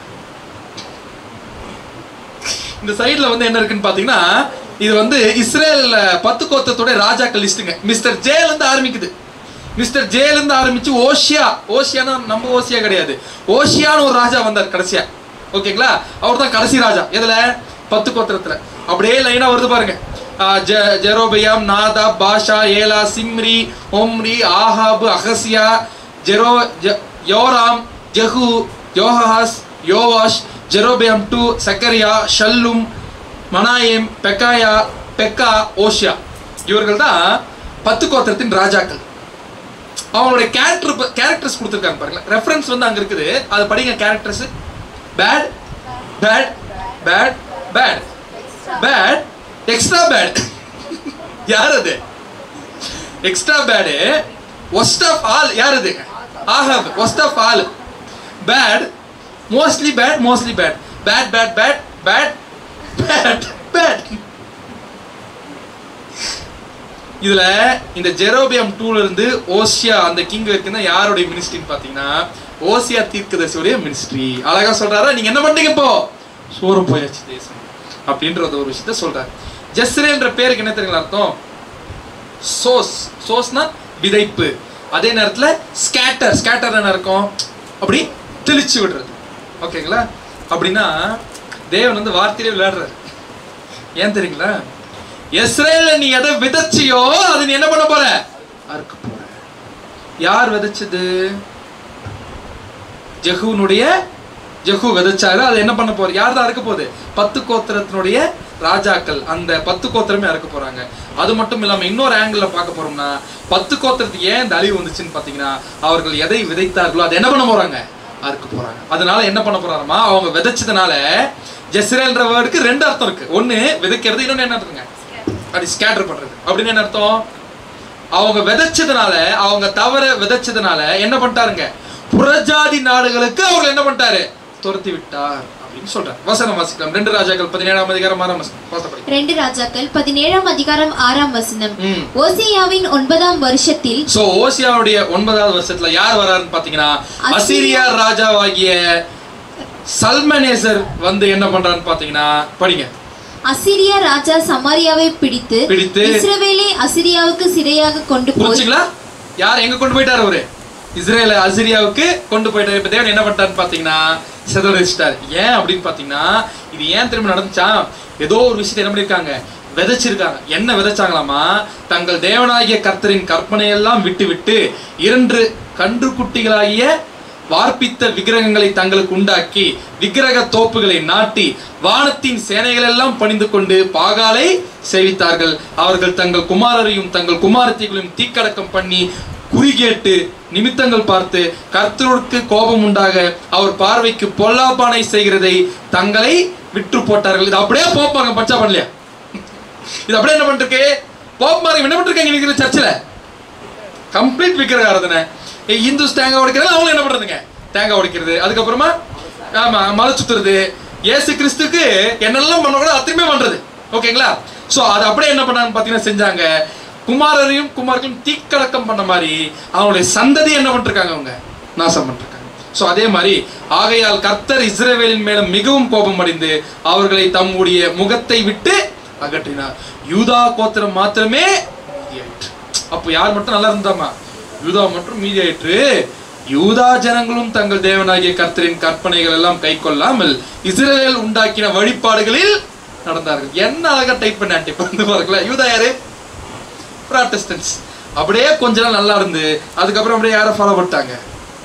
A: இந்த சைடுல வந்து என்ன இருக்குன்னு பாத்தீங்கன்னா, இது வந்து இஸ்ரேல் 10 கோத்திரத்தோட ராஜாக்கள் லிஸ்ட்டுங்க. மிஸ்டர் ஜேல இருந்து ஆரம்பிக்குது. மிஸ்டர் ஜேல இருந்து ஆரம்பிச்சு ஓசியானா நம்ம ஓசியா கிடையாது, ஓசியான்னு ஒரு ராஜா வந்தார் கடைசியா. ஓகேங்களா? அவர் தான் கடைசி ராஜா. எதுல? 10 கோத்திரத்துல. அப்படியே லைனா வருது பாருங்க. ஜெரோபயாம், நாதாப், பாஷா, ஏலா, சிம்ரி, ஒம்ரி, ஆஹாபு, அகசியா, யோராம், ஜெஹூ, யோஹாஸ், யோவாஷ், ஜெரோபயாம் 2, சக்கரியா, ஷல்லும், மனாயேம், பெக்கா, ஓஷியா. இவர்கள் தான் 10 கோத்திரத்தின் ராஜாக்கள். அவங்களுடைய கேரக்டர்ஸ் கொடுத்துருக்காங்க பாருங்க. ரெஃபரன்ஸ் வந்து அங்க இருக்குது, அது படிங்க. Characters bad, bad, bad, bad, bad, extra bad. யார் அது? Extra bad. Worst of all யார் அது? Ahab. Worst of all. Bad, mostly bad, mostly bad, bad, bad, bad, bad, bad, bad. இதுல இந்த ஜெரோபியம் 2ல இருந்து ஓசியா அந்த கிங் வரைக்கும் தான் யாருடைய மினிஸ்ட்ரின்னு பாத்தீங்கன்னா ஓசியா தீர்க்கதரிசியுடைய மினிஸ்ட்ரி. அழகா சொல்றாரா, நீங்க என்ன பண்றீங்க இப்போ? சோரம் போயாச்சு தேசம் அப்படின்ற ஒரு விஷயத்த சொல்றாரு. ஜெஸ்ரேல்ன்ற பேருக்கு என்ன தெரியுங்களா அர்த்தம்? சோஸ்னா விதைப்பு. அதே நேரத்துல ஸ்கேட்டர் என்ன இருக்கும்? அப்படி தெளிச்சு விடுறது. ஓகேங்களா? அப்படின்னா தேவன் வந்து வார்த்தையிலே விளையாடுறாரு. ஏன் தெரியுங்களா? இஸ்ரேல்ல நீ எதை விதைச்சியோ அது நீ என்ன பண்ண போற? அறுக்க போற. யார் விதைச்சது? ஜெஹூ விதைச்சாரு. அது என்ன பண்ண போற? யார் தான் அறுக்க போகுது? 10 கோத்திரத்தினுடைய ராஜாக்கள். அந்த 10 கோத்திரமே அறுக்க போறாங்க. அது மட்டும் இல்லாம இன்னொரு ஆங்கிள் பார்க்க போறோம்னா 10 கோத்திரத்துக்கு ஏன் இந்த அழிவு வந்துச்சுன்னு பாத்தீங்கன்னா அவர்கள் எதை விதைத்தார்களோ அதை என்ன பண்ண போறாங்க? அறுக்க போறாங்க. அதனால என்ன பண்ண போறாருமா, அவங்க விதைச்சதுனால ஜெஸ்ரேல்ன்ற வேர்டுக்கு 2 அர்த்தம் இருக்கு. ஒன்னு விதைக்கிறது, இன்னொன்னு என்ன அர்த்தங்க? அப்படி ஸ்கேட்டர் பண்றது. அப்படின்னு என்ன அர்த்தம்? அவங்க விதைச்சதுனால, அவங்க தவற விதைச்சதுனால என்ன பண்ணிட்டாருங்க? புறஜாதி நாடுகளுக்கு அவர்கள் என்ன பண்ணிட்டாரு? துரத்தி விட்டார் அப்படின்னு சொல்றார். வசனம் வாசிக்கலாம். 2 ராஜாக்கள் 17ஆம் அதிகாரம் 6ஆம் வசனம்.
C: 2 ராஜாக்கள் 17ஆம் அதிகாரம் 6ஆம் வசனம். ஓசியாவின் 9ஆம் வருஷத்தில்,
A: சோ ஓசியாவுடைய 9வது வருஷத்துல யார் வராருன்னு பாத்தீங்கன்னா அசீரியா ராஜாவாகிய சல்மனேசர் வந்து என்ன பண்றாருன்னு பாத்தீங்கன்னா படிங்க.
C: அசீரியா ராஜா சமாரியாவை பிடித்து இஸ்ரவேலை அசீரியாவுக்கு சிறையாக கொண்டு போய்,
A: புரிஞ்சுங்களா? யார் எங்க கொண்டு போயிட்டாரு? அவரு இஸ்ரேலை அசீரியாவுக்கு கொண்டு போயிட்டாரு. இப்ப தேவன் என்ன பண்ணிட்டாருன்னு பாத்தீங்கன்னா சிதறடிச்சிட்டாரு. ஏன் அப்படின்னு பாத்தீங்கன்னா இது ஏன் திரும்ப நடந்துச்சா? ஏதோ ஒரு விஷயத்தை என்ன பண்ணிருக்காங்க? விதைச்சிருக்காங்க. என்ன விதைச்சாங்களாமா? தங்கள் தேவனாகிய கர்த்தரின் கற்பனையெல்லாம் விட்டு விட்டு 2 கன்றுக்குட்டிகளாகிய வார்ப்பித்த விக்கிரகங்களை தங்களுக்கு உண்டாக்கி விக்கிரக தோப்புகளை நாட்டி வானத்தின் சேனைகள் எல்லாம் பணிந்து கொண்டு பாகாலை சேவித்தார்கள். அவர்கள் தங்கள் குமாரரையும் தங்கள் குமாரத்திகளையும் தீக்கடக்கம் பண்ணி குறிகேட்டு நிமித்தங்கள் பார்த்து கர்த்தருக்கு கோபம் உண்டாக அவர் பார்வைக்கு பொல்லாப்பானை செய்கிறதை தங்களை விற்று போட்டார்கள். இது அப்படியே போப்பாங்க பச்சா பண்ணலையா? இது அப்படியே என்ன பண்ணிருக்கு? போப்பாங்க என்ன பண்ணிருக்காங்க? இன்னைக்கு சர்ச்சில் கம்ப்ளீட் விக்கிரக ஆராதனை. இந்துஸ் தேங்காய் உடைக்கிறது, அவங்க என்ன பண்றதுங்க? தேங்காய் உடைக்கிறது. அதுக்கப்புறமா ஆமா மலை சுத்துறது. இயேசு கிறிஸ்துக்கு என்னெல்லாம் பண்ண கூட அத்தனையுமே பண்றது. ஓகேங்களா? சோ அது அப்படியே என்ன பண்ணான்னு பாத்தீங்கன்னா செஞ்சாங்க. குமாரரையும் குமாரர்களையும் தீக்கடக்கம் பண்ண மாதிரி அவங்களுடைய சந்ததி என்ன பண்ணிருக்காங்க? அவங்க நாசம் பண்ணிருக்காங்க. சோ அதே மாதிரி ஆகையால் கர்த்தர் இஸ்ரவேலின் மேல மிகவும் கோபம் அடைந்து அவர்களை தம்முடைய முகத்தை விட்டு அகற்றினார். யூதா கோத்திரம் மாத்திரமே மீதியாயிற்று. அப்போ யார் மட்டும் நல்லா இருந்தாமா? யூதா மட்டும் மீதியாயிற்று. யூதா ஜனங்களும் தங்கள் தேவனாகிய கர்த்தரின் கற்பனைகள் எல்லாம் கை கொள்ளாமல் இஸ்ரவேல் உண்டாக்கின வழிபாடுகளில் நடந்தார்கள். என்ன அழகா டைப் பண்ண பாருங்களா? யூதா யாரு? ப்ராட்டஸ்டன்ட்ஸ். அப்படியே கொஞ்ச நாள் நல்லா இருந்து அதுக்கப்புறம் அப்படியே யாரை ஃபாலோ பண்ணிட்டாங்க?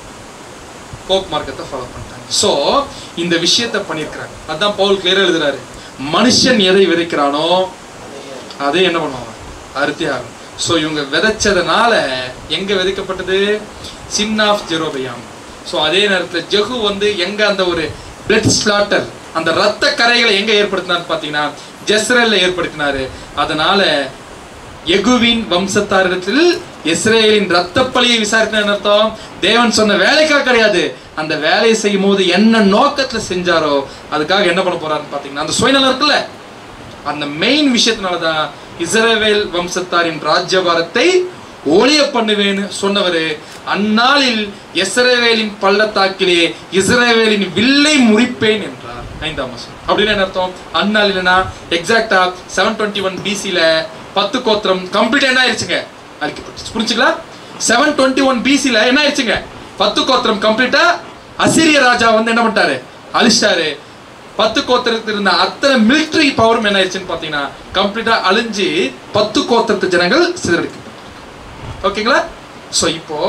A: போப் மார்க்கத்தை ஃபாலோ பண்ணிட்டாங்க. சோ இந்த விஷயத்தை பண்ணிருக்கிறாங்க. அதான் பவுல் கிளியரா எழுதுறாரு, மனுஷன் எதை விதைக்கிறானோ அதே என்ன பண்ணுவாங்க? அறுத்தே ஆகும். சோ இவங்க விதைச்சதுனால எங்க விதைக்கப்பட்டது? Sin of Jeroboam. சோ அதே நேரத்தில் ஜெஹூ வந்து எங்க அந்த ஒரு பிளட் ஸ்லாட்டர், அந்த ரத்த கரைகளை எங்க ஏற்படுத்தினார் பாத்தீங்கன்னா ஜெஸ்ரேல்ல ஏற்படுத்தினாரு. அதனால யெகூவின் வம்சத்தாரிடத்தில் இஸ்ரேலின் ரத்த பழியை விசாரித்த அர்த்தம் தேவன் சொன்ன வேலைக்காக கிடையாது. அந்த வேலையை செய்யும் போது என்ன நோக்கத்துல செஞ்சாரோ அதுக்காக என்ன பண்ண போறாருன்னு பாத்தீங்கன்னா அந்த சுயநலம் இருக்குல்ல, அந்த மெயின் விஷயத்தினாலதான் இஸ்ரவேல் வம்சத்தாரின் ராஜ்யபாரத்தை ஒளிய பண்ணுவேன்னு சொன்னவரு அந்நாளில் இஸ்ரவேலின் பள்ளத்தாக்கிலே இஸ்ரவேலின் வில்லை முறிப்பேன் என்றார். 5ஆம் வசனம். அப்படின்னு என்ன அர்த்தம்? அந்நாளில்னா எக்ஸாக்டா 721 BC-ல 10 கோத்திரம் கம்ப்ளீட் என்ன ஆயிடுச்சுங்க? அழிக்கப்பட்டுச்சு. புரிஞ்சுங்களா? 721 BC-ல என்ன ஆயிடுச்சுங்க? 10 கோத்திரம் கம்ப்ளீட்டா அசீரிய ராஜா வந்து என்ன பண்ணிட்டாரு? அழிச்சிட்டாரு. 10 கோத்திரத்தில் இருந்த அத்தனை மிலிட்டரி பவரும் என்ன ஆயிடுச்சுன்னு பாத்தீங்கன்னா கம்ப்ளீட்டா அழிஞ்சு 10 கோத்திரத்து ஜனங்கள் சிதறடிக்கப்பட்டாங்க. ஓகேங்களா? சோ இப்போ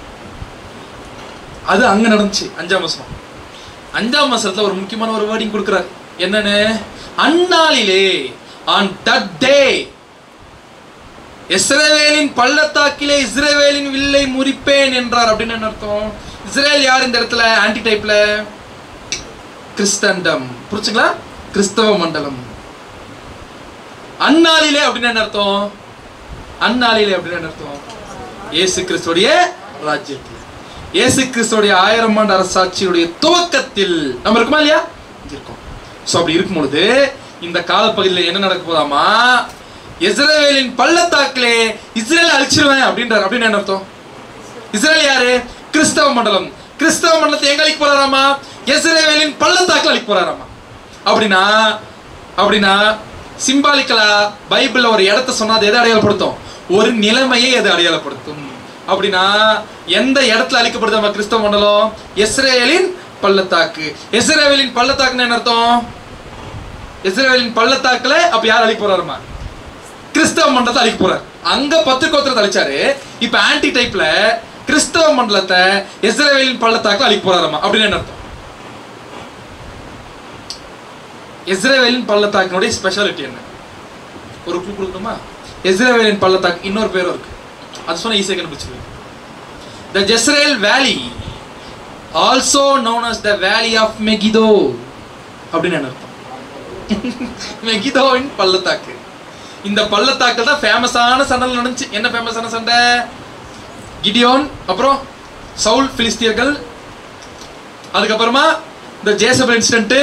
A: அது அங்க நடந்துச்சு. 5ஆம் வசனம். 5ஆம் வசனத்துல ஒரு முக்கியமான ஒரு வேர்டிங் கொடுக்கிறார். என்னன்னு? அந்நாளிலே, on that day இஸ்ரவேலின் பள்ளத்தாக்கிலே இஸ்ரவேலின் வில்லை முறிப்பேன் என்றார். அப்படின்னு என்ன அர்த்தம்? இஸ்ரேல் யார் இந்த இடத்துல? ஆன்டி டைப்ல கிறிஸ்தண்டம். புரிச்சுங்களா? கிறிஸ்தவ மண்டலம். அந்நாளிலே அப்படின்னு என்ன அர்த்தம்? அந்நாளிலே அப்படின்னு என்ன அர்த்தம்? இயேசு கிறிஸ்துடைய ராஜ்யத்தில், இயேசு கிறிஸ்துடைய 1000 ஆண்டு அரசாட்சியுடைய துவக்கத்தில் நம்ம இருக்குமா இல்லையா? இருக்கோம். சோ அப்படி இருக்கும் பொழுது இந்த காலப்பகுதியில் என்ன நடக்க போதாமா? இஸ்ரவேலின் பள்ளத்தாக்கிலே இஸ்ரேல் அழிச்சிருவேன் அப்படின்றார். அப்படின்னு என்ன அர்த்தம்? இஸ்ரேல் யாரு? கிறிஸ்தவ மண்டலம். கிறிஸ்தவ மண்டலத்தை எங்க அழிக்க போறாராமா? இஸ்ரவேலின் பள்ளத்தாக்கில் அழிக்க போறாராமா. அப்படின்னா சிம்பாலிக்கலா பைபிள்ல ஒரு இடத்தை சொன்னா அது எதை அடையாளப்படுத்தும்? ஒரு நிலைமையை எது அடையாளப்படுத்தும். அப்படின்னா எந்த இடத்துல அழிக்கப்படுது கிறிஸ்தவ மண்டலம்? இஸ்ரேலின் பள்ளத்தாக்கு. இஸ்ரேலின் பள்ளத்தாக்குன்னு என்ன அர்த்தம்? இஸ்ரேலின் பள்ளத்தாக்குல அப்ப யார் அழிக்க போறாருமா? கிறிஸ்தவ மண்டலத்தை அழிக்க போறாரு. அங்க 10 கோத்திரத்தை அழிச்சாரு. இப்ப ஆன்டி டைப்ல கிறிஸ்தவ மண்டலத்தை இஸ்ரேலின் பள்ளத்தாக்குல அழிக்க போறாருமா. அப்படின்னு என்ன அர்த்தம்? இஸ்ரேலின் பள்ளத்தாக்கினுடைய ஸ்பெஷாலிட்டி என்ன? ஒரு க்ளூ கொடுக்கணுமா? இஸ்ரேலின் பள்ளத்தாக்கு இன்னொரு பேரும் இருக்கு. அது சொன்னா ஈஸியாக கண்டுபிடிச்சிருக்கேன். The Jezreel Valley, also known as the Valley of Megiddo. அப்படின்னு என்ன அர்த்தம்? மெகிதோவின் பள்ளத்தாக்கு. இந்த பள்ளத்தாக்கு தான் ஃபேமஸான சண்டை நடந்துச்சு. என்ன ஃபேமஸான சண்டை? கிடியோன், அப்புறம் சவுல் பிலிஸ்தியர்கள், அதுக்கப்புறமா இந்த ஜேசபல் இன்சிடென்ட்.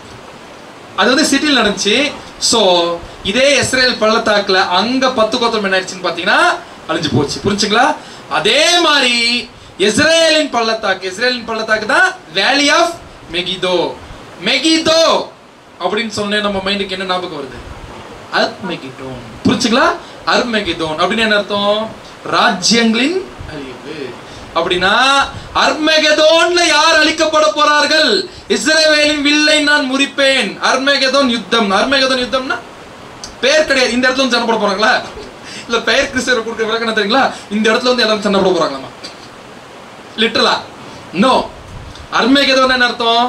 A: அது வந்து சிட்டியில் நடந்துச்சு. ஸோ இதே இஸ்ரேல் பள்ளத்தாக்குல அங்க 10 கோத்திரம் என்ன ஆயிடுச்சுன்னு பார்த்தீங்கன்னா அழிஞ்சு போச்சு. புரிஞ்சுங்களா? அதே மாதிரி இஸ்ரேலின் பள்ளத்தாக்கு தான் வேலி ஆஃப் மெகிதோ. மெகிதோ அப்படின்னு சொன்னே நம்ம மைண்டுக்கு என்ன ஞாபகம் வருது? அர்மெகிதோன். புரிஞ்சுங்களா? அர்மெகிதோன் அப்படின்னு என்ன அர்த்தம்? ராஜ்யங்களின் அழிவு. அப்படின்னா அர்மெகதோன்ல யார் அழிக்கப்பட போறார்கள்? இஸ்ரவேலின் வில்லை நான் முறிப்பேன். அர்மெகதோன் யுத்தம். அர்மெகதோன் யுத்தம்னா பேர் கிடையாது. இந்த இடத்துல வந்து சண்டை போட போறாங்களா? இல்ல பெயர் கிறிஸ்தவர் கொடுக்குற விளக்கம் தெரியுங்களா? இந்த இடத்துல வந்து எல்லாரும் சண்டை போட போறாங்களாமா? லிட்டரலா நோ. அர்மெகதோன் என்ன அர்த்தம்?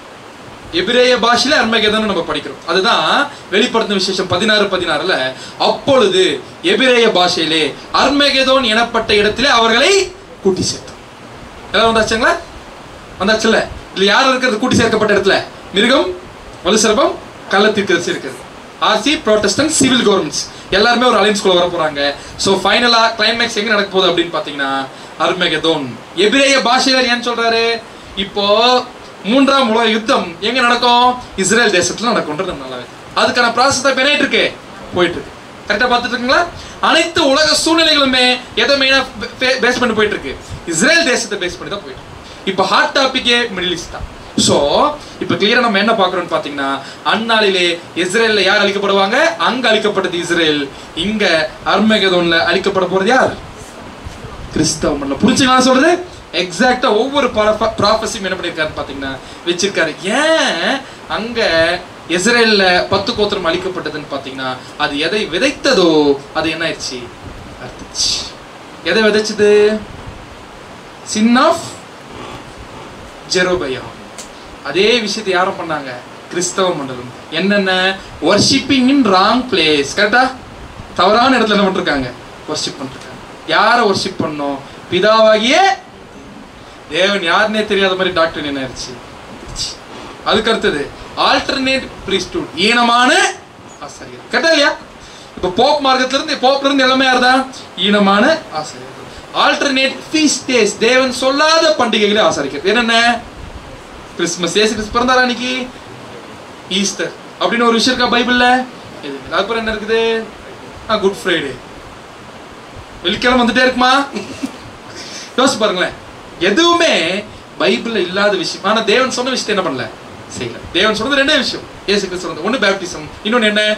A: எபிரேய பாஷையில அர்மெகதோன் நம்ம படிக்கிறோம். அதுதான் வெளிப்படுத்தும் விசேஷம் 16:16ல அப்பொழுது எபிரேய பாஷையிலே அர்மெகதோன் எனப்பட்ட இடத்திலே அவர்களை கூட்டி சேர்த்தோம். எல்லாம் வந்தாச்சுங்களா? வந்தாச்சுல்ல? இல்ல யார் இருக்கிறது கூட்டி சேர்க்கப்பட்ட இடத்துல? மிருகம், வலுசர்பம், கள்ளத்தீர்க்கதரிசி இருக்கிறது. ஆர்சி, புரோட்டஸ்டன்ட், சிவில் கவர்மெண்ட்ஸ் எல்லாருமே ஒரு அலைன்ஸ் குள்ள வர போறாங்க. சோ ஃபைனலா கிளைமேக்ஸ் எங்க நடக்க போகுது அப்படின்னு பாத்தீங்கன்னா அர்மெகதோன். எபிரேய பாஷையில ஏன் சொல்றாரு? இப்போ 3ஆம் உலக யுத்தம் எங்க நடக்கும்? இஸ்ரேல் தேசத்துல நடக்கும்ன்றது நல்லாவே. அதுக்கான ப்ராசஸ் தான் போயிட்டு இருக்கு. கரெக்டா பார்த்துட்டு இருக்கீங்களா? அனைத்து உலக சூழ்நிலைகளுமே எதை மெயினா பேஸ் பண்ணி போயிட்டு இருக்கு? இஸ்ரேல் தேசத்தை பேஸ் பண்ணி தான் போயிட்டு இருக்கு. இப்போ ஹாட் டாபிக்கே மிடில் ஈஸ்ட் தான். ஸோ இப்போ கிளியரா நம்ம என்ன பார்க்குறோம்னு பார்த்தீங்கன்னா அந்நாளிலே இஸ்ரேல்ல யார் அழிக்கப்படுவாங்க? அங்க அழிக்கப்பட்டது இஸ்ரேல். இங்க அர்மெகதோன்ல அழிக்கப்பட போறது யார்? கிறிஸ்தவ மண்டலம். புரிஞ்சுக்கலாம் சொல்றது? எக்ஸாக்டா ஒவ்வொரு ப்ராஃபஸியும் என்ன பண்ணிருக்காருன்னு பாத்தீங்கன்னா வச்சிருக்காரு. ஏன் அங்க இஸ்ரேல்ல 10 கோத்திரம் அழிக்கப்பட்டதுன்னு பாத்தீங்கன்னா அது எதை விதைத்ததோ அது என்ன ஆயிடுச்சு? அறுத்துச்சு. எதை விதைச்சது? சின் ஆஃப் ஜெரோபயாம். அதே விஷயத்தை யாரும் பண்ணாங்க? கிறிஸ்தவ மண்டலம். என்னென்ன? Worshipping in wrong place. கரெக்டா? தவறான இடத்துல என்ன பண்ணிருக்காங்க? வர்ஷிப் பண்ணிருக்காங்க. யாரை வர்ஷிப் பண்ணோம்? பிதாவாகிய தேவன் யாருன்னே தெரியாத மாதிரி டாக்டர் என்ன ஆயிடுச்சு? அதுக்கு அடுத்தது ஆல்டர்னேட் பிரீஸ்ட்ஹுட், ஈனமான ஆசாரியர். கரெக்டா இல்லையா? இப்ப போப் மார்க்கத்துல இருந்து எல்லாமே யாருதான்? ஈனமான ஆசாரியர். ஆல்டர்னேட் ஃபீஸ்ட் டேஸ், தேவன் சொல்லாத பண்டிகைகளை ஆசரிக்கிறது. என்னென்ன? கிறிஸ்மஸ், இயேசு கிறிஸ்து பிறந்தாரா அன்னைக்கு, ஈஸ்டர் அப்படின்னு ஒரு விஷயம் இருக்கா பைபிள்ல? அதுக்கப்புறம் என்ன இருக்குது? Good Friday. வெள்ளிக்கிழமை வந்துட்டே இருக்குமா? யோசிச்சு பாருங்களேன். எதுவுமே பைபிள்ல இல்லாத விஷயம். ஆனா தேவன் சொன்ன விஷயத்தை என்ன பண்ணல? செய்யல. தேவன் சொன்னது ரெண்டே விஷயம். இயேசு கிறிஸ்து சொன்னது ஒன்னு பேப்டிசம், இன்னொன்னு என்ன?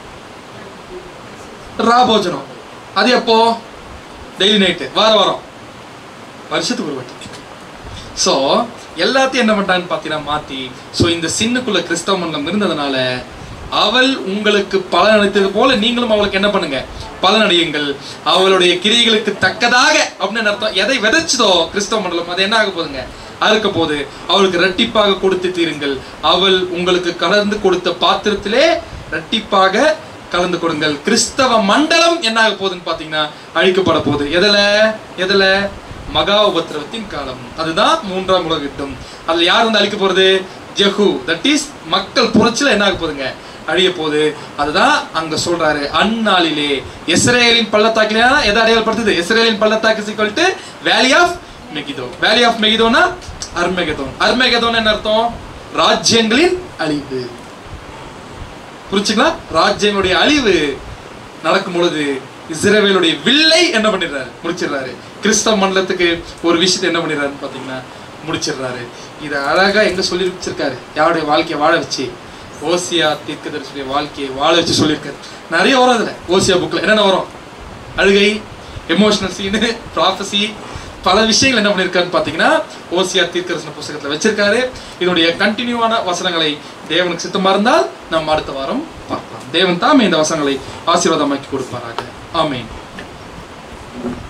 A: ராபோஜனம். அது எப்போ? டெய்லி நைட்டு, வாரம் வருஷத்துக்கு ஒரு வாட்டி. ஸோ எல்லாத்தையும் என்ன பண்றான்னு பார்த்தீங்கன்னா மாத்தி. ஸோ இந்த சின்னுக்குள்ள கிறிஸ்தவ மண்டலம் இருந்ததுனால அவள் உங்களுக்கு பலன் அளித்தது போல நீங்களும் அவளுக்கு என்ன பண்ணுங்க? பலன் அடையுங்கள். அவளுடைய கிரியைகளுக்கு தக்கதாக அப்படின்னு அர்த்தம். எதை விதைச்சதோ கிறிஸ்தவ மண்டலம் அது என்ன ஆக போதுங்க? அறுக்க போது. அவளுக்கு இரட்டிப்பாக கொடுத்து தீருங்கள். அவள் உங்களுக்கு கலந்து கொடுத்த பாத்திரத்திலே இரட்டிப்பாக கலந்து கொடுங்கள். கிறிஸ்தவ மண்டலம் என்ன ஆக போகுதுன்னு பாத்தீங்கன்னா அழிக்கப்பட போகுது. எதுல? மகா உபத்திரவத்தின் காலம். அதுதான் 3ஆம் உலக யுத்தம். அதுல யார் வந்து அழிக்க போறது? ஜெஹூ. தட் இஸ் மக்கள் புரட்சியில என்ன ஆக போகுதுங்க? அழிய போகுது. அதுதான் அங்க சொல்றாரு. அந்நாளிலே இஸ்ரேலின் பள்ளத்தாக்கில எதை அடையாளப்படுத்துது? இஸ்ரேலின் பள்ளத்தாக்கு equal to valley of Megiddo. Valley of மெகிதோனா அர்மெகதோன். அர்மெகதோன் என்ன அர்த்தம்? ராஜ்யங்களின் அழிவு. புரிச்சுங்களா? ராஜ்யங்களுடைய அழிவு நடக்கும் பொழுது இஸ்ரவேலுடைய வில்லை என்ன பண்ணிடுறாரு, முடிச்சிடுறாரு. கிறிஸ்தவ மண்டலத்துக்கு ஒரு விஷயத்தை என்ன பண்ணிடுறாருன்னு பார்த்தீங்கன்னா முடிச்சிடுறாரு. இதை அழகா எங்க சொல்லி வச்சிருக்காரு, யாருடைய வாழ்க்கையை வாழ வச்சு, ஓசியா தீர்க்கதரிசியுடைய வாழ்க்கையை வாழ வச்சு சொல்லியிருக்காரு. நிறைய வரும் அதுல. ஓசியா புக்ல என்னென்ன வரும், அழுகை, எமோஷனல் சீனு, ப்ராஃபஸி, பல விஷயங்கள் என்ன பண்ணியிருக்காருன்னு பார்த்தீங்கன்னா ஓசியா தீர்க்கதரிசன புத்தகத்தில் வச்சிருக்காரு. இதனுடைய கண்டினியூவான வசனங்களை தேவனுக்கு சித்தமா இருந்தால் நம்ம அடுத்த வாரம் பார்க்கலாம். தேவன் தாமே இந்த வசனங்களை ஆசீர்வாதமாக்கி கொடுப்பாராக. ஆமென்.